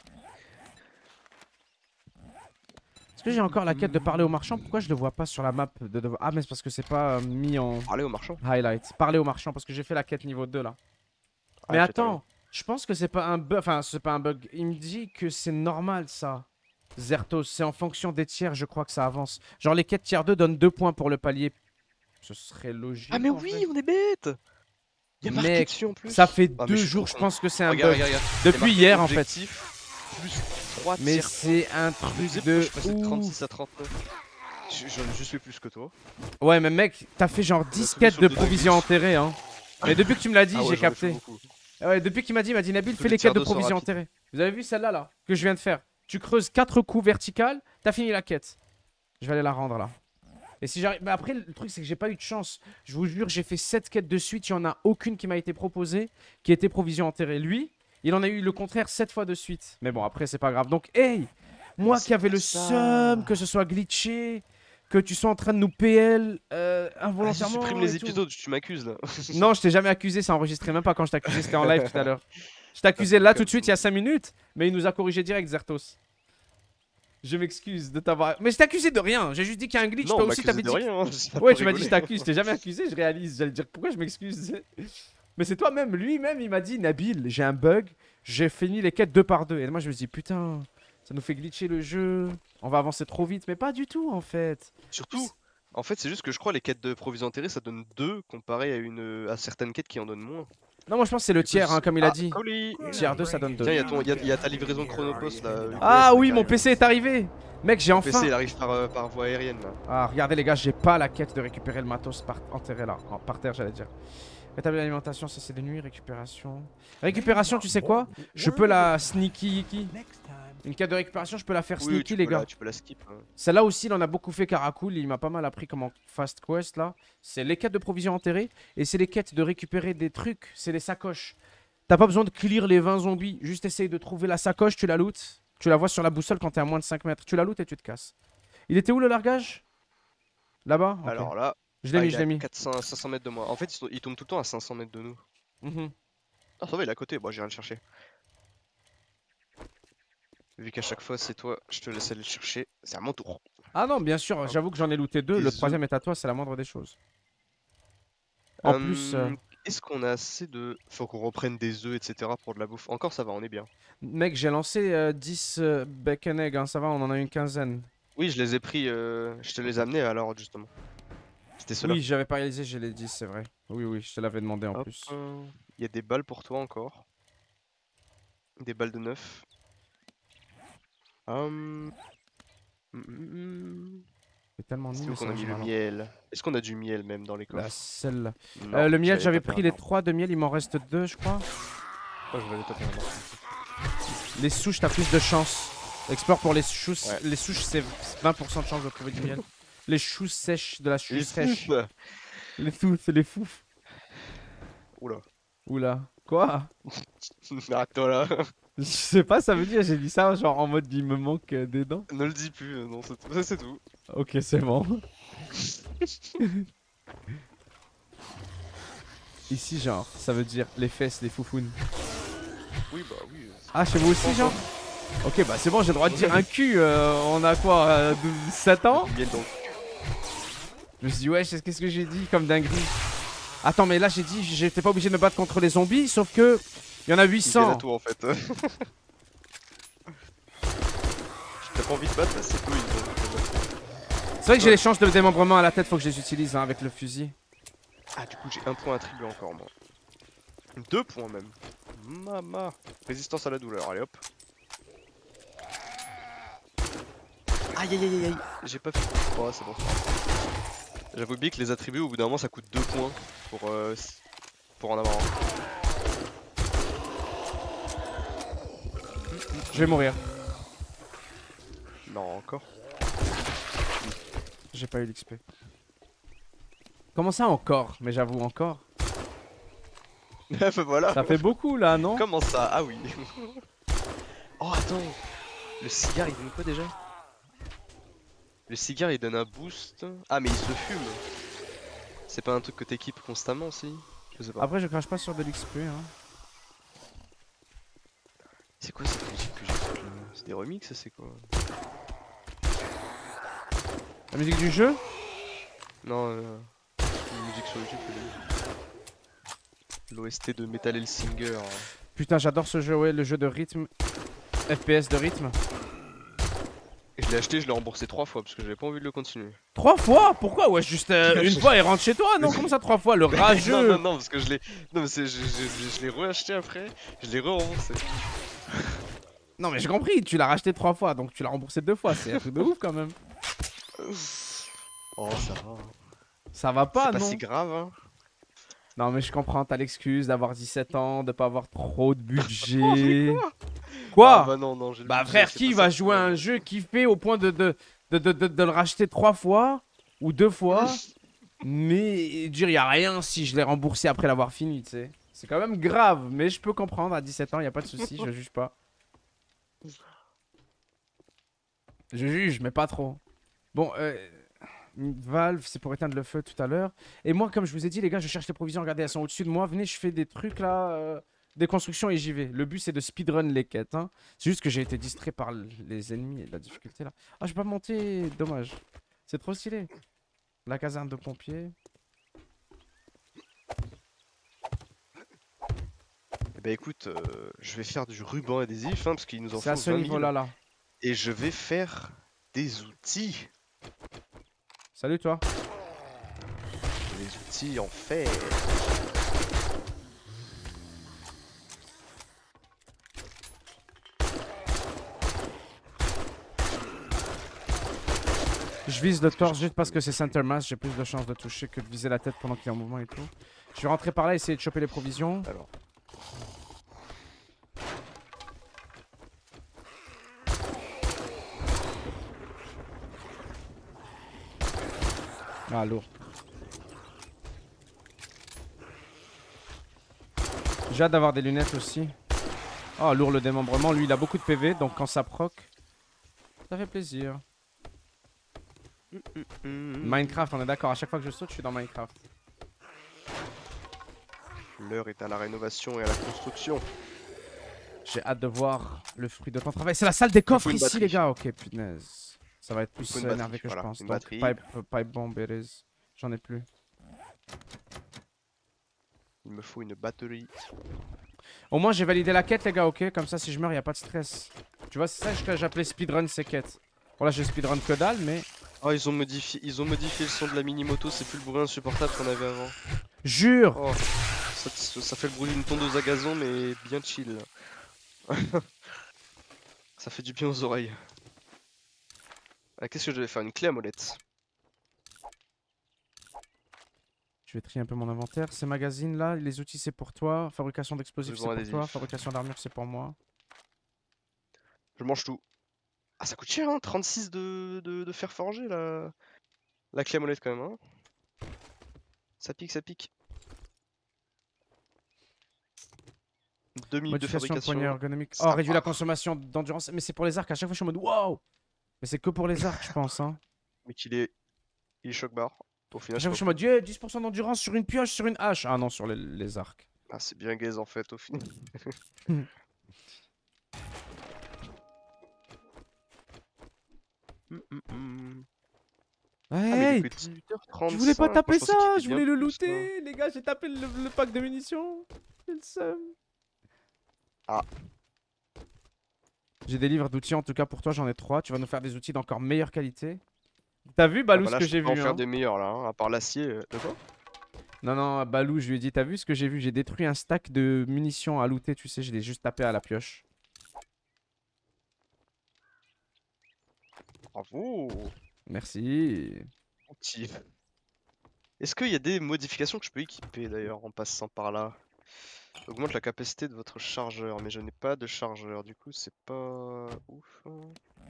Est-ce que j'ai encore la quête de parler au marchand? Pourquoi je le vois pas sur la map de... de- Ah, mais c'est parce que c'est pas euh, mis en Parler au marchand. highlight. Parler au marchand, parce que j'ai fait la quête niveau deux là. Mais Ah, j'ai terminé. attends, je pense que c'est pas un bug. Enfin, c'est pas un bug. Il me dit que c'est normal ça. Zertos, c'est en fonction des tiers, je crois que ça avance. Genre les quêtes tiers deux donnent deux points pour le palier. Ce serait logique. Ah mais en oui, fait. on est bête. Il y a marqué Mec, dessus en plus. ça fait Ah, mais deux je suis jours, trop je con. pense que c'est un Regarde, bug. regarde, regarde. Il y a Depuis marqué hier en fait. objectif, Plus trois Mais tiers. c'est un Je truc sais de pas, je suis passé de ouf. trente-six à trente-neuf. Je- J'en ai juste fait plus que toi. Ouais, mais mec, t'as fait genre On a dix trouvé quêtes sur de le provisions Dynamite. enterrées, hein. Mais depuis que tu me l'as dit, Ah ouais, j'ai j'en ai fait capté. beaucoup. Ouais, depuis qu'il m'a dit, il m'a dit Nabil, Tous fais les les quêtes de tiers deux sont provisions rapides. enterrées. Vous avez vu celle-là là que je viens de faire? Tu creuses quatre coups verticales, t'as fini la quête. Je vais aller la rendre là. Et si j'arrive. Mais après, le truc, c'est que j'ai pas eu de chance. Je vous jure, j'ai fait sept quêtes de suite. Il y en a aucune qui m'a été proposée qui était provision enterrée. Lui, il en a eu le contraire sept fois de suite. Mais bon, après, c'est pas grave. Donc, hey, moi C'est qui avais pour le ça. seum que ce soit glitché, que tu sois en train de nous P L euh, Vas-y, involontairement. supprime et les tout. épisodes, tu m'accuses là. Non, je t'ai jamais accusé, c'est enregistré même pas quand je t'ai accusé, c'était en live tout à l'heure. Je t'ai accusé là tout de suite il y a cinq minutes, mais il nous a corrigé direct, Zertos. Je m'excuse de t'avoir. Mais je t'ai accusé de rien, j'ai juste dit qu'il y a un glitch, Non, toi on aussi m'accuse t'avais de dit. rien. Hein. j'ai pas Ouais, pu tu m'as dit rigoler. je t'accuse, je t'ai jamais accusé, je réalise. J'allais dire pourquoi je m'excuse. Mais c'est toi-même, lui-même, il m'a dit Nabil, j'ai un bug, j'ai fini les quêtes deux par deux. Et moi je me dis putain, ça nous fait glitcher le jeu, on va avancer trop vite, mais pas du tout en fait. Surtout, en fait, c'est juste que je crois les quêtes de provisions enterrées ça donne deux comparé à, une, à certaines quêtes qui en donnent moins. Non, moi je pense que c'est le Du coup, tiers, hein, c'est- comme il a Ah, dit. colis. Tiers deux, ça donne deux. Tiens, il y, a ton- y a- y a ta livraison Chronopost là. U P S, Ah là, oui, qui mon arrive. P C est arrivé. Mec, j'ai Ton enfin. P C il arrive par, euh, par voie aérienne là. Ah, regardez les gars, j'ai pas la quête de récupérer le matos par... enterré là, en- par terre, j'allais dire. Rétablir l'alimentation, ça c'est de nuit, récupération. Récupération, tu sais quoi? Je peux la sneaky yiki. Une quête de récupération, je peux la faire Oui, sneaky, tu les peux la- gars. tu peux la skip. hein. Celle-là aussi, il en a beaucoup fait Caracool, il m'a pas mal appris comment fast quest là. C'est les quêtes de provisions enterrées et c'est les quêtes de récupérer des trucs, c'est les sacoches. T'as pas besoin de clear les vingt zombies, juste essaye de trouver la sacoche, tu la lootes. Tu la vois sur la boussole quand t'es à moins de cinq mètres. Tu la lootes et tu te casses. Il était où le largage? Là-bas? Ok. Alors là, Je l'ai ah, mis, il je est l'ai à mis. quatre cents, cinq cents mètres de moi. En fait, ils, sont- ils tombent tout le temps à cinq cents mètres de nous. Mhm. Ah, ça va, il est à côté. Bon, j'irai le chercher. Vu qu'à chaque fois c'est toi, je te laisse aller le chercher. C'est à mon tour. Ah non, bien sûr, j'avoue que j'en ai looté deux. Des Le œufs. troisième est à toi, c'est la moindre des choses. En plus, euh, Hum, Est-ce qu'on a assez de. Faut qu'on reprenne des œufs, et cetera pour de la bouffe. Encore, ça va, on est bien. mec, j'ai lancé euh, dix euh, bacon eggs, hein, ça va, on en a une quinzaine. Oui, je les ai pris. euh, Je te les ai amenés alors, justement. C'était ceux-là. Oui, j'avais pas réalisé, j'ai les dix, c'est vrai. Oui, oui, je te l'avais demandé en Hop, plus. euh, Il y a des balles pour toi encore. Des balles de neuf. Hum... hum, hum, hum. C'est tellement C'est nul où le qu'on a mis le singe, miel? Est-ce qu'on a du miel même dans les La coffres? celle. Non, Euh, le miel, je vais j'avais aller taper pris un les arbre. trois de miel, il m'en reste deux, je crois. Oh, je vais aller taper un arbre. Les souches, t'as plus de chance. Explore pour les souches. Ouais. Les souches, c'est vingt pour cent de chance de trouver du miel. Les choux sèches, de la chousse Les sèche. fouf. Les fouf, les fouf. Oula. Oula. Quoi? Arrête-toi là. Je sais pas, ça veut dire, j'ai dit ça genre en mode il me manque euh, des dents. Ne le dis plus, euh, non, c'est tout. Ça, c'est tout. Ok, c'est bon. Ici, genre, ça veut dire les fesses, les foufounes. Oui, bah oui. euh, Ah, chez vous aussi, genre? Ok, bah c'est bon, j'ai le droit de dire un cul. euh, on a quoi, euh, sept ans? Miel donc. Je me suis dit, ouais, qu'est-ce que j'ai dit comme dinguerie? Attends, mais là, j'ai dit, j'étais pas obligé de me battre contre les zombies, sauf que. Il y en a huit Ils viennent à cents. toi en fait. T'as pas envie de battre, là, c'est tout. Ils ont... C'est vrai que j'ai les chances de démembrement à la tête, faut que je les utilise hein, avec le fusil. Ah, du coup, j'ai un point attribué encore, moi. Deux points même. Mama. Résistance à la douleur, allez hop. Aïe aïe aïe aïe. J'ai pas fait. Oh, c'est bon. J'avais oublié que les attributs, au bout d'un moment, ça coûte deux points pour, euh, pour en avoir un. Je vais mourir. Non, encore. J'ai pas eu l'X P. Comment ça encore? Mais j'avoue encore. Bah voilà. Ça fait beaucoup là, non? Comment ça? Ah oui. Oh attends. Le cigare il donne quoi déjà? Le cigare il donne un boost. Ah mais il se fume. C'est pas un truc que t'équipes constamment si? Je sais pas. Après je crache pas sur de l'X P hein. C'est quoi cette musique que j'écoute là? C'est des remixes c'est quoi? La musique du jeu? Non, euh, une musique sur YouTube. L'O S T de Metal Hellsinger. Putain j'adore ce jeu, ouais, le jeu de rythme. F P S de rythme. Et je l'ai acheté, je l'ai remboursé trois fois parce que j'avais pas envie de le continuer. Trois fois? Pourquoi? Ouais, juste euh, une fois et rentre chez toi, non? Comment ça trois fois? Le rageux! Non, non, non, parce que je l'ai. Non, mais c'est- je, je, je, je l'ai re-acheté après, je l'ai re-remboursé. Non, mais j'ai compris, tu l'as racheté trois fois, donc tu l'as remboursé deux fois, c'est un truc de ouf quand même. Oh, ça va. Ça va pas, C'est pas non? si grave, hein. Non, mais je comprends, t'as l'excuse d'avoir dix-sept ans, de pas avoir trop de budget. Quoi? Ah bah non, non, j'ai le Bah budget, frère, c'est qui pas va ça le jouer à problème. un jeu kiffé au point de, de, de, de, de- de le racheter trois fois ou deux fois, mais dire y a rien si je l'ai remboursé après l'avoir fini, tu sais. C'est quand même grave, mais je peux comprendre, à dix-sept ans, y a pas de souci, je juge pas. Je juge, mais pas trop. Bon, euh, Valve, c'est pour éteindre le feu tout à l'heure. Et moi, comme je vous ai dit, les gars, je cherche les provisions, regardez, elles sont au-dessus de moi. Venez, je fais des trucs là, euh, des constructions et j'y vais. Le but, c'est de speedrun les quêtes, hein. C'est juste que j'ai été distrait par les ennemis et la difficulté là. Ah, je vais pas monter, dommage. C'est trop stylé. La caserne de pompiers. Eh bah écoute, euh, je vais faire du ruban adhésif, hein, parce qu'il nous en C'est à faut ce vingt niveau-là, mille. là. Et je vais faire des outils. Salut, toi. Des outils en fer. Je vise le torse juste parce que c'est center mass. J'ai plus de chances de toucher que de viser la tête pendant qu'il est en mouvement et tout. Je vais rentrer par là, essayer de choper les provisions. Alors. Ah, lourd. J'ai hâte d'avoir des lunettes aussi. Oh, lourd le démembrement. Lui, il a beaucoup de P V, donc quand ça proc, ça fait plaisir. Minecraft, on est d'accord. À chaque fois que je saute, je suis dans Minecraft. L'heure est à la rénovation et à la construction. J'ai hâte de voir le fruit de ton travail. C'est la salle des coffres une ici, batterie. les gars. Ok, punaise. Ça va être Il plus faut une euh, batterie, énervé que voilà, je pense. une Donc, batterie. pipe, euh, pipe bomb, it is. J'en ai plus. Il me faut une batterie. Au moins, j'ai validé la quête, les gars, ok? Comme ça, si je meurs, y a pas de stress. Tu vois, c'est ça que j'appelais speedrun ces quêtes. Bon, là, j'ai speedrun que dalle, mais. Oh, ils ont modifié, ils ont modifié le son de la mini-moto, c'est plus le bruit insupportable qu'on avait avant. Jure! Oh, ça, ça fait le bruit d'une tondeuse à gazon, mais bien chill. Ça fait du bien aux oreilles. Ah, qu'est-ce que je devais faire? Une clé à molette. Je vais trier un peu mon inventaire. Ces magazines là, les outils c'est pour toi. Fabrication d'explosifs c'est Ruban pour adhésif. toi. Fabrication d'armure c'est pour moi. Je mange tout. Ah, ça coûte cher, hein, trente-six de, de, de fer forgé, la... la clé à molette, quand même. Hein. Ça pique, ça pique. deux minutes de Modification de poignée fabrication. ergonomique. Oh, Ça réduit va. la consommation d'endurance. Mais c'est pour les arcs. À chaque fois je suis en mode wow! Mais c'est que pour les arcs, je pense. Hein. Mais qu'il est... Il est choc-barre. Au À final, chaque fois je c'est suis en pas mode yeah, dix pour cent d'endurance sur une pioche, sur une hache. Ah non, sur les, les arcs. Ah, c'est bien gaze en fait, au final. Hum, hum, hum. Ah, mais il Hey! est que dix-huit heures trente-cinq. Je voulais pas Moi, taper je pensais ça! qu'il était Je bien voulais le plus, là. looter! Les gars, j'ai tapé le, le pack de munitions. J'ai le seum. Ah. J'ai des livres d'outils en tout cas pour toi, j'en ai trois. Tu vas nous faire des outils d'encore meilleure qualité. T'as vu Ah Balou bah ce là, que je j'ai peux pas vu en faire hein? des meilleurs là, hein, à part l'acier. euh, De quoi? Non non Balou je lui ai dit t'as vu ce que j'ai vu? J'ai détruit un stack de munitions à looter tu sais, je l'ai juste tapé à la pioche. Bravo! Merci. Gentil. Est-ce qu'il y a des modifications que je peux équiper d'ailleurs en passant par là? Augmente la capacité de votre chargeur, mais je n'ai pas de chargeur, du coup c'est pas ouf. hein.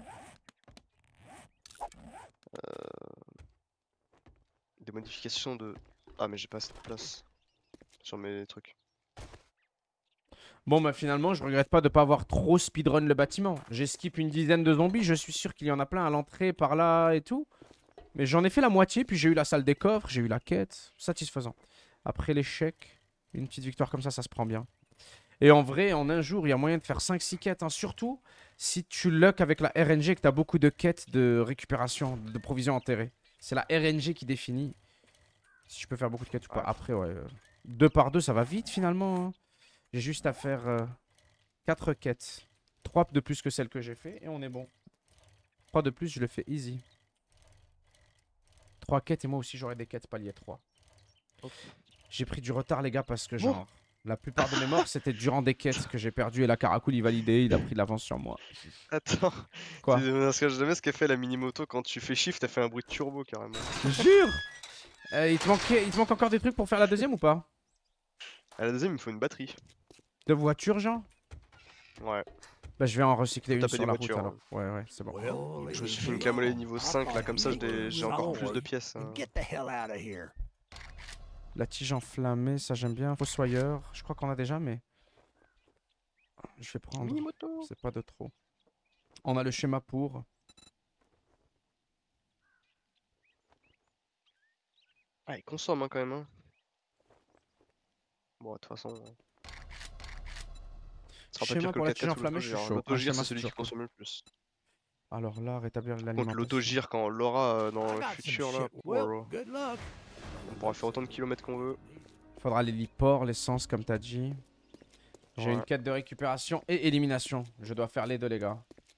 Des modifications de... Ah mais j'ai pas assez de place sur mes trucs. Bon, bah finalement, je regrette pas de pas avoir trop speedrun le bâtiment. J'ai skip une dizaine de zombies, je suis sûr qu'il y en a plein à l'entrée, par là et tout. Mais j'en ai fait la moitié, puis j'ai eu la salle des coffres, j'ai eu la quête. Satisfaisant. Après l'échec, une petite victoire comme ça, ça se prend bien. Et en vrai, en un jour, il y a moyen de faire cinq six quêtes. Hein. Surtout si tu luck avec la R N G et que tu as beaucoup de quêtes de récupération, de provisions enterrées. C'est la R N G qui définit si tu peux faire beaucoup de quêtes ou pas. Ouais. Après, ouais. euh, Deux par deux, ça va vite finalement. hein. J'ai juste à faire euh, quatre quêtes. trois de plus que celles que j'ai fait et on est bon. trois de plus, je le fais easy. trois quêtes et moi aussi j'aurai des quêtes palier trois. Ok. J'ai pris du retard les gars parce que Bon. genre la plupart de mes morts c'était durant des quêtes que j'ai perdu et la Caracool il validait, il a pris de l'avance sur moi. Attends, Quoi? c'est- parce que jamais ce qu'a fait la mini-moto quand tu fais shift, t'as fait un bruit de turbo carrément. Jure. Euh, il, te manquait, il te manque encore des trucs pour faire la deuxième ou pas? À la deuxième, il me faut une batterie. De voiture genre? Ouais, Bah je vais en recycler faut une taper sur des la route voitures. alors. hein. Ouais ouais c'est bon. Je me suis fait une camolée niveau cinq là, comme ça j'ai j'ai encore plus de pièces. hein. La tige enflammée, ça j'aime bien. Fossoyeur, je crois qu'on a déjà mais... Je vais prendre. Mini-moto. C'est pas de trop. On a le schéma pour. Ah, il consomme hein, quand même. Hein. Bon, de toute façon. hein. Ce sera pas Schéma pire que pour le la tige quatre quatre ou enflammée, je suis l'autogire. chaud. Un L'autogire, schéma, c'est c'est celui qui toujours cool. consomme le plus. Alors là, rétablir Contre l'alimentation. l'autogire, quand on l'aura euh, dans le futur, là, oh, on pourra faire autant de kilomètres qu'on veut. Faudra l'héliport, l'essence, comme t'as dit. J'ai Ouais. une quête de récupération et élimination. Je dois faire les deux, les gars.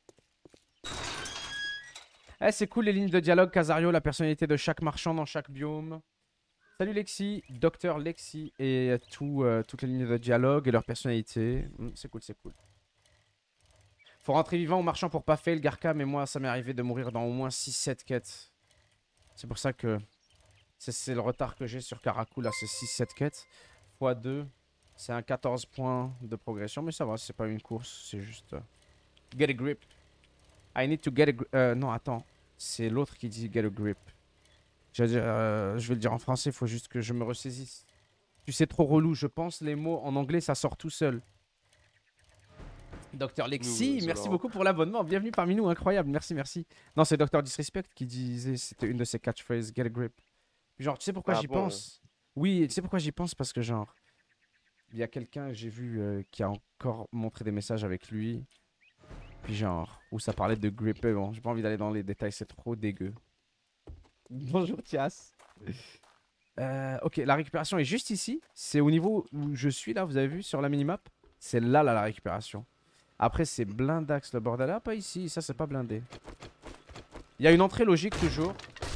Eh, c'est cool les lignes de dialogue, Casario, la personnalité de chaque marchand dans chaque biome. Salut Lexi, Docteur Lexi et euh, tout, euh, toutes les lignes de dialogue et leur personnalité. Hmm, c'est cool, c'est cool. Faut rentrer vivant au marchand pour pas fail, Garka, mais moi, ça m'est arrivé de mourir dans au moins six sept quêtes. C'est pour ça que c'est le retard que j'ai sur Caracool, là, c'est six sept quêtes. fois deux, c'est un quatorze points de progression, mais ça va, c'est pas une course, c'est juste... euh, Get a grip. I need to get a grip. Euh, non, attends, c'est l'autre qui dit get a grip. Je vais, dire, euh, je vais le dire en français, il faut juste que je me ressaisisse. Tu sais, trop relou, je pense les mots en anglais, ça sort tout seul. Docteur Lexi, Nous, merci alors. beaucoup pour l'abonnement. Bienvenue parmi nous, incroyable, merci, merci. Non, c'est Docteur Disrespect qui disait, c'était une de ses catchphrases, get a grip. Genre, tu sais pourquoi Ah j'y bon. pense? Oui, tu sais pourquoi j'y pense? Parce que, genre, il y a quelqu'un que j'ai vu euh, qui a encore montré des messages avec lui. Puis, genre, où ça parlait de gripper. Bon, j'ai pas envie d'aller dans les détails, c'est trop dégueu. Bonjour, Tias. Euh, ok, la récupération est juste ici. C'est au niveau où je suis, là, vous avez vu, sur la minimap. C'est là, là, la récupération. Après, c'est blindax le bordel. Ah, pas ici, ça, c'est pas blindé. Il y a une entrée logique, toujours.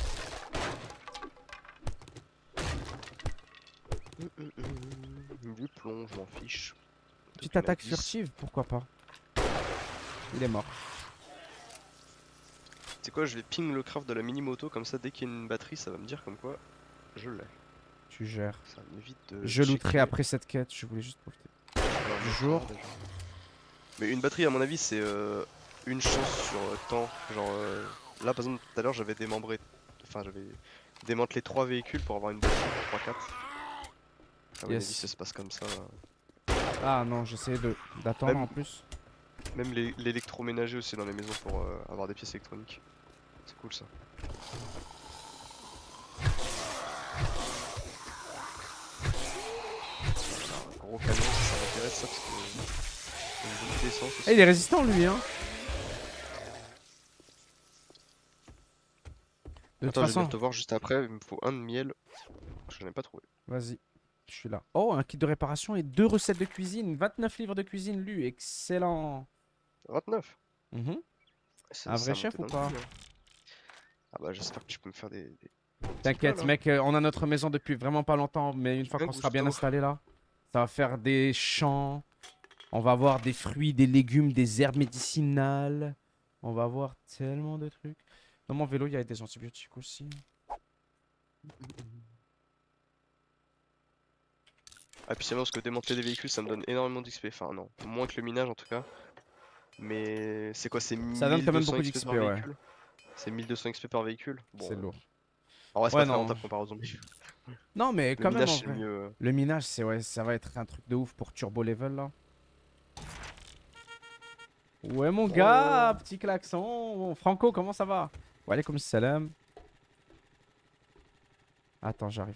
Du plomb, je m'en fiche. Petite Depuis la attaque dix. furtive, pourquoi pas. Il est mort. C'est quoi, je vais ping le craft de la mini-moto, comme ça, dès qu'il y a une batterie, ça va me dire comme quoi je l'ai. Tu gères. Ça m'évite de. Je looterai checker. après cette quête, je voulais juste profiter. Alors, Du je jour. déjà. Mais une batterie, à mon avis, c'est euh, une chance sur euh, temps. Genre, euh, là, par exemple, tout à l'heure, j'avais démembré. Enfin, j'avais démantelé trois véhicules pour avoir une batterie pour trois quatre. À mon Yes. avis, ça se passe comme ça. Ah non, j'essayais de d'attendre Même- en plus. Même l'é- l'électroménager aussi dans les maisons pour euh, avoir des pièces électroniques. C'est cool ça. Un gros camion, ça m'intéresse ça parce que. il y a une bonne d'essence aussi. Eh, il est résistant lui, hein. De toute Attends, je vais façon, venir te voir juste après, il me faut un de miel. Je n'en ai pas trouvé. vas-y, je suis là. Oh, un kit de réparation et deux recettes de cuisine. vingt-neuf livres de cuisine lus, excellent. vingt-neuf. Mhm. Ça- Un ça vrai a chef monté ou d'un pas? coup, hein. Ah bah j'espère que tu peux me faire des... des- des petits T'inquiète, plats, là. mec, euh, on a notre maison depuis vraiment pas longtemps, mais une fois Un qu'on sera bien gusto. installé là, ça va faire des champs. On va avoir des fruits, des légumes, des herbes médicinales. On va avoir tellement de trucs. Dans mon vélo, il y a des antibiotiques aussi. Ah, puis c'est bien parce que démanteler des véhicules ça me donne énormément d'X P. Enfin, non, moins que le minage en tout cas. Mais c'est quoi? C'est Ça donne quand même mille deux cents beaucoup X P d'X P, par ouais. véhicule? C'est mille deux cents X P par véhicule? Bon, C'est euh, lourd. en vrai, c'est Ouais, pas très non. rentable comparé aux zombies. Non, mais Le quand même, en minage, c'est le vrai. mieux. euh. Le minage, c'est ouais, ça va être un truc de ouf pour turbo level, là. Ouais, mon gars, Oh. petit klaxon. Franco, comment ça va? Wa alaykoum salam. Attends, j'arrive.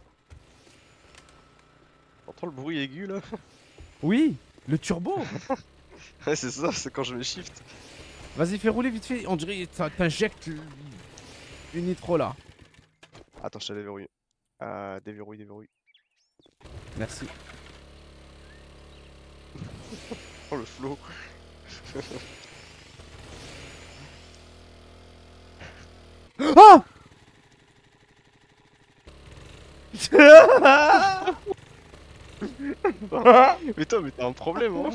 T'entends le bruit aigu là? Oui, le turbo. Ouais, c'est ça, c'est quand je me shift. Vas-y, fais rouler vite fait. On dirait que t'injectes une nitro là. Attends, je te déverrouille. Ah, déverrouille, déverrouille. Merci. Oh le flow. Oh. Mais toi, mais t'as un problème, hein?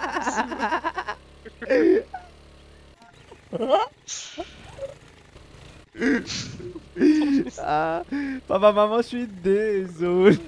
Ah, papa, maman, je suis désolé.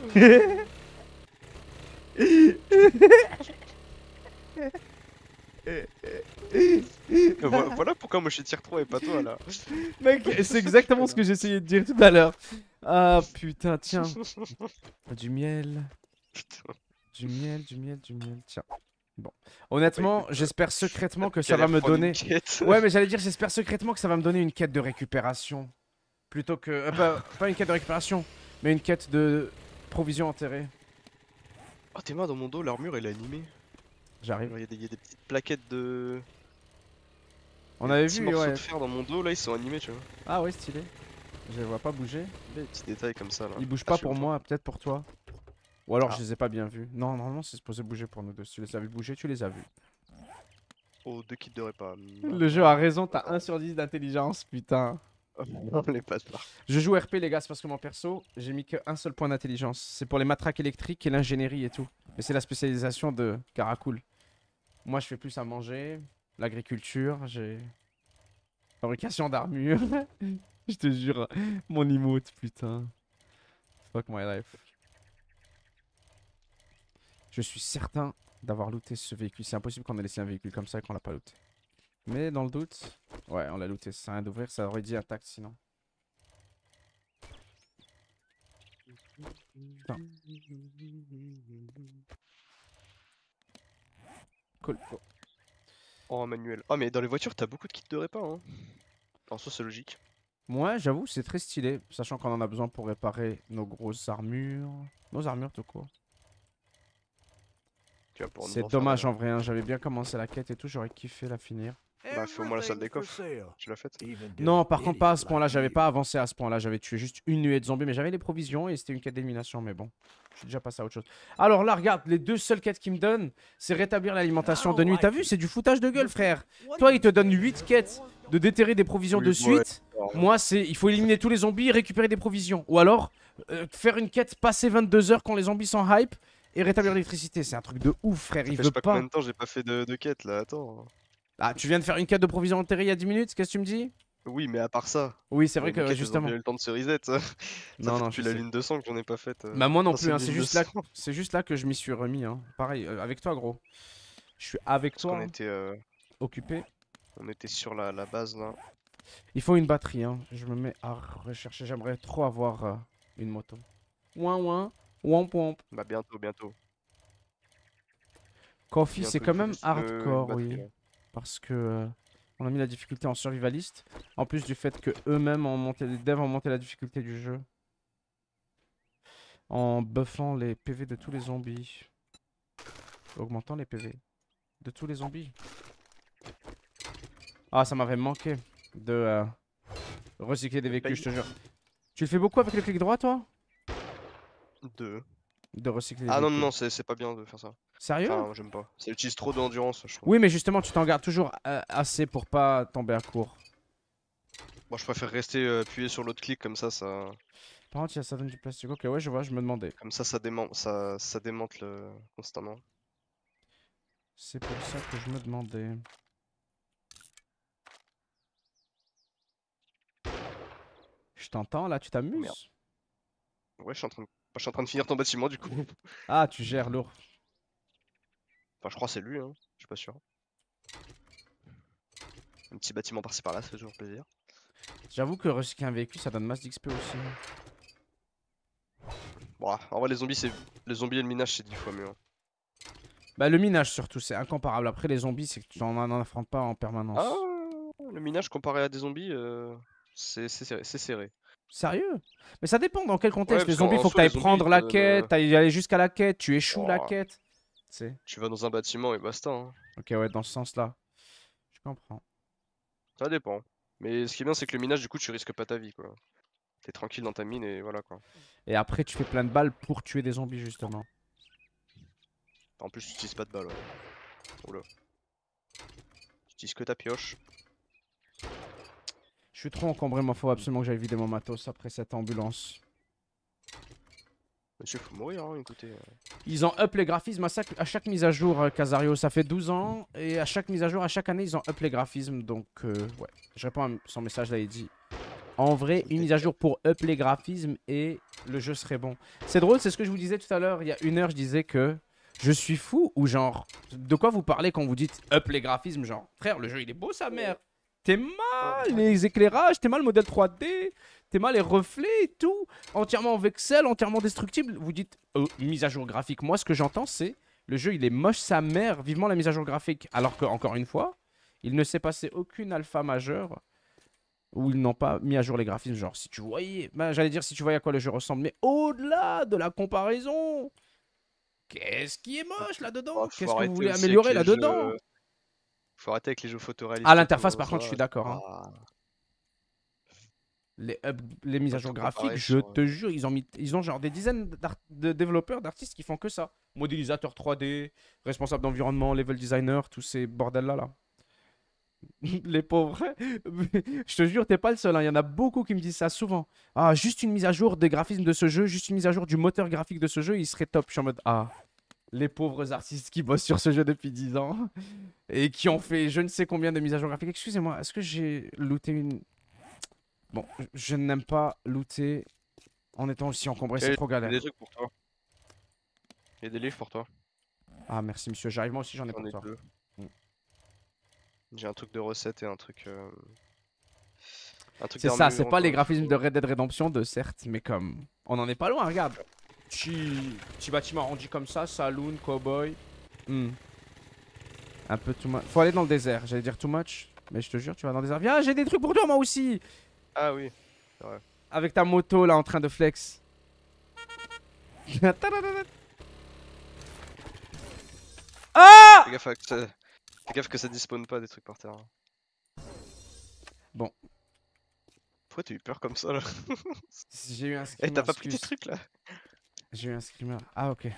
Voilà, voilà pourquoi moi je suis tier trois et pas toi là. Mec, c'est exactement ce que j'essayais de dire tout à l'heure. Ah putain, tiens. Du miel. Du miel, du miel, du miel. Tiens. Bon. Honnêtement, écoute, j'espère secrètement que ça va Galère me prendre une donner. quête. Ouais, mais j'allais dire, j'espère secrètement que ça va me donner une quête de récupération. Plutôt que. euh, pas, pas une quête de récupération, mais une quête de provision enterrée. Oh, tes mains dans mon dos, l'armure elle est animée. J'arrive. Il y, a des- y a des petites plaquettes de. On Des avait petits vu, morceaux ouais. de fer dans mon dos là, ils sont animés, tu vois. Ah ouais, stylé. Je les vois pas bouger. Des petits détails comme ça là. Ils bougent Ah, pas tu pour vois. moi, peut-être pour toi. Ou alors Ah. je les ai pas bien vus. Non, normalement c'est supposé bouger pour nous deux. Si tu les as vus bouger, tu les as vus. Oh, deux kits de répa. Le jeu a raison, t'as un sur dix d'intelligence, putain. Non, les bâtards. Je joue R P les gars, c'est parce que mon perso, j'ai mis qu'un seul point d'intelligence. C'est pour les matraques électriques et l'ingénierie et tout. Mais c'est la spécialisation de Caracool. Moi je fais plus à manger, l'agriculture, j'ai... Fabrication d'armure. Je te jure, mon emote, putain. Fuck my life. Je suis certain d'avoir looté ce véhicule. C'est impossible qu'on ait laissé un véhicule comme ça et qu'on l'a pas looté. Mais dans le doute, ouais, on l'a looté. Ça sert à rien d'ouvrir, ça aurait dit intact sinon. Putain. Cool. Oh. Oh, manuel. Oh, mais dans les voitures, t'as beaucoup de kits de répa, hein. En soi, c'est logique. Ouais, j'avoue, c'est très stylé. Sachant qu'on en a besoin pour réparer nos grosses armures. Nos armures, tout court. Tu vas pouvoir nous C'est en faire dommage derrière. en vrai, hein, j'avais bien commencé la quête et tout, j'aurais kiffé la finir. Bah, fais au moins la salle des coffres. Tu l'as faite? Non, par contre, pas à ce point-là, j'avais pas avancé à ce point-là, j'avais tué juste une nuée de zombies, mais j'avais les provisions et c'était une quête d'élimination, mais bon, je suis déjà passé à autre chose. Alors là, regarde, les deux seules quêtes qu'il me donnent, c'est rétablir l'alimentation de nuit. T'as vu, c'est du foutage de gueule, frère. Toi, il te donne huit quêtes de déterrer des provisions Oui, de ouais. suite. Moi, c'est il faut éliminer tous les zombies et récupérer des provisions. Ou alors, euh, faire une quête passer vingt-deux heures quand les zombies sont hype et rétablir l'électricité. C'est un truc de ouf, frère, Ça il fait je veut sais pas pas. combien de temps j'ai pas fait de, de quête là, attends. Ah, tu viens de faire une quête de provisions enterrées il y a dix minutes, qu'est-ce que tu me dis? Oui, mais à part ça. Oui, c'est euh, vrai mes que quêtes, elles ont justement. bien eu le temps de se reset. Ça, ça Non, fait non, depuis je la sais. lune deux cents que j'en ai pas faite. euh. Bah moi non Enfin, plus, c'est hein, une c'est lune juste là, deux cents. c'est juste là que je m'y suis remis. Hein. Pareil, euh, avec toi, gros. Je suis avec Parce toi, qu'on hein, était, euh, occupé. on était sur la, la base là. Il faut une batterie, hein. Je me mets à rechercher. J'aimerais trop avoir euh, une moto. Ouin ouin, womp womp. Bah bientôt, bientôt. Coffee, c'est Bientôt, il quand me faut même juste une, une hardcore, batterie oui. là. Parce que euh, on a mis la difficulté en survivaliste. En plus du fait que eux-mêmes ont monté, les devs ont monté la difficulté du jeu. En buffant les P V de tous les zombies. Augmentant les P V de tous les zombies. Ah, ça m'avait manqué de euh, recycler des Le véhicules, paye. je te jure. Tu le fais beaucoup avec le clic droit, toi? Deux. De recycler les Ah non, non, véhicules. non, c'est c'est pas bien de faire ça. Sérieux? Enfin, j'aime pas. Ça utilise trop d'endurance, je trouve. Oui, mais justement, tu t'en gardes toujours euh, assez pour pas tomber à court. Moi, je préfère rester euh, appuyé sur l'autre clic comme ça, ça, Par contre, il y a- ça donne du plastique. Ok, ouais, je vois, je me demandais. comme ça, ça démente, ça, ça démente le... constamment. C'est pour ça que je me demandais. Je t'entends là, tu Oh, merde. t'amuses? Ouais, je suis en train de je suis en train de finir ton bâtiment du coup. Ah, tu gères lourd. Enfin, je crois que c'est lui, hein. Je suis pas sûr. Un petit bâtiment par-ci par-là, ça fait toujours plaisir. J'avoue que recycler un véhicule, ça donne masse d'X P aussi. Bon, en vrai, les zombies, c'est les zombies et le minage, c'est dix fois mieux. Hein. Bah, le minage surtout, c'est incomparable. Après, les zombies, c'est que tu en, en affrontes pas en permanence. Ah, le minage comparé à des zombies, euh, c'est serré. serré. Sérieux? Mais ça dépend dans quel contexte. Ouais, Les zombies, faut que tu ailles prendre la quête, tu ailles aller jusqu'à la quête, tu échoues oh. la quête. T'sais. Tu vas dans un bâtiment et basta. Hein. Ok, ouais, dans ce sens-là. Je comprends. Ça dépend. Mais ce qui est bien, c'est que le minage, du coup, tu risques pas ta vie, quoi. T'es tranquille dans ta mine et voilà, quoi. Et après, tu fais plein de balles pour tuer des zombies, justement. En plus, tu utilises pas de balles. Ouais. Oula. Tu utilises que ta pioche. Je suis trop encombré, moi, faut absolument que j'aille vider mon matos après cette ambulance. Monsieur, faut mourir, hein, écoutez. Ils ont up les graphismes à chaque, à chaque mise à jour, euh, Casario. Ça fait douze ans, et à chaque mise à jour, à chaque année, ils ont up les graphismes. Donc, euh, ouais. Je réponds à son message là, il dit. En vrai, une mise à jour pour up les graphismes et le jeu serait bon. C'est drôle, c'est ce que je vous disais tout à l'heure. Il y a une heure, je disais que je suis fou ou genre. De quoi vous parlez quand vous dites up les graphismes? Genre, frère, le jeu il est beau, sa mère. T'es mal les éclairages, t'es mal le modèle trois D, t'es mal les reflets et tout. Entièrement en vexel, entièrement destructible. Vous dites oh, mise à jour graphique. Moi, ce que j'entends, c'est le jeu il est moche, sa mère. Vivement la mise à jour graphique. Alors que, encore une fois, il ne s'est passé aucune alpha majeure où ils n'ont pas mis à jour les graphismes. Genre, si tu voyais, ben, j'allais dire si tu voyais à quoi le jeu ressemble, mais au-delà de la comparaison, qu'est-ce qui est moche là-dedans? Qu'est-ce que vous voulez améliorer là-dedans? Faut arrêter avec les jeux photoréalistes. À l'interface, par contre, je suis d'accord. Hein. Ah. Les, up, les mises à jour graphiques, je sur... te jure, ils ont, mis, ils ont genre des dizaines de développeurs, d'artistes qui font que ça. Modélisateur trois D, responsable d'environnement, level designer, tous ces bordels-là. Là. Les pauvres. Je te jure, t'es pas le seul. Il hein. y en a beaucoup qui me disent ça souvent. Ah, juste une mise à jour des graphismes de ce jeu, juste une mise à jour du moteur graphique de ce jeu, il serait top. Je suis en mode, ah, les pauvres artistes qui bossent sur ce jeu depuis dix ans et qui ont fait je ne sais combien de mises à jour graphiques. Excusez-moi, est-ce que j'ai looté une... Bon, je n'aime pas looter en étant aussi encombré, c'est trop galère. Il y a des trucs pour toi. Il y a des livres pour toi. Ah, merci monsieur, j'arrive moi aussi, j'en ai pour toi. Mm. J'ai un truc de recette et un truc... Euh... C'est ça, c'est pas les graphismes de Red Dead Redemption de certes, mais comme... On en est pas loin, regarde. Petit, petit bâtiment arrondi comme ça, saloon, cowboy. Mm. Un peu too much. Faut aller dans le désert, j'allais dire too much, mais je te jure, tu vas dans le désert. Viens, j'ai des trucs pour toi, moi aussi. Ah oui, c'est vrai. Avec ta moto là en train de flex. Ah! Fais gaffe, que ça... Fais gaffe que ça despawn pas des trucs par terre. Bon. Pourquoi t'as eu peur comme ça là? J'ai eu un screamer. Eh, hey, t'as pas pris tes trucs là? J'ai eu un screamer. Ah, ok.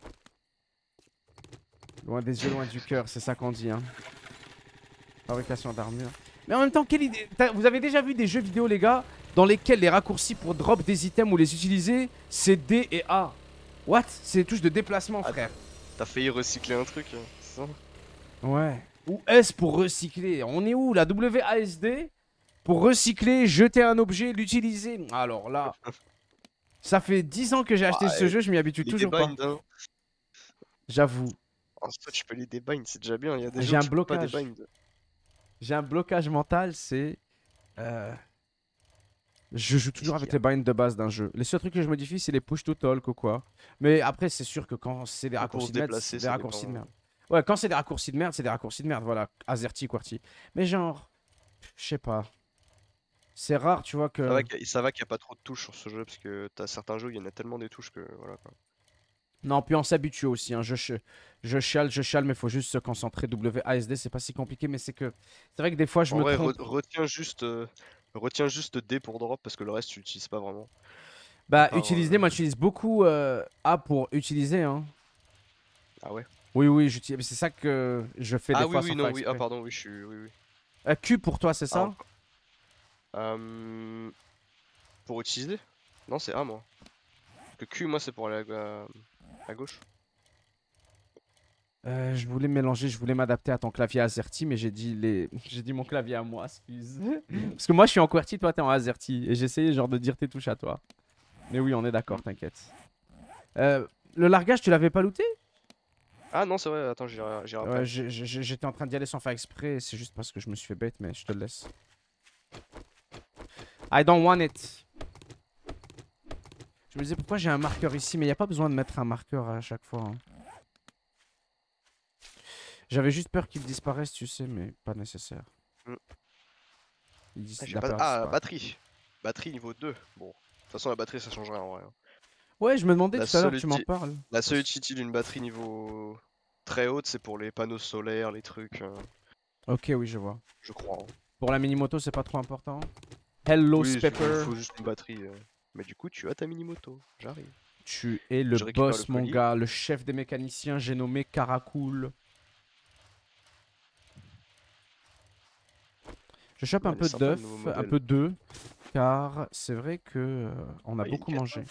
Loin des yeux, loin du cœur, c'est ça qu'on dit. Hein. Fabrication d'armure. Mais en même temps, quelle idée. Vous avez déjà vu des jeux vidéo, les gars, dans lesquels les raccourcis pour drop des items ou les utiliser, c'est D et A. What? C'est les touches de déplacement, ah, frère. T'as failli recycler un truc, c'est ça? Ouais. Ou S pour recycler. On est où? La W A S D pour recycler, jeter un objet, l'utiliser. Alors là, ça fait dix ans que j'ai acheté ah, ce jeu, je m'y habitue toujours pas. Hein. J'avoue. En soi, tu peux les débind, c'est déjà bien. Il y a des j'ai un blocage. J'ai un blocage mental, c'est... Euh... Je joue toujours avec les binds de base d'un jeu. Les seuls trucs que je modifie, c'est les push to talk ou quoi. Mais après, c'est sûr que quand c'est des raccourcis de merde, c'est des raccourcis de merde. Ouais, quand c'est des raccourcis de merde, c'est des raccourcis de merde. Voilà, Azerty, QWERTY. Mais genre, je sais pas. C'est rare, tu vois que... Ça va qu'il n'y a pas trop de touches sur ce jeu, parce que t'as certains jeux, il y en a tellement des touches que voilà quoi. Non, puis on s'habitue aussi. Hein. Je, je, je chiale, je chiale, mais il faut juste se concentrer. W A S D, c'est pas si compliqué, mais c'est que... C'est vrai que des fois, je en me vrai, trompe. Re retiens juste, euh, retiens juste D pour drop, parce que le reste, tu l'utilises pas vraiment. Bah, part, utiliser, euh... moi, j'utilise beaucoup euh, A pour utiliser. Hein. Ah ouais? Oui, oui, j'utilise. C'est ça que je fais des ah, fois. Ah oui, oui, non, oui. Ah, pardon, oui, je suis... Oui, oui. Euh, Q pour toi, c'est ça? ah, euh... Pour utiliser? Non, c'est A, moi. Parce que Q, moi, c'est pour aller à, à gauche. Euh, je voulais mélanger, je voulais m'adapter à ton clavier AZERTY, mais j'ai dit les, j'ai dit mon clavier à moi, excuse. Parce que moi je suis en QWERTY, toi t'es en AZERTY, et j'ai essayé genre de dire tes touches à toi. Mais oui, on est d'accord, t'inquiète. Euh, le largage, tu l'avais pas looté? Ah non, c'est vrai, attends, j'irai j'irai après. Ouais, j'ai- j'ai- j'étais en train d'y aller sans faire exprès. C'est juste parce que je me suis fait bête, mais je te le laisse. I don't want it. Je me disais pourquoi j'ai un marqueur ici, mais il n'y a pas besoin de mettre un marqueur à chaque fois, hein. J'avais juste peur qu'il disparaisse, tu sais, mais pas nécessaire. Mm. Il, dis- Ah, il j'ai a pas... peur de ah, disparaître. batterie. Batterie niveau deux. Bon, de toute façon, la batterie, ça change rien en vrai, hein. Ouais, je me demandais La tout à l'heure, seule, tu m'en uti- parles. la seule utilité d'une batterie niveau très haute, c'est pour les panneaux solaires, les trucs, euh, Ok, oui, je vois. je crois, hein. Pour la mini-moto, c'est pas trop important. Hello, Oui, il faut Spepper. faut juste une batterie. euh. Mais du coup, tu as ta mini-moto. J'arrive. Tu es le Je récupère le boss, mon colis. gars, le chef des mécaniciens, j'ai nommé Caracool. Je chope Ouais, un elle est peu sympa, le nouveau d'œufs, un modèle. peu d'œufs, car c'est vrai que euh, on a Ah, il y a une beaucoup quête. mangé.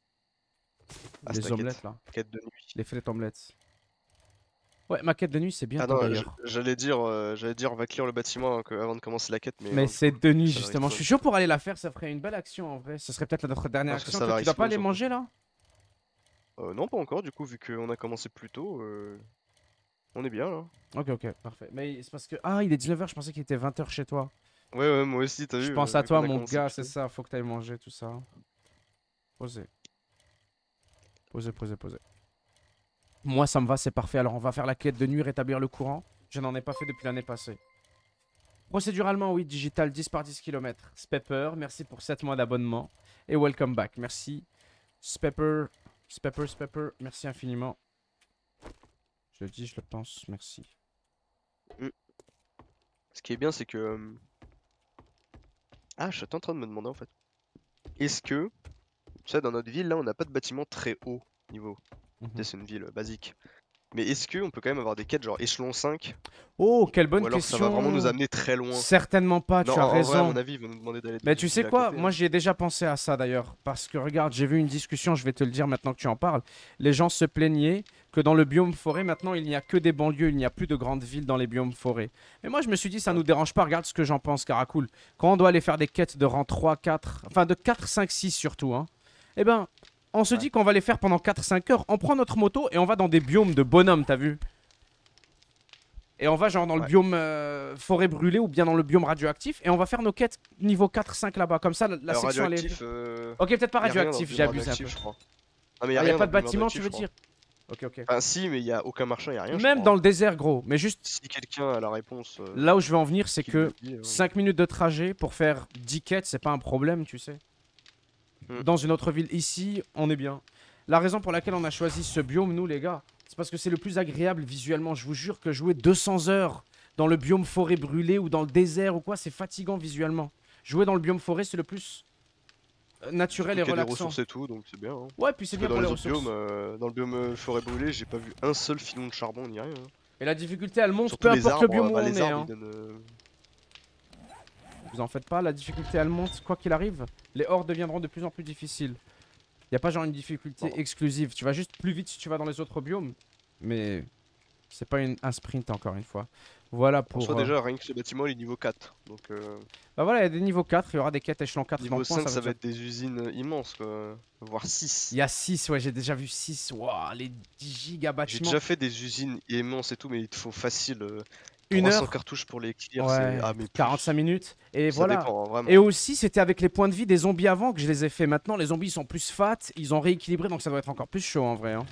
Ah, c'est Les ta omelettes, quête. là. Quête de nuit. Les frites omelettes. Ouais, ma quête de nuit, c'est Ah bientôt non, j- d'ailleurs. j'allais dire, euh, j'allais dire, on va clear le bâtiment hein, que- avant de commencer la quête, mais Mais non, du c'est coup, de nuit, ça va justement. Je suis respawn. chaud pour aller la faire, ça ferait une belle action en vrai. Ce serait peut-être notre dernière Parce que action. ça Toi, va tu dois pas respawn aller surtout. manger là? Euh, non, pas encore, du coup, vu qu'on a commencé plus tôt, euh, on est bien là. Ok, ok, parfait. Mais c'est parce que. Ah, il est dix-neuf heures, je pensais qu'il était vingt heures chez toi. Ouais, ouais, moi aussi, t'as Je vu, pense euh, à vu toi, qu'on a mon commencé gars, plus c'est tôt. ça. Faut que t'ailles manger tout ça. Posez. Posez, posez, posez. Moi, ça me va, c'est parfait. Alors, on va faire la quête de nuit, rétablir le courant. Je n'en ai pas fait depuis l'année passée. Procéduralement, oui, digital, dix par dix kilomètres. Spepper, merci pour sept mois d'abonnement. Et welcome back. Merci. Spepper, Spepper, Spepper, merci infiniment. Je le dis, je le pense, merci. Mm. Ce qui est bien, c'est que. euh, Ah, je suis en train de me demander en fait. Est-ce que, tu sais, dans notre ville, là, on n'a pas de bâtiment très haut niveau. Tu Mhm. sais, c'est une ville euh, basique. Mais est-ce qu'on peut quand même avoir des quêtes genre échelon cinq? Oh, quelle bonne Ou alors ça va vraiment nous question. amener très loin? Certainement pas, Non, tu en, as en vrai, à mon raison. avis, ils vont nous demander d'aller dans Mais une tu sais ville à quoi, côté, moi hein. j'y ai déjà pensé à ça d'ailleurs. Parce que regarde, j'ai vu une discussion, je vais te le dire maintenant que tu en parles. Les gens se plaignaient que dans le biome forêt, maintenant il n'y a que des banlieues, il n'y a plus de grandes villes dans les biomes forêts. Mais moi je me suis dit, ça Ouais. nous dérange pas, regarde ce que j'en pense, Caracool. Quand on doit aller faire des quêtes de rang trois, quatre, enfin de quatre, cinq, six surtout, hein, eh ben, on se Ouais. dit qu'on va les faire pendant quatre, cinq heures, on prend notre moto et on va dans des biomes de bonhommes, t'as vu? Et on va genre dans le Ouais. biome euh, forêt brûlée ou bien dans le biome radioactif et on va faire nos quêtes niveau quatre, cinq là-bas. Comme ça, la, la Alors section elle est. radioactif, euh... Ok, peut-être pas y a rien dans le radioactif, j'ai biome abusé un peu. radioactif, je crois. Non mais y a Ah, y a rien pas dans de le biome bâtiment, tu radioactif, veux je crois. dire? Ok, ok. Enfin si, mais il y a aucun machin, y a rien, je Même crois, dans hein. le désert, gros. Mais juste Si quelqu'un a la réponse, euh, là où je veux en venir, c'est qu'il que le dit, hein. cinq minutes de trajet pour faire dix quêtes, c'est pas un problème, tu sais. Hmm. Dans une autre ville, ici, on est bien. La raison pour laquelle on a choisi ce biome, nous les gars, c'est parce que c'est le plus agréable visuellement. Je vous jure que jouer deux cents heures dans le biome forêt brûlée ou dans le désert ou quoi, c'est fatigant visuellement. Jouer dans le biome forêt, c'est le plus euh, naturel Surtout et qu'il y a des relaxant. ressources et tout, donc c'est bien, hein. Ouais, puis c'est Parce bien que dans pour les les autres ressources. biomes, euh, dans le biome euh, forêt brûlée, j'ai pas vu un seul filon de charbon ni rien, hein. Et la difficulté, elle monte Surtout peu les importe le arbres, biome euh, où bah, on les est. arbres Hein. ils donnent. euh, Vous en faites pas, la difficulté, elle monte quoi qu'il arrive. Les hordes deviendront de plus en plus difficiles. Y a pas genre une difficulté Non. exclusive. Tu vas juste plus vite si tu vas dans les autres biomes. Mais c'est pas une- un sprint encore une fois. Voilà En pour... soit euh, déjà, rien que ce bâtiment il est niveau quatre. Donc euh, Bah voilà, il y a des niveaux quatre, il y aura des quêtes échelon quatre niveau dans le coin, cinq ça ça veut va dire... être des usines euh, immenses quoi. Voire six. Il y a six, ouais, j'ai déjà vu six. Waouh, les dix gigas J'ai bâtiments. déjà fait des usines immenses et tout, mais il te faut facile euh, Une trois cents heure. cartouches pour les clear. Ouais, c'est- Ah, mais quarante-cinq plus. minutes. Et Ça voilà. dépend, hein, vraiment. Et aussi, c'était avec les points de vie des zombies avant que je les ai fait. Maintenant, les zombies sont plus fat, ils ont rééquilibré, donc ça doit être encore plus chaud en vrai. Hein.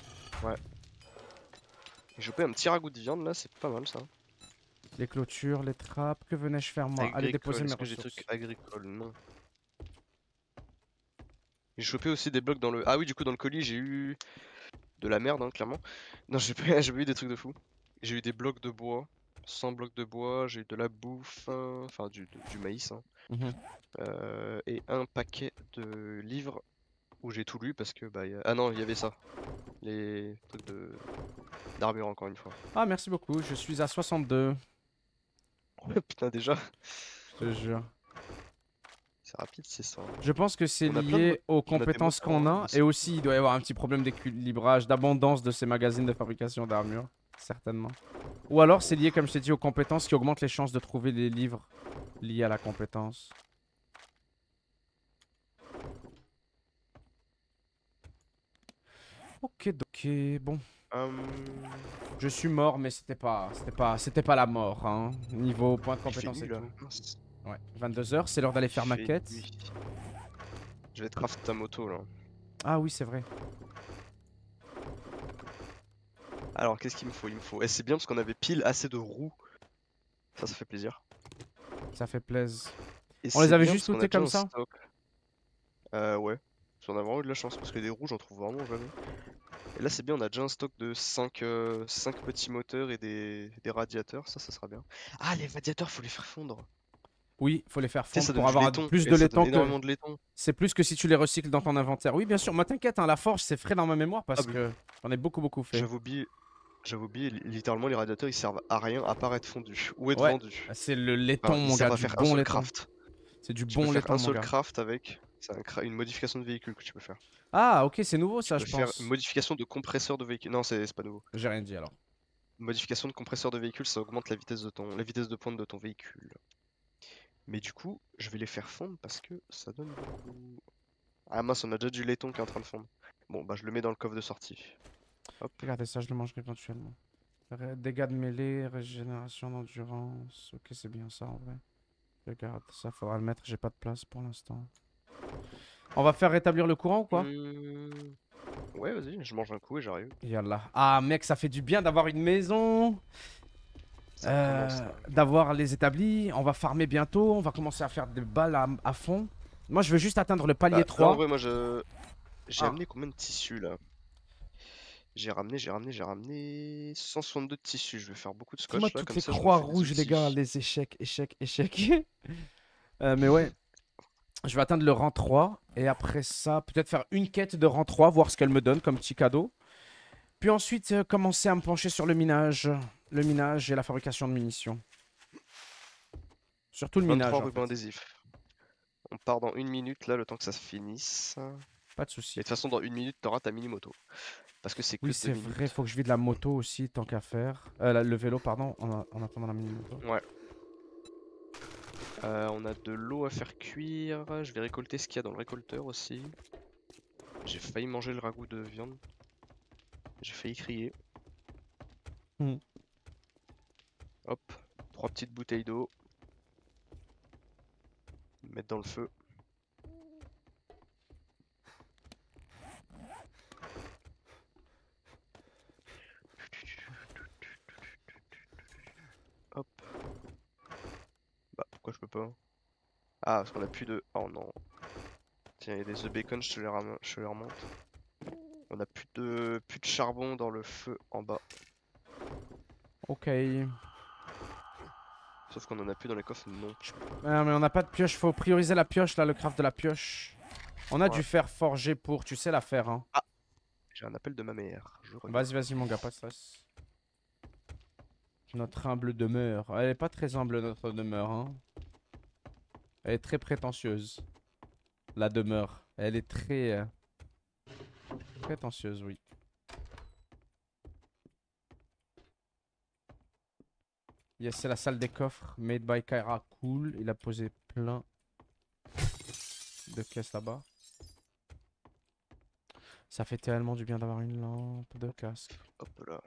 J'ai chopé un petit ragoût de viande là, c'est pas mal ça. Les clôtures, les trappes, que venais-je faire moi? Aller Agricole, déposer mes est-ce que j'ai des ressources. trucs agricoles? Non. J'ai chopé aussi des blocs dans le. Ah oui, du coup, dans le colis, j'ai eu de la merde, hein, clairement. Non, j'ai pas... j'ai pas eu des trucs de fou. J'ai eu des blocs de bois, cent blocs de bois, j'ai eu de la bouffe, hein, enfin du, de- du maïs, hein, Mhm. euh, et un paquet de livres où j'ai tout lu parce que bah. y a- Ah non, il y avait ça. Les trucs de d'armure, encore une fois. Ah, merci beaucoup, je suis à soixante-deux. Putain, déjà, Je te jure. c'est rapide, c'est ça. Je pense que c'est On a plein de lié modes- aux on a des compétences modes qu'on pour, a. euh, Et aussi, il doit y avoir un petit problème d'équilibrage, d'abondance de ces magazines de fabrication d'armure. Certainement. Ou alors, c'est lié, comme je t'ai dit, aux compétences qui augmentent les chances de trouver des livres liés à la compétence. Ok, ok, bon. Hum, Je suis mort, mais c'était pas, c'était pas, c'était pas la mort, hein. Niveau point de il fait compétence nuit et là. tout. Mince. Ouais, vingt-deux heures, c'est l'heure d'aller Il faire ma fait quête. nuit. Je vais te craft ta moto là. Ah oui, c'est vrai. Alors, qu'est-ce qu'il me faut? Il me faut. Et c'est bien parce qu'on avait pile assez de roues. Ça, ça fait plaisir. Ça fait plaisir. Et On les c'est avait bien juste parce qu'on a lootés déjà comme un ça? stock. Euh, ouais. On a vraiment eu de la chance parce que des roues, j'en trouve vraiment jamais. Et là, c'est bien, on a déjà un stock de cinq petits moteurs et des, des radiateurs. Ça, ça sera bien. Ah, les radiateurs, faut les faire fondre. Oui, faut les faire Tu sais, fondre ça donne pour du avoir laiton. plus Et de ça donne laiton que... énormément de laiton. C'est plus que si tu les recycles dans ton inventaire. Oui, bien sûr. Moi, t'inquiète, hein, la forge, c'est frais dans ma mémoire Ah, parce bah, que j'en ai beaucoup, beaucoup fait. j'avais oublié. J'avais oublié, li- littéralement, les radiateurs, ils servent à rien à part être fondus ou être Ouais, vendus. c'est le laiton, Enfin, ils mon gars, servent à du faire un bon seul laiton. craft. C'est du Tu peux bon faire laiton, un mon seul gars. craft avec. C'est un cra- une modification de véhicule que tu peux faire. Ah, ok, c'est nouveau Tu ça, peux je faire une pense. modification de compresseur de véhicule. Non, c'est c'est pas nouveau. J'ai rien dit alors. Une modification de compresseur de véhicule, ça augmente la vitesse de ton, la vitesse de pointe de ton véhicule. Mais du coup, je vais les faire fondre parce que ça donne beaucoup. Ah mince, on a déjà du laiton qui est en train de fondre. Bon, bah je le mets dans le coffre de sortie. Hop. Regardez ça, je le mangerai éventuellement. Ré- Dégâts de mêlée, régénération d'endurance. Ok, c'est bien ça en vrai. Regarde, ça faudra le mettre, j'ai pas de place pour l'instant. On va faire rétablir le courant ou quoi? Hmm, Ouais, vas-y, je mange un coup et j'arrive. Yallah. Ah mec, ça fait du bien d'avoir une maison, Ça commence euh, là. d'avoir les établis. On va farmer bientôt, on va commencer à faire des balles à, à fond. Moi, je veux juste atteindre le palier Bah, là en trois. vrai, moi je. J'ai Ah, amené combien de tissus là? J'ai ramené, j'ai ramené, j'ai ramené cent soixante-deux de tissus. Je vais faire beaucoup de fais-moi scotch là, toutes comme les ça je me croix fais des rouges, les gars, outils. les échecs, échecs, échecs. Euh, mais ouais, je vais atteindre le rang trois. Et après ça, peut-être faire une quête de rang trois, voir ce qu'elle me donne comme petit cadeau. Puis ensuite, euh, commencer à me pencher sur le minage. Le minage et la fabrication de munitions. Surtout le minage, vingt-trois en rubans fait. adhésifs. On part dans une minute là, le temps que ça se finisse. Pas de Et de soucis. toute façon, dans une minute, t'auras ta mini-moto. Parce que c'est que Oui, deux c'est vrai, minutes. faut que je vide la moto aussi, tant qu'à faire. Euh, la- le vélo, pardon, en, a- en attendant la mini-moto. Ouais. Euh, on a de l'eau à faire cuire. Je vais récolter ce qu'il y a dans le récolteur aussi. J'ai failli manger le ragoût de viande. J'ai failli crier. Hmm. Hop, trois petites bouteilles d'eau. Mettre dans le feu. Hop. Bah pourquoi je peux pas? Ah parce qu'on a plus de... Oh non. Tiens, il y a des œufs bacon, je te les, ram... je te les remonte. On a plus de... plus de charbon dans le feu en bas. Ok. Sauf qu'on en a plus dans les coffres non plus. Ah, mais on n'a pas de pioche, faut prioriser la pioche, là, le craft de la pioche. On a Ouais. du fer forgé pour, tu sais la faire, hein. Ah, j'ai un appel de ma mère. Je reviens. Vas-y, vas-y, mon gars, pas de stress. Notre humble demeure. Elle est pas très humble, notre demeure, hein. Elle est très prétentieuse. La demeure. Elle est très... euh, prétentieuse, oui. Yes, c'est la salle des coffres. Made by Kyra. Cool. Il a posé plein de caisses là-bas. Ça fait tellement du bien d'avoir une lampe de casque. Hop là.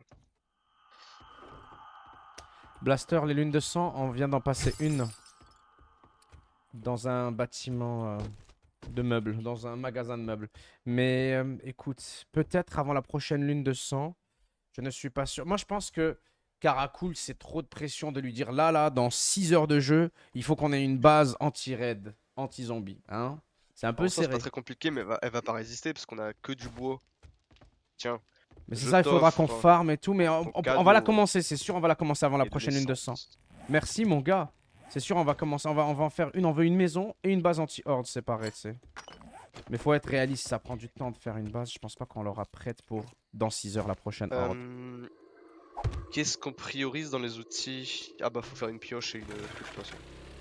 Blaster, les lunes de sang, on vient d'en passer une. Dans un bâtiment euh, de meubles. Dans un magasin de meubles. Mais euh, écoute, peut-être avant la prochaine lune de sang. Je ne suis pas sûr. Moi, je pense que Caracool, c'est trop de pression de lui dire là, là, dans six heures de jeu, il faut qu'on ait une base anti-raid, anti-zombie. Hein, c'est un peu En soi, c'est pas serré. très compliqué, mais elle va, elle va pas résister parce qu'on a que du bois. Tiens, Mais c'est je ça, il faudra qu'on t'offre farm et tout. Mais on, ton on- on va la cadeau commencer, c'est sûr, on va la commencer avant la et de prochaine lune de sang. l'essence. Merci, mon gars. C'est sûr, on va commencer, on va, on va en faire une. On veut une maison et une base anti-horde séparée, tu sais. Mais faut être réaliste, ça prend du temps de faire une base. Je pense pas qu'on l'aura prête pour dans six heures la prochaine horde. Euh, Qu'est-ce qu'on priorise dans les outils? Ah bah faut faire une pioche et une truc de toute façon.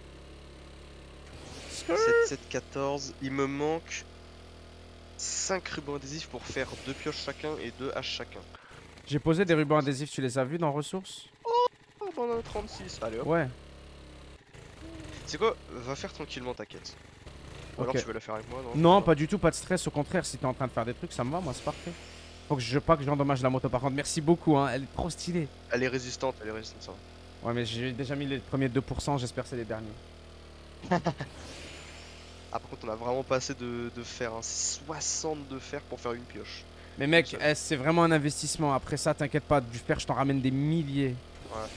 sept, sept, quatorze. Il me manque cinq rubans adhésifs pour faire deux pioches chacun et deux haches chacun. J'ai posé des rubans adhésifs, tu les as vus dans ressources? Oh bah on en a trente-six. Allez hop. Ouais. C'est quoi? Va faire tranquillement ta quête. Ou alors Ok. tu veux la faire avec moi, non? Non, Ça pas du tout, pas de stress. Au contraire, si t'es en train de faire des trucs, ça me va, moi, c'est parfait. Faut que je pas que j'endommage la moto par contre. Merci beaucoup, hein. Elle est trop stylée. Elle est résistante, elle est résistante ça. Ouais, mais j'ai déjà mis les premiers deux pour cent. J'espère que c'est les derniers. Ah, par contre, on a vraiment pas assez de, de fer. Hein. soixante de fer pour faire une pioche. Mais mec, eh, c'est vraiment un investissement. Après ça, t'inquiète pas, du fer, je t'en ramène des milliers. Ouais.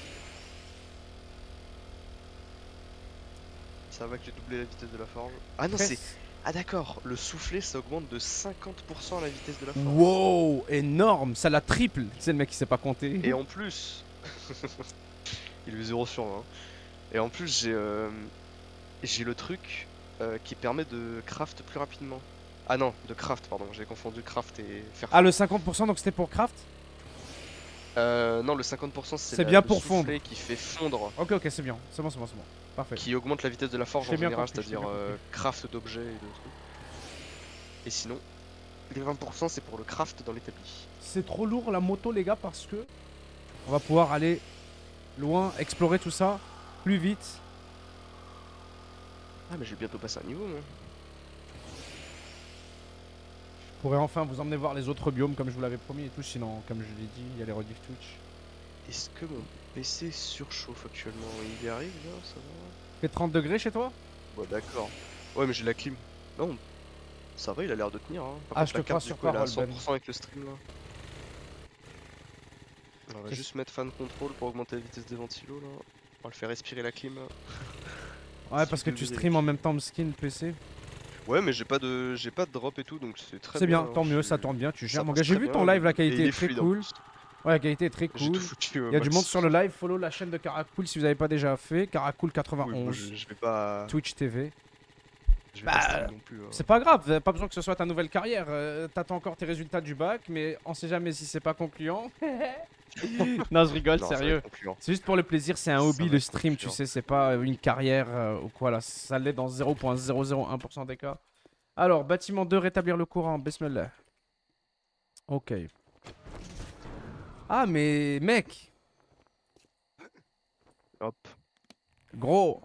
Ça va que j'ai doublé la vitesse de la forge. Ah non, c'est. Ah d'accord, le soufflet ça augmente de cinquante pour cent la vitesse de la forge. Wow, énorme, ça la triple. C'est le mec qui sait pas compter. Et en plus, il est zéro sur vingt. Et en plus, j'ai euh... j'ai le truc euh, qui permet de craft plus rapidement. Ah non, de craft, pardon, j'ai confondu craft et faire. Ah, le cinquante pour cent donc c'était pour craft? Euh, non, le cinquante pour cent c'est C'est la- bien le pour fondre. soufflet qui fait fondre, Ok, ok, c'est bien. C'est bon, c'est bon, c'est bon. Parfait. qui augmente la vitesse de la forge Je en l'ai bien général, compris, je l'ai c'est-à-dire bien euh, craft d'objets et de trucs. Et sinon, les vingt pour cent c'est pour le craft dans l'établi. C'est trop lourd la moto, les gars, parce que on va pouvoir aller loin, explorer tout ça plus vite. Ah mais je vais bientôt passer un niveau moi. Je pourrais enfin vous emmener voir les autres biomes comme je vous l'avais promis et tout. Sinon, comme je l'ai dit, il y a les rediff Twitch. Est-ce que mon P C surchauffe actuellement? Il y arrive là, ça va? Fait trente degrés chez toi? Bon d'accord. Ouais mais j'ai la clim. Non, ça va, il a l'air de tenir. Hein. Par Ah, contre, je te la crois carte, sur du coup, elle est à parole, Ben. cent pour cent avec le stream là. On va Qu'est-ce- juste mettre fan control pour augmenter la vitesse des ventilos là. On va le faire respirer la clim. là. Ouais, parce que tu stream en même temps skin P C. Ouais mais j'ai pas de j'ai pas de drop et tout donc c'est très C'est bien. bien, hein, tant mieux, je ça suis- tourne bien, tu ça gères. Mon passe gars, j'ai très vu bien, ton live, la et qualité il est est très fluide, en cool. plus. Ouais, la qualité est très J'ai tout cool. foutu au Il y a du monde max. sur le live, follow la chaîne de Caracool si vous n'avez pas déjà fait. Caracool Oui, moi, quatre-vingt-onze, je, je vais pas. Twitch T V. Je vais Bah, pas stream non plus. hein. C'est pas grave, pas besoin que ce soit ta nouvelle carrière. euh, T'attends encore tes résultats du bac, mais on sait jamais si c'est pas concluant. Non, je rigole, Non, ça va sérieux. être concluant. C'est juste pour le plaisir, c'est un Ça hobby va le être stream, tu concluant. sais, c'est pas une carrière euh, ou quoi là. Ça l'est dans zéro virgule zéro zéro un pour cent des cas. Alors, bâtiment deux, rétablir le courant, Bismillah. Ok. Ah, mais mec, Hop. gros.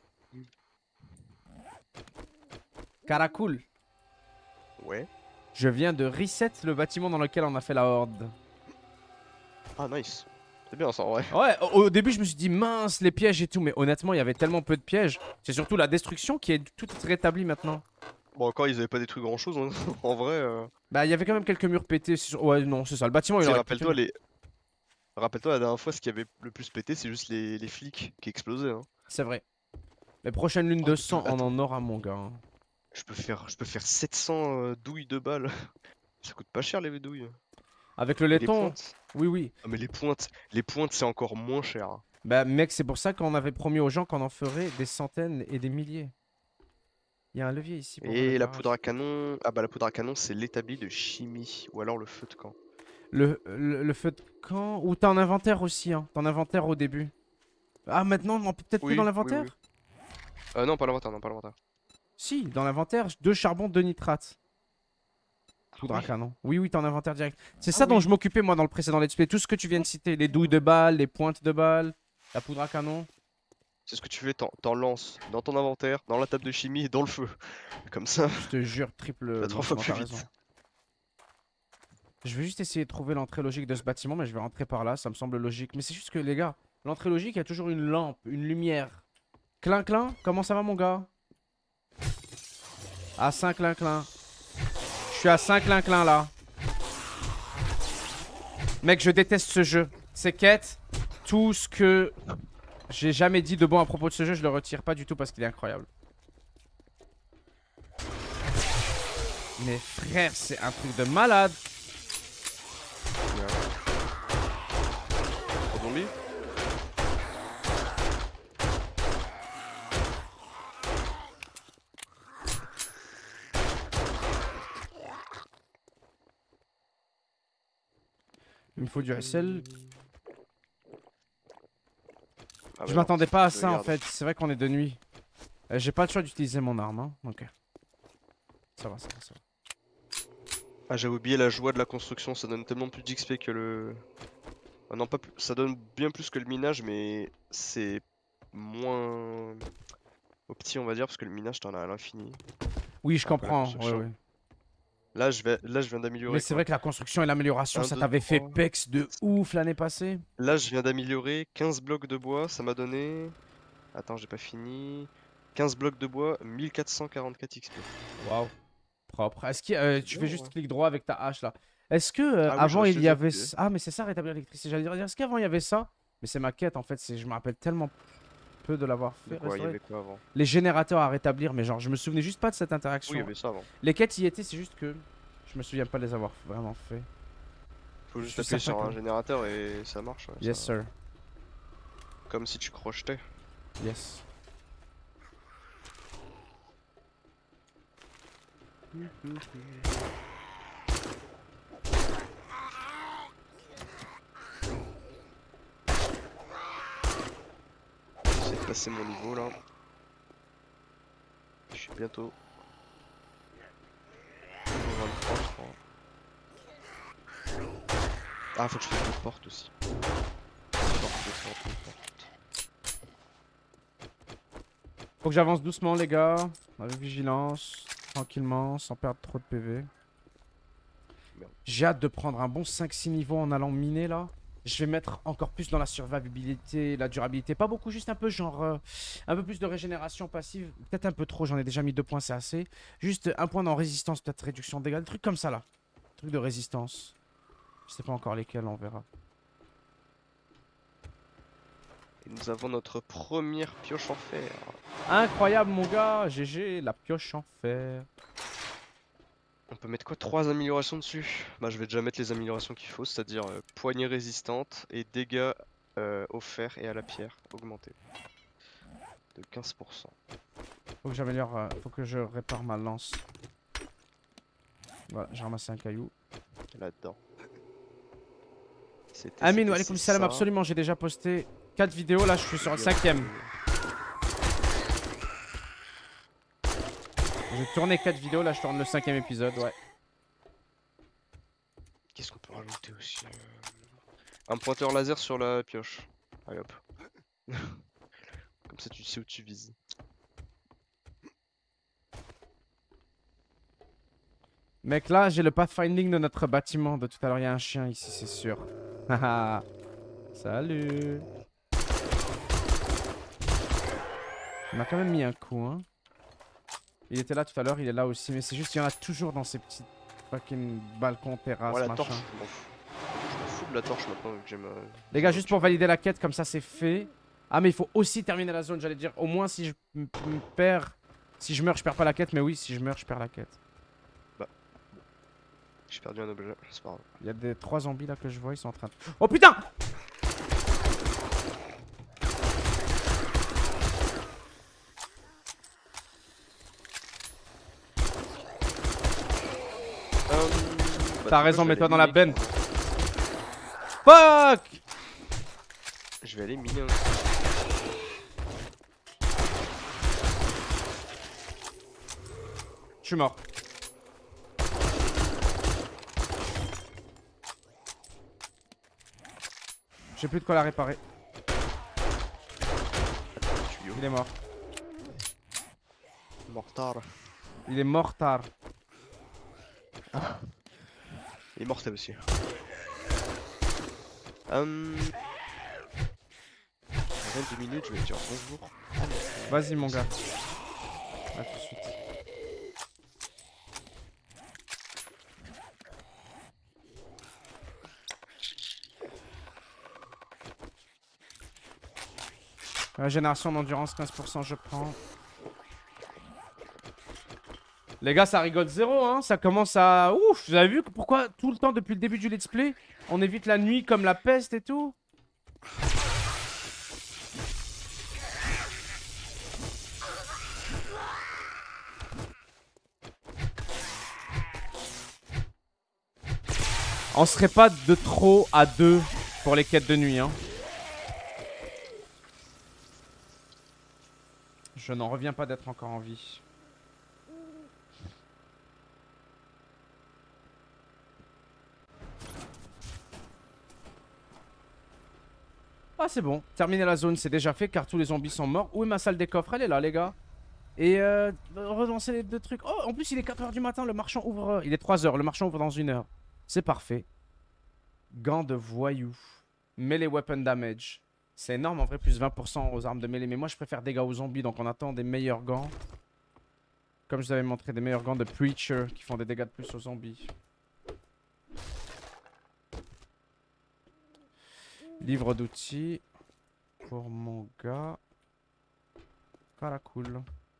Caracool. Ouais. Je viens de reset le bâtiment dans lequel on a fait la horde. Ah nice. C'est bien ça en vrai. Ouais, au, au début je me suis dit mince les pièges et tout, mais honnêtement il y avait tellement peu de pièges. C'est surtout la destruction qui est tout rétablie maintenant. Bon encore ils avaient pas détruit grand chose hein. En vrai. Euh... Bah il y avait quand même quelques murs pétés. c'est sûr- Ouais non c'est ça, le bâtiment il Tu sais, aurait rappelle-toi pu- les. Rappelle-toi la dernière fois ce qui avait le plus pété c'est juste les... les flics qui explosaient. Hein. C'est vrai. Les prochaines lunes Oh, de tu sang peux- on attends. en aura mon gars. hein. Je peux faire je peux faire sept cents euh, douilles de balles. Ça coûte pas cher les douilles. Avec le Les laiton, pointes. oui oui. Ah, mais les pointes, les pointes c'est encore moins cher. hein. Bah mec c'est pour ça qu'on avait promis aux gens qu'on en ferait des centaines et des milliers. Il y a un levier ici pour Et le la garage. poudre à canon. Ah bah la poudre à canon c'est l'établi de chimie. Ou alors le feu de camp. Le, le, le feu de camp. Ou t'as un inventaire aussi, hein. T'as un inventaire au début. Ah, maintenant, on peut peut-être plus Oui, dans oui, l'inventaire oui. Euh, non pas l'inventaire, non pas l'inventaire. Si, dans l'inventaire, deux charbons, deux nitrates. Poudre à oui. canon. Oui, oui, t'as un inventaire direct. C'est Ah ça dont oui. je m'occupais, moi, dans le précédent let's play. Tout ce que tu viens de citer, les douilles de balles, les pointes de balles, la poudre à canon. C'est ce que tu fais, t'en t'en lances dans ton inventaire, dans la table de chimie et dans le feu. Comme ça. Je te jure, triple. Bah, trois non, fois non, plus t'as vite. raison. Je vais juste essayer de trouver l'entrée logique de ce bâtiment, mais je vais rentrer par là, ça me semble logique. Mais c'est juste que, les gars, l'entrée logique, il y a toujours une lampe, une lumière. Clin, clin, comment ça va, mon gars? À cinq clin, clin. Je suis à cinq clin, clin, là. Mec, je déteste ce jeu. Ces quêtes, tout ce que j'ai jamais dit de bon à propos de ce jeu, je le retire pas du tout parce qu'il est incroyable. Mais frère, c'est un truc de malade. Trop zombie. Il me faut du S L. Ah Je bah m'attendais non, pas à je ça en garde. fait, c'est vrai qu'on est de nuit. Euh, J'ai pas le choix d'utiliser mon arme, hein. Ok. Ça va, ça va, ça va. Ah j'avais oublié la joie de la construction, ça donne tellement plus d'X P que le... Ah non pas plus... ça donne bien plus que le minage mais c'est moins au petit on va dire parce que le minage t'en as à l'infini. Oui, je Alors que la comprends. Ouais, construction- ouais. Là, je vais, là, je viens Mais d'améliorer c'est quoi. vrai que la construction et l'amélioration, un, ça deux, t'avait fait trois. pex de ouf l'année passée. Là, je viens d'améliorer quinze blocs de bois. Ça m'a donné. Attends, j'ai pas fini. quinze blocs de bois, mille quatre cent quarante-quatre X P. Waouh. Propre. Est-ce que euh, C'est tu bien, fais en juste vrai. clic droit avec ta hache là? Est-ce que euh, Ah oui, avant j'aurais il dû y les avait activer. s- ah mais c'est ça rétablir l'électricité. J'allais dire est-ce qu'avant il y avait ça? Mais c'est ma quête en fait. C'est je me rappelle tellement peu de l'avoir De fait quoi? Il y restaurer. avait quoi avant? Les générateurs à rétablir, mais genre je me souvenais juste pas de cette Oui, il y interaction. avait ça avant. Les quêtes y étaient, c'est juste que je me souviens pas de les avoir vraiment fait. Faut Je juste suis appuyer certain sur que un générateur et ça marche. Ouais, yes ça... sir. Comme si tu crochetais. Yes. J'essaie de passer mon niveau là. Je suis bientôt. Niveau vingt-trois, je crois. Ah, faut que je fasse une porte aussi. Porte, deux portes, deux portes. Faut que j'avance doucement les gars, avec vigilance, tranquillement, sans perdre trop de P V. Merde. J'ai hâte de prendre un bon cinq six niveaux en allant miner là. Je vais mettre encore plus dans la survivabilité, la durabilité. Pas beaucoup, juste un peu genre... euh, un peu plus de régénération passive. Peut-être un peu trop, j'en ai déjà mis deux points, c'est assez. Juste un point dans résistance, peut-être réduction de dégâts. Des trucs comme ça là. Trucs de résistance. Je sais pas encore lesquels, on verra. Et nous avons notre première pioche en fer. Incroyable mon gars, G G, la pioche en fer. On peut mettre quoi? Trois améliorations dessus? Bah, je vais déjà mettre les améliorations qu'il faut, c'est-à-dire euh, poignée résistante et dégâts euh, au fer et à la pierre augmentés de quinze pour cent. Faut que j'améliore, euh, faut que je répare ma lance. Voilà, j'ai ramassé un caillou. Là-dedans. C'était- Amin, c'était- alaikum c'est salam, ça. absolument, j'ai déjà posté quatre vidéos, là je suis sur le cinquième. J'ai tourné quatre vidéos, là je tourne le cinquième épisode, ouais. Qu'est-ce qu'on peut rajouter aussi? euh, Un pointeur laser sur la pioche. Allez hop. Comme ça tu sais où tu vises. Mec, là j'ai le pathfinding de notre bâtiment de tout à l'heure, il y a un chien ici, c'est sûr. Haha. Salut. On a quand même mis un coup, hein. Il était là tout à l'heure, il est là aussi, mais c'est juste qu'il y en a toujours dans ces petits fucking balcons, terrasses, Moi la machin. torche, je m'en fous. Je m'en fous de la torche maintenant vu que j'ai ma... Les gars, juste pour valider la quête, comme ça c'est fait. Ah, mais il faut aussi terminer la zone, j'allais dire. Au moins, si je me perds. Si je meurs, je perds pas la quête, mais oui, si je meurs, je perds la quête. J'ai perdu un objet, c'est pas grave. Il y a des trois zombies là que je vois, ils sont en train de. Oh putain! Euh, bah, T'as du raison, coup, je vais mets-toi aller dans la miner benne. carrément. Fuck! Je vais aller miner un... Je suis mort. J'ai plus de quoi la réparer. tuyau. Il est mort. Mortar. Il est mort tard. Il est mortel aussi. Hum... Dans deux minutes, je vais te dire bonjour. Vas-y, mon gars. A tout de suite. Régénération d'endurance quinze pour cent, je prends. Les gars, ça rigole zéro, hein. Ça commence à... Ouf, vous avez vu pourquoi tout le temps depuis le début du let's play, on évite la nuit comme la peste et tout? On serait pas de trop à deux pour les quêtes de nuit, hein. Je n'en reviens pas d'être encore en vie. Ah c'est bon, terminer la zone c'est déjà fait car tous les zombies sont morts. Où est ma salle des coffres? Elle est là les gars. Et euh, relancer les deux trucs. Oh, en plus, il est quatre heures du matin, le marchand ouvre... Il est trois heures, le marchand ouvre dans une heure. C'est parfait. Gants de voyou. Melee weapon damage. C'est énorme, en vrai, plus vingt pour cent aux armes de mêlée. Mais moi, je préfère dégâts aux zombies, donc on attend des meilleurs gants. Comme je vous avais montré, des meilleurs gants de Preacher qui font des dégâts de plus aux zombies. Livre d'outils. Pour mon gars. Caracool.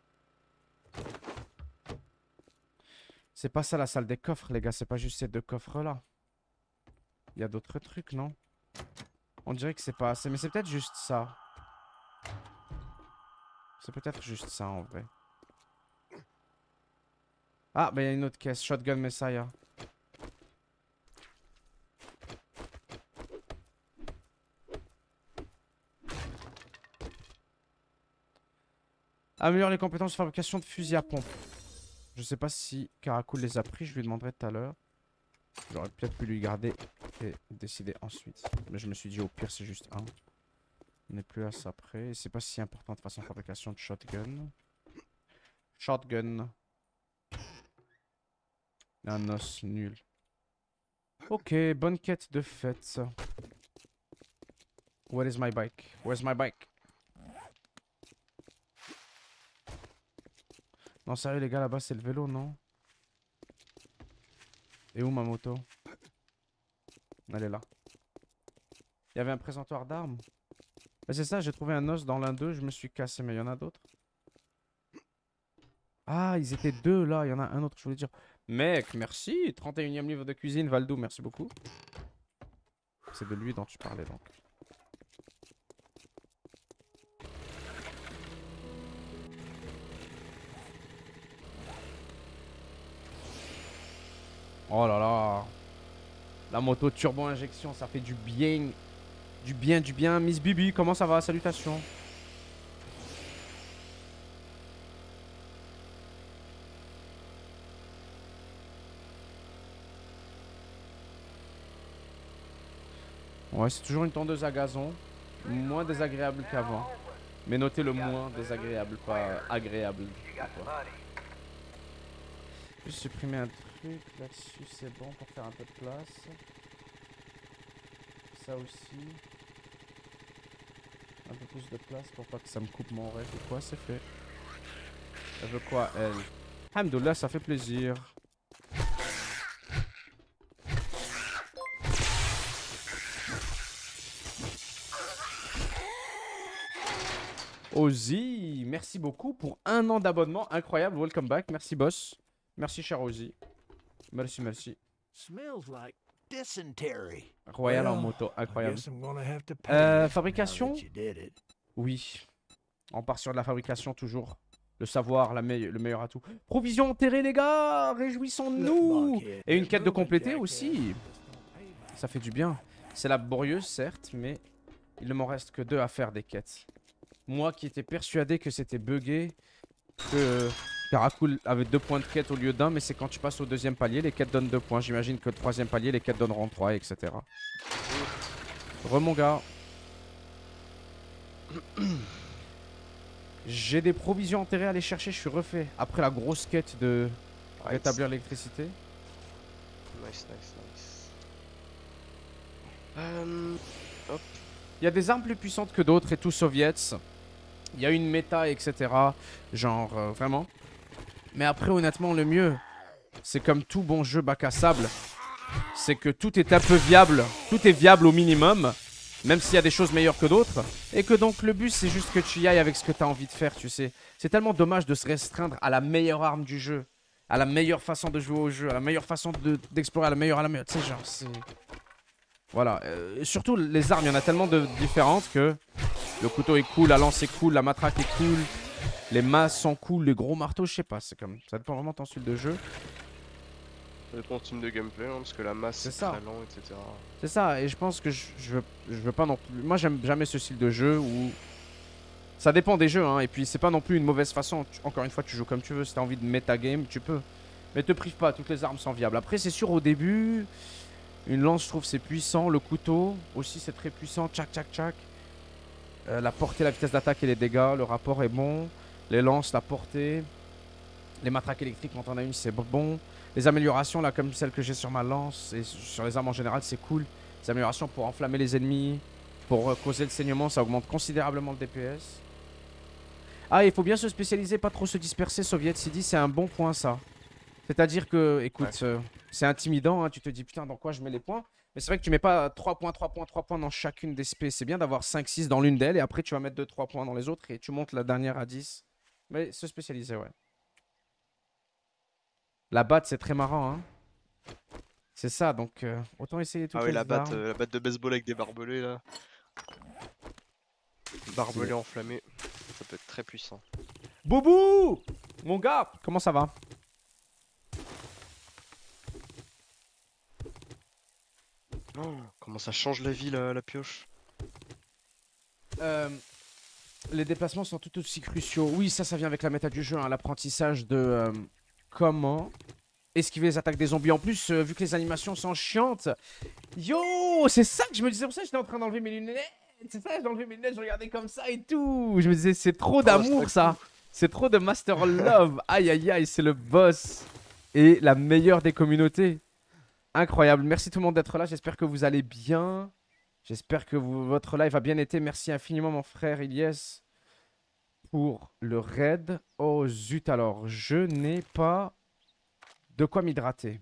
C'est pas ça la salle des coffres, les gars. C'est pas juste ces deux coffres-là. Il y a d'autres trucs, non? On dirait que c'est pas assez. Mais c'est peut-être juste ça. C'est peut-être juste ça, en vrai. Ah, bah il y a une autre caisse. Shotgun Messiah. Améliore les compétences de fabrication de fusils à pompe. Je sais pas si Caracool les a pris, je lui demanderai tout à l'heure. J'aurais peut-être pu lui garder et décider ensuite. Mais je me suis dit au pire c'est juste un. On n'est plus à ça près. Et c'est pas si important de façon fabrication de shotgun. Shotgun. Un os nul. Ok, bonne quête de fête. Where is my bike? Where's my bike? Non, sérieux, les gars, là-bas, c'est le vélo, non? Et où ma moto? Elle est là. Il y avait un présentoir d'armes. Bah, c'est ça, j'ai trouvé un os dans l'un d'eux, je me suis cassé, mais il y en a d'autres. Ah, ils étaient deux là, il y en a un autre, je voulais dire. Mec, merci. trente et unième livre de cuisine, Valdo, merci beaucoup. C'est de lui dont tu parlais donc. Oh là là. La moto turbo injection, ça fait du bien. Du bien, du bien. Miss Bibi, comment ça va? Salutations. Ouais, c'est toujours une tondeuse à gazon. Moins désagréable qu'avant. Mais notez le moins désagréable, pas agréable. Je vais supprimer un truc là-dessus, c'est bon pour faire un peu de place. Ça aussi. Un peu plus de place pour pas que ça me coupe mon rêve ou quoi, c'est fait. Elle veut quoi, elle? Alhamdoulilah, ça fait plaisir. Ozzy, merci beaucoup pour un an d'abonnement. Incroyable, welcome back. Merci, boss. Merci, cher Ozzy. Merci, merci. Royal en moto, incroyable. Euh, fabrication? Oui. On part sur de la fabrication toujours. Le savoir, la me le meilleur atout. Provision enterrée, les gars. Réjouissons-nous. Et une quête de compléter aussi. Ça fait du bien. C'est laborieuse, certes, mais il ne m'en reste que deux à faire des quêtes. Moi qui étais persuadé que c'était buggé, que Caracool avait deux points de quête au lieu d'un, mais c'est quand tu passes au deuxième palier, les quêtes donnent deux points. J'imagine que le troisième palier, les quêtes donneront trois, et cetera. Re mon gars. J'ai des provisions enterrées à aller chercher, je suis refait. Après la grosse quête de rétablir l'électricité. Nice, nice, nice. Um, hop. Il y a des armes plus puissantes que d'autres et tout soviets. Il y a une méta, et cetera. Genre, euh, vraiment. Mais après, honnêtement, le mieux, c'est comme tout bon jeu bac à sable. C'est que tout est un peu viable. Tout est viable au minimum. Même s'il y a des choses meilleures que d'autres. Et que donc, le but, c'est juste que tu y ailles avec ce que tu as envie de faire, tu sais. C'est tellement dommage de se restreindre à la meilleure arme du jeu. À la meilleure façon de jouer au jeu. À la meilleure façon d'explorer, de, à la meilleure, à la meilleure. Tu sais, genre, c'est... Voilà, euh, surtout les armes, il y en a tellement de différentes que le couteau est cool, la lance est cool, la matraque est cool, les masses sont cool, les gros marteaux, je sais pas, c'est comme ça dépend vraiment de ton style de jeu. Ça dépend de ton style de gameplay, hein, parce que la masse c'est très lent, et cetera. C'est ça, et je pense que je, je, veux, je veux pas non plus. Moi, j'aime jamais ce style de jeu où ça dépend des jeux, hein, et puis c'est pas non plus une mauvaise façon. Tu, encore une fois, tu joues comme tu veux, si t'as envie de metagame, tu peux, mais te prive pas, toutes les armes sont viables. Après, c'est sûr, au début. Une lance, je trouve, c'est puissant. Le couteau, aussi, c'est très puissant. Tchac, tchac, tchac. Euh, la portée, la vitesse d'attaque et les dégâts. Le rapport est bon. Les lances, la portée. Les matraques électriques, quand on a une, c'est bon. Les améliorations, là, comme celle que j'ai sur ma lance et sur les armes en général, c'est cool. Les améliorations pour enflammer les ennemis, pour euh, causer le saignement, ça augmente considérablement le D P S. Ah, il faut bien se spécialiser, pas trop se disperser, Soviet City, c'est un bon point, ça. C'est-à-dire que, écoute, ouais. euh, c'est intimidant, hein, tu te dis, putain, dans quoi je mets les points? Mais c'est vrai que tu mets pas trois points, trois points, trois points dans chacune des spé. C'est bien d'avoir cinq, six dans l'une d'elles, et après tu vas mettre deux, trois points dans les autres, et tu montes la dernière à dix. Mais se spécialiser, ouais. La batte, c'est très marrant, hein. C'est ça, donc euh, autant essayer toutes ah oui, les la batte, armes. euh, la batte de baseball avec des barbelés, là. Barbelé enflammé, ça peut être très puissant. Boubou! Mon gars, comment ça va? Oh, comment ça change la vie, la, la pioche. Euh, les déplacements sont tout aussi cruciaux. Oui, ça, ça vient avec la méta du jeu, hein, l'apprentissage de euh, comment esquiver les attaques des zombies. En plus, euh, vu que les animations sont chiantes. Yo, c'est ça que je me disais. Pour ça, j'étais en train d'enlever mes lunettes. C'est ça, j'ai enlevé mes lunettes, je regardais comme ça et tout. Je me disais, c'est trop d'amour, oh, ça. C'est trop de Master Love. Aïe, aïe, aïe, c'est le boss. Et la meilleure des communautés. Incroyable. Merci tout le monde d'être là. J'espère que vous allez bien. J'espère que vous, votre live a bien été. Merci infiniment, mon frère Ilyes, pour le raid. Oh, zut, alors. Je n'ai pas de quoi m'hydrater.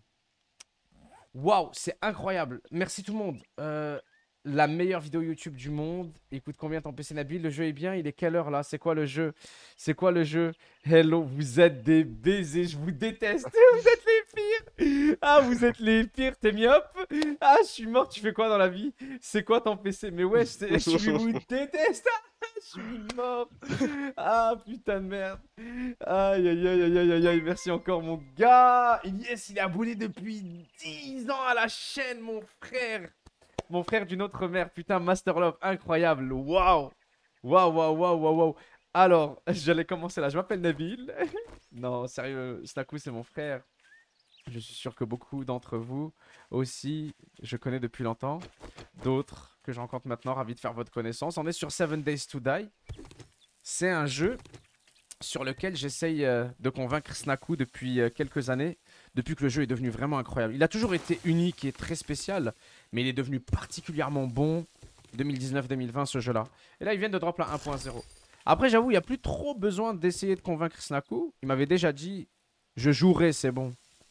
Waouh, c'est incroyable. Merci tout le monde. Euh, la meilleure vidéo YouTube du monde. Écoute, combien ton P C Nabil? Le jeu est bien. Il est quelle heure là? C'est quoi le jeu? C'est quoi le jeu? Hello, vous êtes des baisers. Je vous déteste. Vous êtes les pires. Ah, vous êtes les pires. T'es myope? Ah, je suis mort. Tu fais quoi dans la vie? C'est quoi ton P C? Mais ouais, je, je vous déteste. Je suis mort. Ah, putain de merde. Aïe, aïe, aïe, aïe, aïe, aïe. Merci encore, mon gars. Yes, il est abonné depuis dix ans à la chaîne, mon frère. Mon frère d'une autre mère. Putain, Master Love, incroyable. Waouh. Waouh, waouh, waouh, waouh, waouh. Alors, j'allais commencer là. Je m'appelle Nabil. Non, sérieux, Snaku, c'est mon frère. Je suis sûr que beaucoup d'entre vous aussi, je connais depuis longtemps. D'autres que je rencontre maintenant, ravi de faire votre connaissance. On est sur seven days to die. C'est un jeu sur lequel j'essaye euh, de convaincre Snaku depuis euh, quelques années, depuis que le jeu est devenu vraiment incroyable. Il a toujours été unique et très spécial, mais il est devenu particulièrement bon deux mille dix-neuf deux mille vingt ce jeu-là. Et là, ils viennent de drop la un point zéro. Après, j'avoue, il n'y a plus trop besoin d'essayer de convaincre Snaku. Il m'avait déjà dit, je jouerai, c'est bon.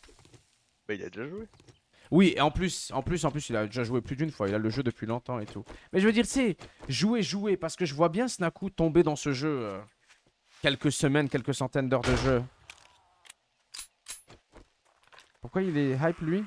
Bah, il a déjà joué. Oui, et en plus, en plus, en plus, il a déjà joué plus d'une fois. Il a le jeu depuis longtemps et tout. Mais je veux dire, c'est jouer, jouer, parce que je vois bien Snaku tomber dans ce jeu euh, quelques semaines, quelques centaines d'heures de jeu. Pourquoi il est hype, lui?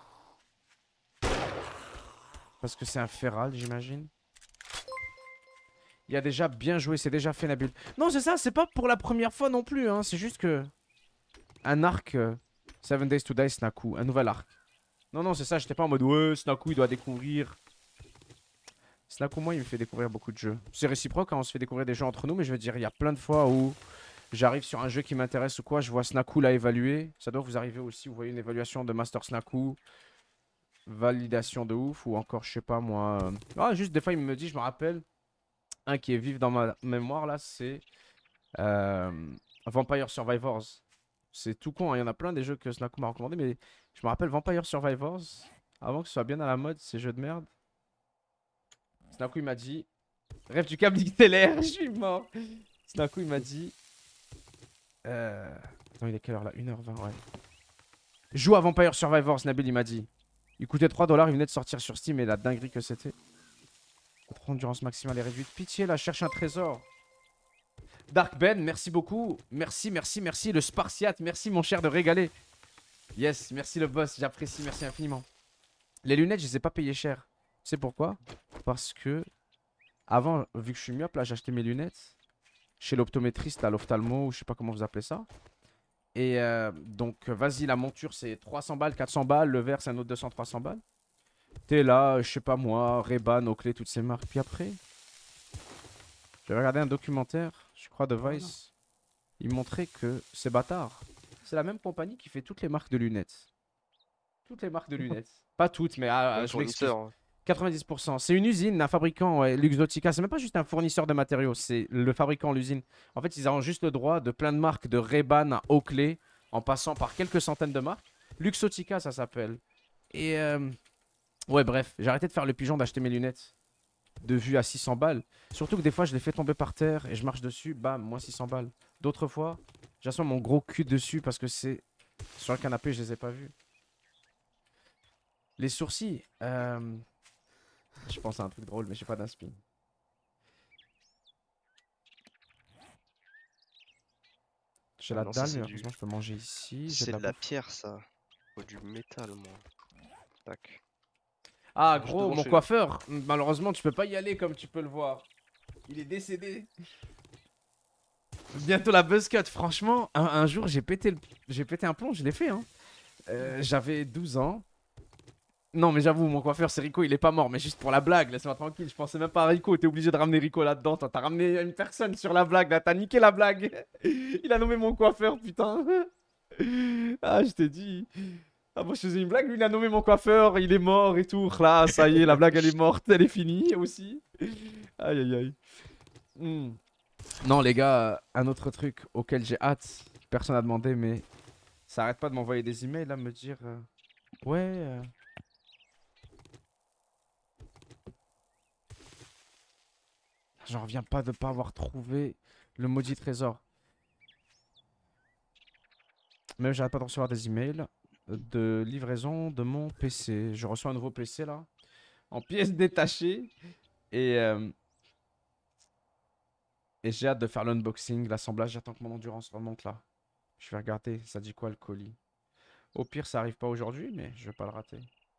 Parce que c'est un feral, j'imagine. Il a déjà bien joué, c'est déjà fait, Nabil. Non, c'est ça, c'est pas pour la première fois non plus, hein. C'est juste que... Un arc... Euh, seven days to die, Snaku. Un nouvel arc. Non, non, c'est ça, j'étais pas en mode ouais, Snaku il doit découvrir. Snaku, moi, il me fait découvrir beaucoup de jeux. C'est réciproque quand on se fait découvrir des jeux entre nous, mais je veux dire, il y a plein de fois où j'arrive sur un jeu qui m'intéresse ou quoi, je vois Snaku l'a évalué. Ça doit vous arriver aussi, vous voyez une évaluation de Master Snaku, validation de ouf, ou encore, je sais pas moi. euh, Ah, juste des fois, il me dit, je me rappelle, un qui est vif dans ma mémoire là, c'est euh, Vampire Survivors. C'est tout con, hein. Il y en a plein des jeux que Snaku m'a recommandé, mais je me rappelle Vampire Survivors, avant que ce soit bien à la mode, ces jeux de merde. Snaku il m'a dit, rêve du câble X L R, je suis mort. Snaku il m'a dit, euh... attends, il est quelle heure là? une heure vingt, ouais. Joue à Vampire Survivors, Nabil il m'a dit. Il coûtait trois dollars, il venait de sortir sur Steam et la dinguerie que c'était. Notre endurance maximale est réduite. Pitié là, cherche un trésor. Dark Ben, merci beaucoup. Merci, merci, merci. Le Spartiate, merci mon cher de régaler. Yes, merci le boss, j'apprécie, merci infiniment. Les lunettes, je les ai pas payées cher. Tu sais pourquoi? Parce que avant, vu que je suis myope, là, j'ai acheté mes lunettes chez l'optométriste, à l'ophtalmo, ou je sais pas comment vous appelez ça. Et euh, donc, vas-y, la monture, c'est trois cents balles, quatre cents balles. Le verre, c'est un autre deux cents, trois cents balles. T'es là, je sais pas moi, Ray-Ban, Oakley, toutes ces marques. Puis après, j'ai regardé un documentaire, je crois, de Vice. Il montrait que ces bâtards, c'est la même compagnie qui fait toutes les marques de lunettes. Toutes les marques de lunettes. Pas toutes, mais ah, je m'excuse. quatre-vingt-dix pour cent. C'est une usine, un fabricant, ouais, Luxottica. C'est même pas juste un fournisseur de matériaux, c'est le fabricant, l'usine. En fait, ils ont juste le droit de plein de marques, de Ray-Ban à Oakley, en passant par quelques centaines de marques. Luxottica, ça s'appelle. Et euh, ouais, bref, j'ai arrêté de faire le pigeon d'acheter mes lunettes de vue à six cents balles. Surtout que des fois, je les fais tomber par terre et je marche dessus, bam, moins six cents balles. D'autres fois, j'assois mon gros cul dessus parce que c'est sur le canapé, je les ai pas vus. Les sourcils, euh... je pense à un truc drôle, mais j'ai pas d'inspi. J'ai Ah la non, ça dalle, c'est mais du... heureusement je peux manger ici. J'ai C'est de de la la bouffe. pierre ça. Faut du métal moi. Tac. Ah Juste gros, devant mon chez nous. coiffeur, malheureusement tu peux pas y aller comme tu peux le voir. Il est décédé. Bientôt la buzz cut. Franchement, un, un jour j'ai pété, le... j'ai pété un plomb, je l'ai fait. Hein. Euh, J'avais douze ans. Non mais j'avoue, mon coiffeur c'est Rico, il est pas mort, mais juste pour la blague, laisse-moi tranquille, je pensais même pas à Rico, t'es obligé de ramener Rico là-dedans, t'as ramené une personne sur la blague, là, t'as niqué la blague. Il a nommé mon coiffeur, putain. Ah, je t'ai dit. Ah, moi je faisais une blague, lui il a nommé mon coiffeur, il est mort et tout. Là, ça y est, la blague elle est morte, elle est finie aussi. Aïe aïe aïe. Hmm. Non les gars, un autre truc auquel j'ai hâte, personne n'a demandé, mais ça arrête pas de m'envoyer des emails là, me dire euh, ouais. Euh... J'en reviens pas de pas avoir trouvé le maudit trésor. Même j'arrête pas de recevoir des emails de livraison de mon P C. Je reçois un nouveau P C là, en pièces détachées. Et, euh, et j'ai hâte de faire l'unboxing, l'assemblage. J'attends que mon endurance remonte là. Je vais regarder, ça dit quoi le colis. Au pire, ça arrive pas aujourd'hui, mais je vais pas le rater.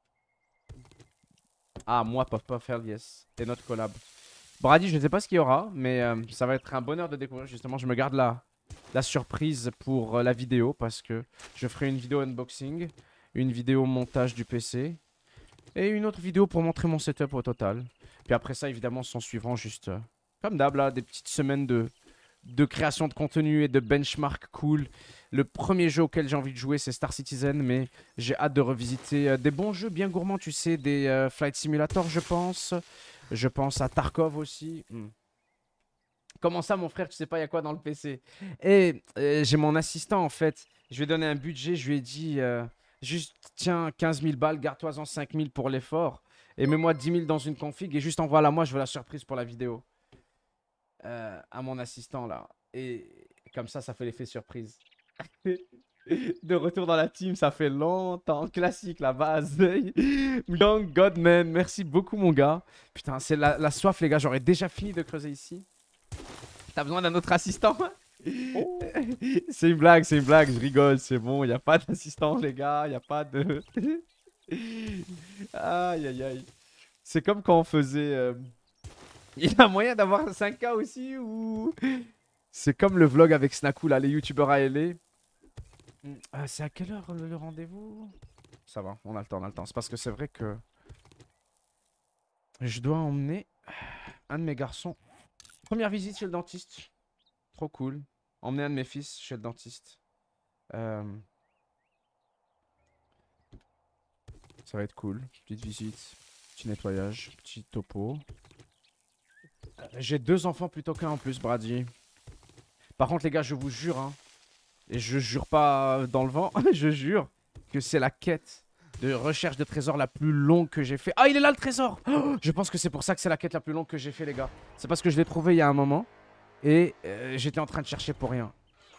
Ah, moi, Puff Puff Hell Yes. Et notre collab. Brady, je ne sais pas ce qu'il y aura, mais euh, ça va être un bonheur de découvrir. Justement, je me garde la, la surprise pour euh, la vidéo parce que je ferai une vidéo unboxing, une vidéo montage du P C et une autre vidéo pour montrer mon setup au total. Puis après ça, évidemment, s'en suivront juste, euh, comme d'hab, là, des petites semaines de, de création de contenu et de benchmark cool. Le premier jeu auquel j'ai envie de jouer, c'est Star Citizen, mais j'ai hâte de revisiter euh, des bons jeux bien gourmands, tu sais, des euh, Flight Simulator, je pense. Je pense à Tarkov aussi. Hmm. Comment ça, mon frère, tu sais pas, il y a quoi dans le P C? Et euh, j'ai mon assistant, en fait. Je lui ai donné un budget, je lui ai dit, euh, juste, tiens, quinze mille balles, garde-toi-en cinq mille pour l'effort. Et mets-moi dix mille dans une config et juste envoie-la moi, je veux la surprise pour la vidéo. Euh, à mon assistant, là. Et comme ça, ça fait l'effet surprise. De retour dans la team, ça fait longtemps. Classique, la base. Young Godman, merci beaucoup, mon gars. Putain, c'est la, la soif, les gars. J'aurais déjà fini de creuser ici. T'as besoin d'un autre assistant? Oh. C'est une blague, c'est une blague. Je rigole, c'est bon. Il n'y a pas d'assistant, les gars. Il n'y a pas de... Aïe, aïe, aïe. C'est comme quand on faisait... Euh... Il y a moyen d'avoir cinq K aussi ou... C'est comme le vlog avec Snaku, là, les youtubeurs A L A. Euh, c'est à quelle heure le, le rendez-vous? Ça va, on a le temps, on a le temps. C'est parce que c'est vrai que je dois emmener un de mes garçons. Première visite chez le dentiste. Trop cool. Emmener un de mes fils chez le dentiste. Euh... Ça va être cool. Petite visite, petit nettoyage, petit topo. J'ai deux enfants plutôt qu'un en plus, Brady. Par contre, les gars, je vous jure, hein, et je jure pas dans le vent, je jure que c'est la quête de recherche de trésor la plus longue que j'ai fait. Ah, il est là le trésor! Oh, je pense que c'est pour ça que c'est la quête la plus longue que j'ai fait, les gars. C'est parce que je l'ai trouvé il y a un moment et euh, j'étais en train de chercher pour rien.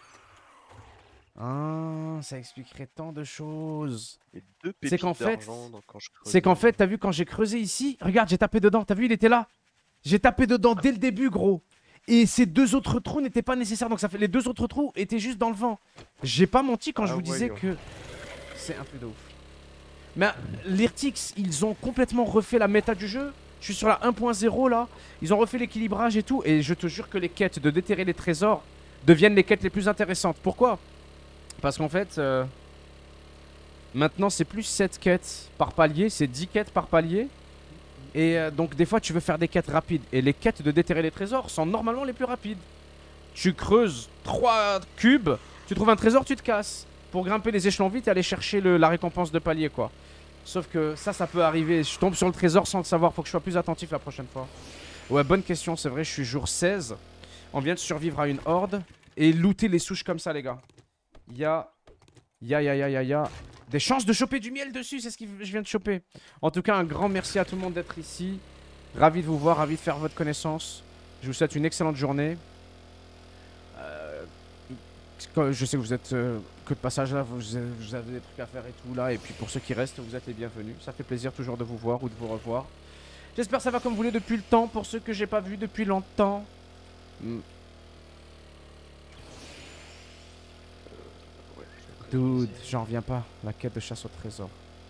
Ah, ça expliquerait tant de choses. C'est qu'en fait, c'est qu'en fait, t'as vu quand j'ai creusé ici, regarde, j'ai tapé dedans. T'as vu, il était là. J'ai tapé dedans dès le début, gros. Et ces deux autres trous n'étaient pas nécessaires. Donc ça fait les deux autres trous étaient juste dans le vent. J'ai pas menti quand ah je vous disais ouais, que c'est un peu de ouf. Mais l'Irtix, ils ont complètement refait la méta du jeu. Je suis sur la un point zéro là. Ils ont refait l'équilibrage et tout. Et je te jure que les quêtes de déterrer les trésors deviennent les quêtes les plus intéressantes. Pourquoi? Parce qu'en fait, euh, maintenant c'est plus sept quêtes par palier. C'est dix quêtes par palier. Et euh, donc des fois tu veux faire des quêtes rapides. Et les quêtes de déterrer les trésors sont normalement les plus rapides. Tu creuses trois cubes, tu trouves un trésor, tu te casses. Pour grimper les échelons vite et aller chercher le, la récompense de palier quoi. Sauf que ça, ça peut arriver. Je tombe sur le trésor sans le savoir. Faut que je sois plus attentif la prochaine fois. Ouais, bonne question, c'est vrai. Je suis jour seize. On vient de survivre à une horde. Et looter les souches comme ça, les gars. Il y a... Il y a, il y a, il y a, il y a, il y a... Des chances de choper du miel dessus, c'est ce que je viens de choper. En tout cas, un grand merci à tout le monde d'être ici. Ravi de vous voir, ravi de faire votre connaissance. Je vous souhaite une excellente journée. Euh, je sais que vous êtes euh, que de passage là, vous, vous avez des trucs à faire et tout là. Et puis pour ceux qui restent, vous êtes les bienvenus. Ça fait plaisir toujours de vous voir ou de vous revoir. J'espère que ça va comme vous voulez depuis le temps. Pour ceux que j'ai pas vu depuis longtemps. Hmm. Dude, j'en reviens pas. La quête de chasse au trésor.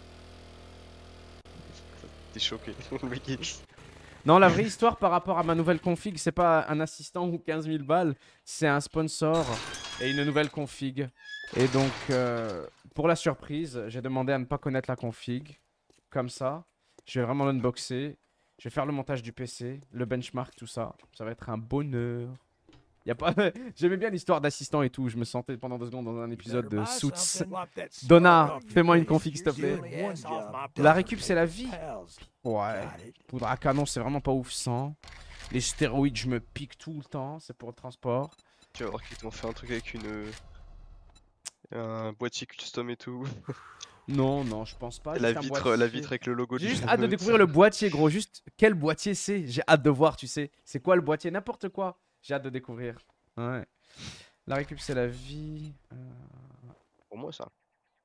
T'es choqué, le mec est... Non, la vraie histoire par rapport à ma nouvelle config, c'est pas un assistant ou quinze mille balles, c'est un sponsor et une nouvelle config. Et donc, euh, pour la surprise, j'ai demandé à ne pas connaître la config. Comme ça, je vais vraiment l'unboxer. Je vais faire le montage du P C, le benchmark, tout ça. Ça va être un bonheur. Y a pas... J'aimais bien l'histoire d'assistant et tout. Je me sentais pendant deux secondes dans un épisode de Suits. Donna, fais-moi une config s'il te plaît. La récup, c'est la vie. Ouais. Poudre à canon, c'est vraiment pas ouf sans. Les stéroïdes, je me pique tout le temps. C'est pour le transport. Tu vas voir qu'ils t'ont fait un truc avec une... un boîtier custom et tout. Non, non, je pense pas. La vitre, la vitre avec le logo. J'ai juste hâte de découvrir le boîtier, gros. Juste quel boîtier c'est. J'ai hâte de voir, tu sais. C'est quoi le boîtier? N'importe quoi. J'ai hâte de découvrir. Ouais. La récup, c'est la vie. Euh... Pour moi, ça.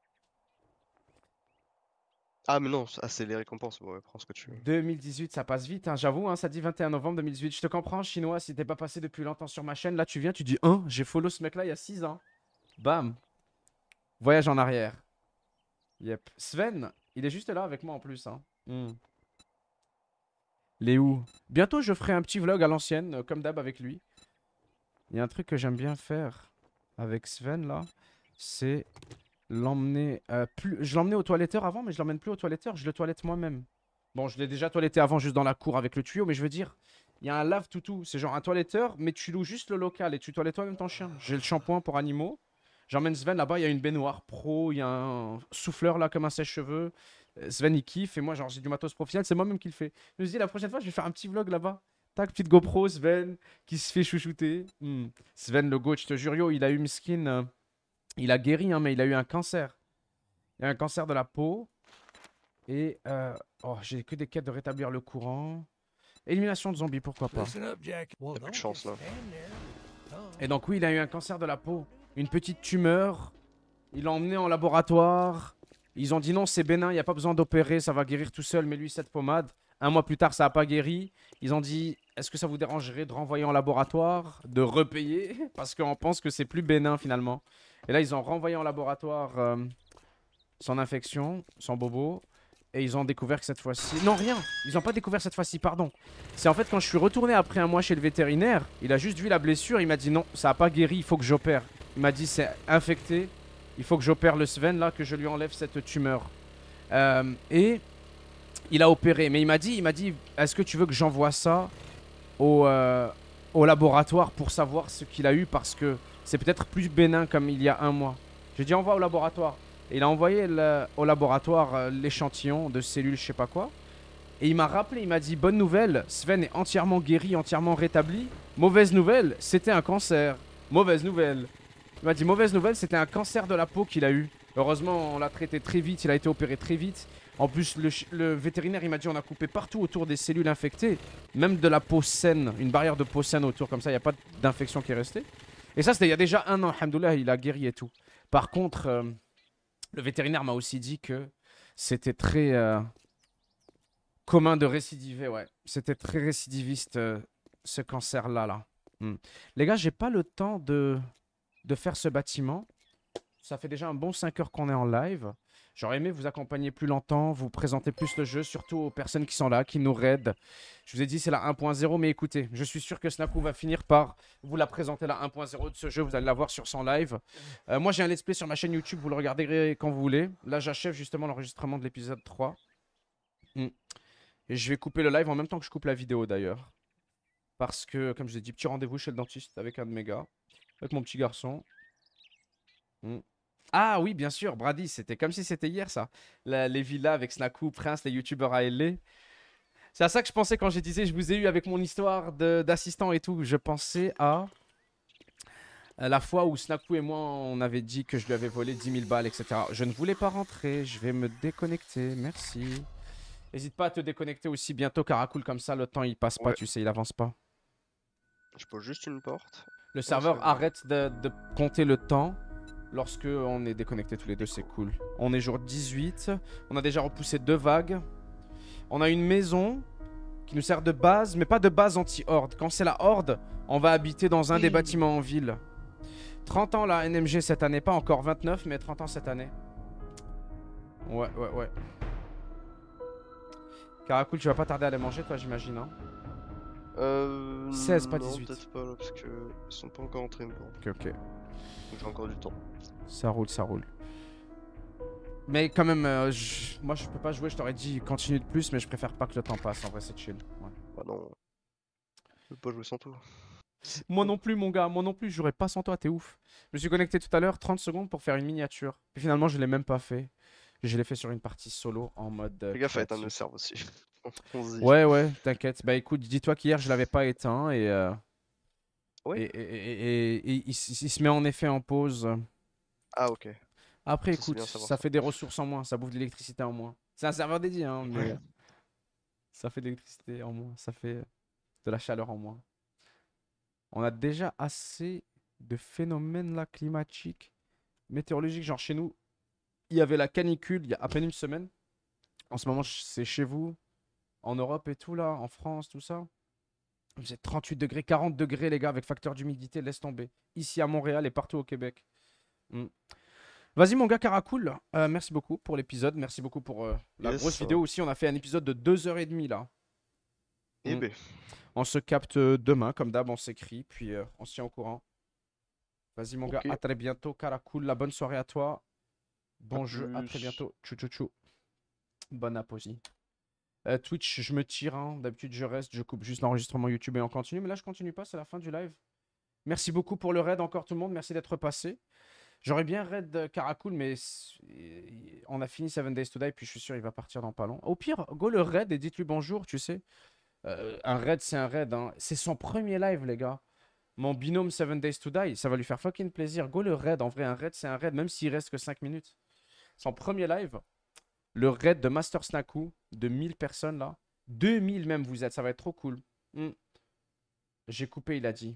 Ah, mais non, ah, c'est les récompenses. Bon, ouais, prends ce que tu veux. deux mille dix-huit, ça passe vite. Hein. J'avoue, hein, ça dit vingt et un novembre deux mille dix-huit. Je te comprends, chinois, si t'es pas passé depuis longtemps sur ma chaîne. Là, tu viens, tu dis, hein, j'ai follow ce mec-là il y a six ans. Bam. Voyage en arrière. Yep. Sven, il est juste là avec moi en plus. Hein. Mm. Les où? Bientôt, je ferai un petit vlog à l'ancienne, euh, comme d'hab avec lui. Il y a un truc que j'aime bien faire avec Sven là, c'est l'emmener. Euh, plus... Je l'emmenais au toiletteur avant, mais je l'emmène plus au toiletteur, je le toilette moi-même. Bon, je l'ai déjà toiletté avant, juste dans la cour avec le tuyau, mais je veux dire, il y a un lave-toutou. C'est genre un toiletteur, mais tu loues juste le local et tu toilettes toi-même ton chien. J'ai le shampoing pour animaux. J'emmène Sven là-bas, il y a une baignoire pro, il y a un souffleur là comme un sèche-cheveux. Sven il kiffe et moi, genre, j'ai du matos professionnel, c'est moi-même qui le fais. Je me suis dit, la prochaine fois, je vais faire un petit vlog là-bas. Tac, petite GoPro, Sven, qui se fait chouchouter. Hmm. Sven, le go, je te jure, yo, il a eu une skin. Euh, il a guéri, hein, mais il a eu un cancer. Il a un cancer de la peau. Et, euh, oh, j'ai que des quêtes de rétablir le courant. Élimination de zombies, pourquoi pas. T'as plus de chance, là. Et donc, oui, il a eu un cancer de la peau. Une petite tumeur. Il l'a emmené en laboratoire. Ils ont dit non, c'est bénin, il n'y a pas besoin d'opérer, ça va guérir tout seul. Mais lui, cette pommade. Un mois plus tard, ça n'a pas guéri. Ils ont dit, est-ce que ça vous dérangerait de renvoyer en laboratoire, de repayer? Parce qu'on pense que c'est plus bénin finalement. Et là, ils ont renvoyé en laboratoire euh, son infection, son bobo. Et ils ont découvert que cette fois-ci... Non, rien. Ils n'ont pas découvert cette fois-ci, pardon. C'est en fait quand je suis retourné après un mois chez le vétérinaire, il a juste vu la blessure, il m'a dit non, ça n'a pas guéri, il faut que j'opère. Il m'a dit c'est infecté, il faut que j'opère le Sven là, que je lui enlève cette tumeur. Euh, et... Il a opéré, mais il m'a dit, il m'a dit, est-ce que tu veux que j'envoie ça au, euh, au laboratoire pour savoir ce qu'il a eu parce que c'est peut-être plus bénin comme il y a un mois. J'ai dit envoie au laboratoire. Et il a envoyé le, au laboratoire euh, l'échantillon de cellules, je sais pas quoi. Et il m'a rappelé, il m'a dit bonne nouvelle, Sven est entièrement guéri, entièrement rétabli. Mauvaise nouvelle, c'était un cancer. Mauvaise nouvelle. Il m'a dit mauvaise nouvelle, c'était un cancer de la peau qu'il a eu. Heureusement, on l'a traité très vite, il a été opéré très vite. En plus, le, le vétérinaire, il m'a dit on a coupé partout autour des cellules infectées. Même de la peau saine, une barrière de peau saine autour, comme ça, il n'y a pas d'infection qui est restée. Et ça, c'était il y a déjà un an, alhamdoulilah, il a guéri et tout. Par contre, euh, le vétérinaire m'a aussi dit que c'était très euh, commun de récidiver, ouais. C'était très récidiviste, euh, ce cancer-là, là. Hmm. Les gars, j'ai pas le temps de, de faire ce bâtiment. Ça fait déjà un bon cinq heures qu'on est en live. J'aurais aimé vous accompagner plus longtemps, vous présenter plus le jeu, surtout aux personnes qui sont là, qui nous raident. Je vous ai dit c'est la un point zéro, mais écoutez, je suis sûr que Snaku va finir par vous la présenter la un point zéro de ce jeu, vous allez la voir sur son live. Euh, moi j'ai un let's play sur ma chaîne YouTube, vous le regarderez quand vous voulez. Là j'achève justement l'enregistrement de l'épisode trois. Mm. Et je vais couper le live en même temps que je coupe la vidéo d'ailleurs. Parce que, comme je vous ai dit, petit rendez-vous chez le dentiste avec un de mes gars, avec mon petit garçon. Mm. Ah oui, bien sûr, Brady, c'était comme si c'était hier ça. La- les villas avec Snaku, Prince, les youtubeurs A L E. C'est à ça que je pensais quand j'ai disais je vous ai eu avec mon histoire de- d'assistant et tout. Je pensais à à la fois où Snaku et moi on avait dit que je lui avais volé dix mille balles, et cetera. Je ne voulais pas rentrer, je vais me déconnecter, merci. N'hésite pas à te déconnecter aussi bientôt, Caracool, comme ça le temps il passe pas, Ouais, tu sais, il avance pas. je pose juste une porte. Le Oh, c'est serveur bon. arrête de, de compter le temps lorsque on est déconnecté tous les deux, c'est cool. On est jour dix-huit, on a déjà repoussé deux vagues. On a une maison qui nous sert de base, mais pas de base anti-horde. Quand c'est la horde, on va habiter dans un des bâtiments en ville. trente ans la N M G cette année, pas encore vingt-neuf, mais trente ans cette année. Ouais, ouais, ouais. Caracool, tu vas pas tarder à aller manger, toi, j'imagine, hein. Euh. seize, pas Non, dix-huit. peut-être pas là, parce que ils sont pas encore entrés, encore. Ok, ok. Donc j'ai encore du temps. Ça roule, ça roule. Mais quand même, euh, je- moi je peux pas jouer, je t'aurais dit continue de plus, mais je préfère pas que le temps passe, en vrai c'est chill. Ouais. Bah non. Je peux pas jouer sans toi. Moi non plus mon gars, moi non plus, je jouerais pas sans toi, t'es ouf. Je me suis connecté tout à l'heure, trente secondes pour faire une miniature. Puis finalement je l'ai même pas fait. Je l'ai fait sur une partie solo en mode euh, Fais gaffe à éteindre le créatif. serve aussi. On se dit. Ouais ouais, t'inquiète. Bah écoute, dis-toi qu'hier je l'avais pas éteint et, euh, Ouais? et, et- et- et- et il, s- il se met en effet en pause. Ah, ok. Après Ça, c'est écoute, bien à savoir ça ça. fait des ressources en moins, ça bouffe de l'électricité en moins. C'est un serveur dédié hein, mais ça fait de l'électricité en moins, ça fait de la chaleur en moins. On a déjà assez de phénomènes là climatiques, météorologiques. Genre chez nous, il y avait la canicule il y a à peine une semaine. En ce moment, c'est chez vous, en Europe et tout là, en France, tout ça. Il faisait trente-huit degrés, quarante degrés les gars, avec facteur d'humidité, laisse tomber. Ici à Montréal et partout au Québec. Hmm. Vas-y mon gars Caracool, euh, merci beaucoup pour l'épisode, merci beaucoup pour euh, la Yes, grosse ça va. vidéo aussi. On a fait un épisode de deux heures trente là. Eh Hmm. ben, On se capte euh, demain, comme d'hab, on s'écrit, puis euh, on se tient au courant. Vas-y mon gars, ok. à très bientôt, Caracool, la bonne soirée à toi. À Bon jeu, à très plus. bientôt. Tchou tchou tchou. Bonne app aussi. Euh, Twitch, je me tire, hein. D'habitude je reste, je coupe juste l'enregistrement YouTube et on continue. Mais là je continue pas, c'est la fin du live. Merci beaucoup pour le raid encore tout le monde, merci d'être passé. J'aurais bien raid euh, Caracool, mais c'est- on a fini seven Days to Die, puis je suis sûr il va partir dans pas long. Au pire, go le raid et dites-lui bonjour, tu sais. Euh, un raid c'est un raid, hein. C'est son premier live les gars. Mon binôme seven Days to Die, ça va lui faire fucking plaisir. Go le raid, en vrai un raid c'est un raid, même s'il reste que cinq minutes. Son premier live, le raid de Master Snaku de mille personnes là. deux mille même vous êtes, ça va être trop cool. Hmm. J'ai coupé, il a dit.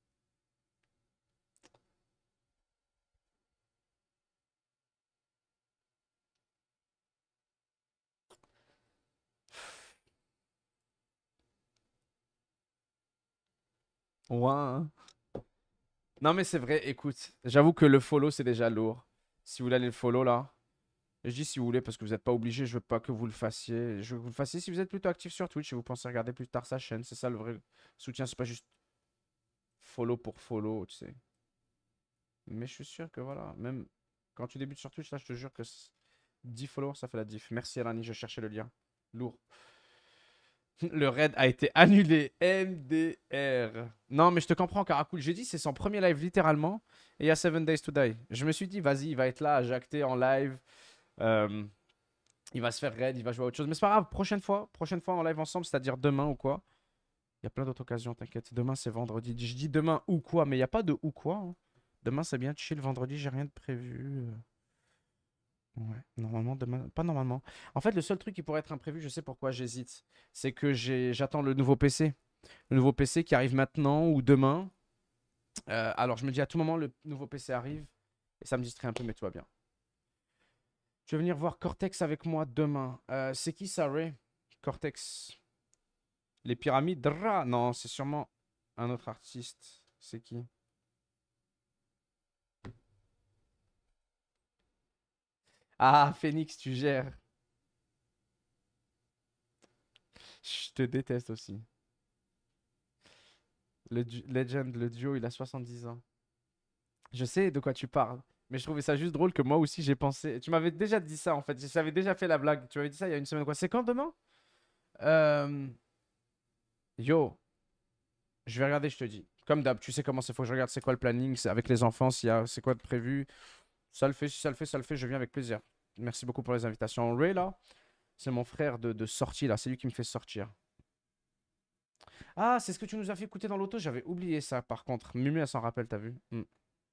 Ouais, hein. Non mais c'est vrai, écoute, j'avoue que le follow c'est déjà lourd. Si vous voulez aller le follow là, je dis si vous voulez parce que vous n'êtes pas obligé, je veux pas que vous le fassiez. Je veux que vous le fassiez si vous êtes plutôt actif sur Twitch et vous pensez regarder plus tard sa chaîne. C'est ça le vrai soutien, c'est pas juste follow pour follow, tu sais. Mais je suis sûr que voilà, même quand tu débutes sur Twitch, là je te jure que dix followers ça fait la diff. Merci Alani, je cherchais le lien. Lourd. Le raid a été annulé. M D R. Non, mais je te comprends, Caracool. J'ai dit, c'est son premier live littéralement. Et il y a seven Days to Die. Je me suis dit, vas-y, il va être là à jacter en live. Euh, il va se faire raid, il va jouer à autre chose. Mais c'est pas grave, prochaine fois, prochaine fois en live ensemble, c'est-à-dire demain ou quoi. Il y a plein d'autres occasions, t'inquiète. Demain, c'est vendredi. Je dis demain ou quoi, mais il n'y a pas de ou quoi, hein. Demain, c'est bien chill. Vendredi, j'ai rien de prévu. Euh, Ouais, normalement, demain. Pas normalement. En fait, le seul truc qui pourrait être imprévu, je sais pourquoi j'hésite. C'est que j'ai... j'attends le nouveau P C. Le nouveau P C qui arrive maintenant ou demain. Euh, alors, je me dis à tout moment, le nouveau P C arrive. Et ça me distrait un peu, mais tout va bien. Tu veux venir voir Cortex avec moi demain. Euh, c'est qui ça, Ray? Cortex. Les pyramides? Dra Non, c'est sûrement un autre artiste. C'est qui? Ah, Phoenix, tu gères. Je te déteste aussi. Le du- Legend, le duo, il a soixante-dix ans. Je sais de quoi tu parles, mais je trouvais ça juste drôle que moi aussi j'ai pensé. Tu m'avais déjà dit ça en fait, j'avais déjà fait la blague. Tu m'avais dit ça il y a une semaine quoi. C'est quand demain? Euh, Yo, je vais regarder, je te dis. Comme d'hab, tu sais comment c'est, faut que je regarde c'est quoi le planning, c'est avec les enfants, s'il y a, c'est quoi de prévu. Ça le fait, si ça le fait, ça le fait, je viens avec plaisir. Merci beaucoup pour les invitations. Ray, là, c'est mon frère de, de sortie, là. C'est lui qui me fait sortir. Ah, c'est ce que tu nous as fait écouter dans l'auto. J'avais oublié ça, par contre. Mumu, elle s'en rappelle, t'as vu? Hmm.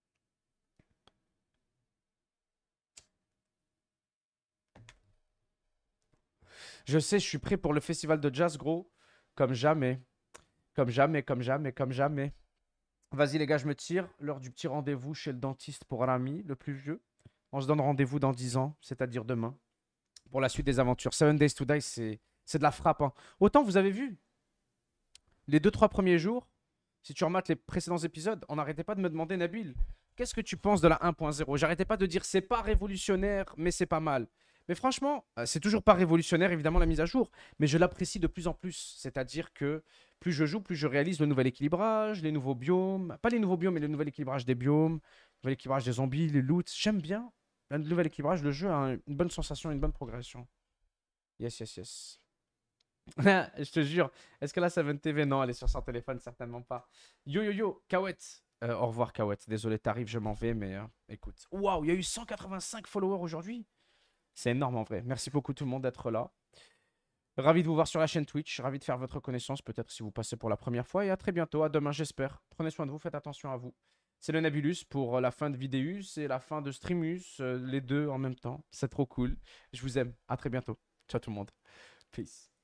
Je sais, je suis prêt pour le festival de jazz, gros. Comme jamais. Comme jamais, comme jamais, comme jamais. Vas-y, les gars, je me tire. L'heure du petit rendez-vous chez le dentiste pour Rami, le plus vieux. On se donne rendez-vous dans dix ans, c'est-à-dire demain, pour la suite des aventures. Seven Days to Die, c'est c'est de la frappe, hein. Autant vous avez vu, les deux, trois premiers jours, si tu remates les précédents épisodes, on n'arrêtait pas de me demander, Nabil, qu'est-ce que tu penses de la un point zéro? J'arrêtais pas de dire, c'est pas révolutionnaire, mais c'est pas mal. Mais franchement, euh, c'est toujours pas révolutionnaire, évidemment, la mise à jour, mais je l'apprécie de plus en plus. C'est-à-dire que plus je joue, plus je réalise le nouvel équilibrage, les nouveaux biomes. Pas les nouveaux biomes, mais le nouvel équilibrage des biomes, le nouvel équilibrage des zombies, les loots. J'aime bien le nouvel équilibrage. Le jeu a un- une bonne sensation, une bonne progression. Yes, yes, yes. Je te jure. Est-ce que la Seven T V? Non, elle est sur son téléphone, certainement pas. Yo, yo, yo, Kawet. Euh, au revoir, Kawet. Désolé, t'arrives, je m'en vais, mais euh, écoute. Waouh, il y a eu cent quatre-vingt-cinq followers aujourd'hui. C'est énorme en vrai. Merci beaucoup tout le monde d'être là. Ravi de vous voir sur la chaîne Twitch. Ravi de faire votre connaissance, peut-être si vous passez pour la première fois. Et à très bientôt. À demain, j'espère. Prenez soin de vous, faites attention à vous. C'est le Nabulus pour euh, la fin de Vidéus et la fin de Streamus. euh, les deux en même temps. C'est trop cool. Je vous aime. À très bientôt. Ciao tout le monde. Peace.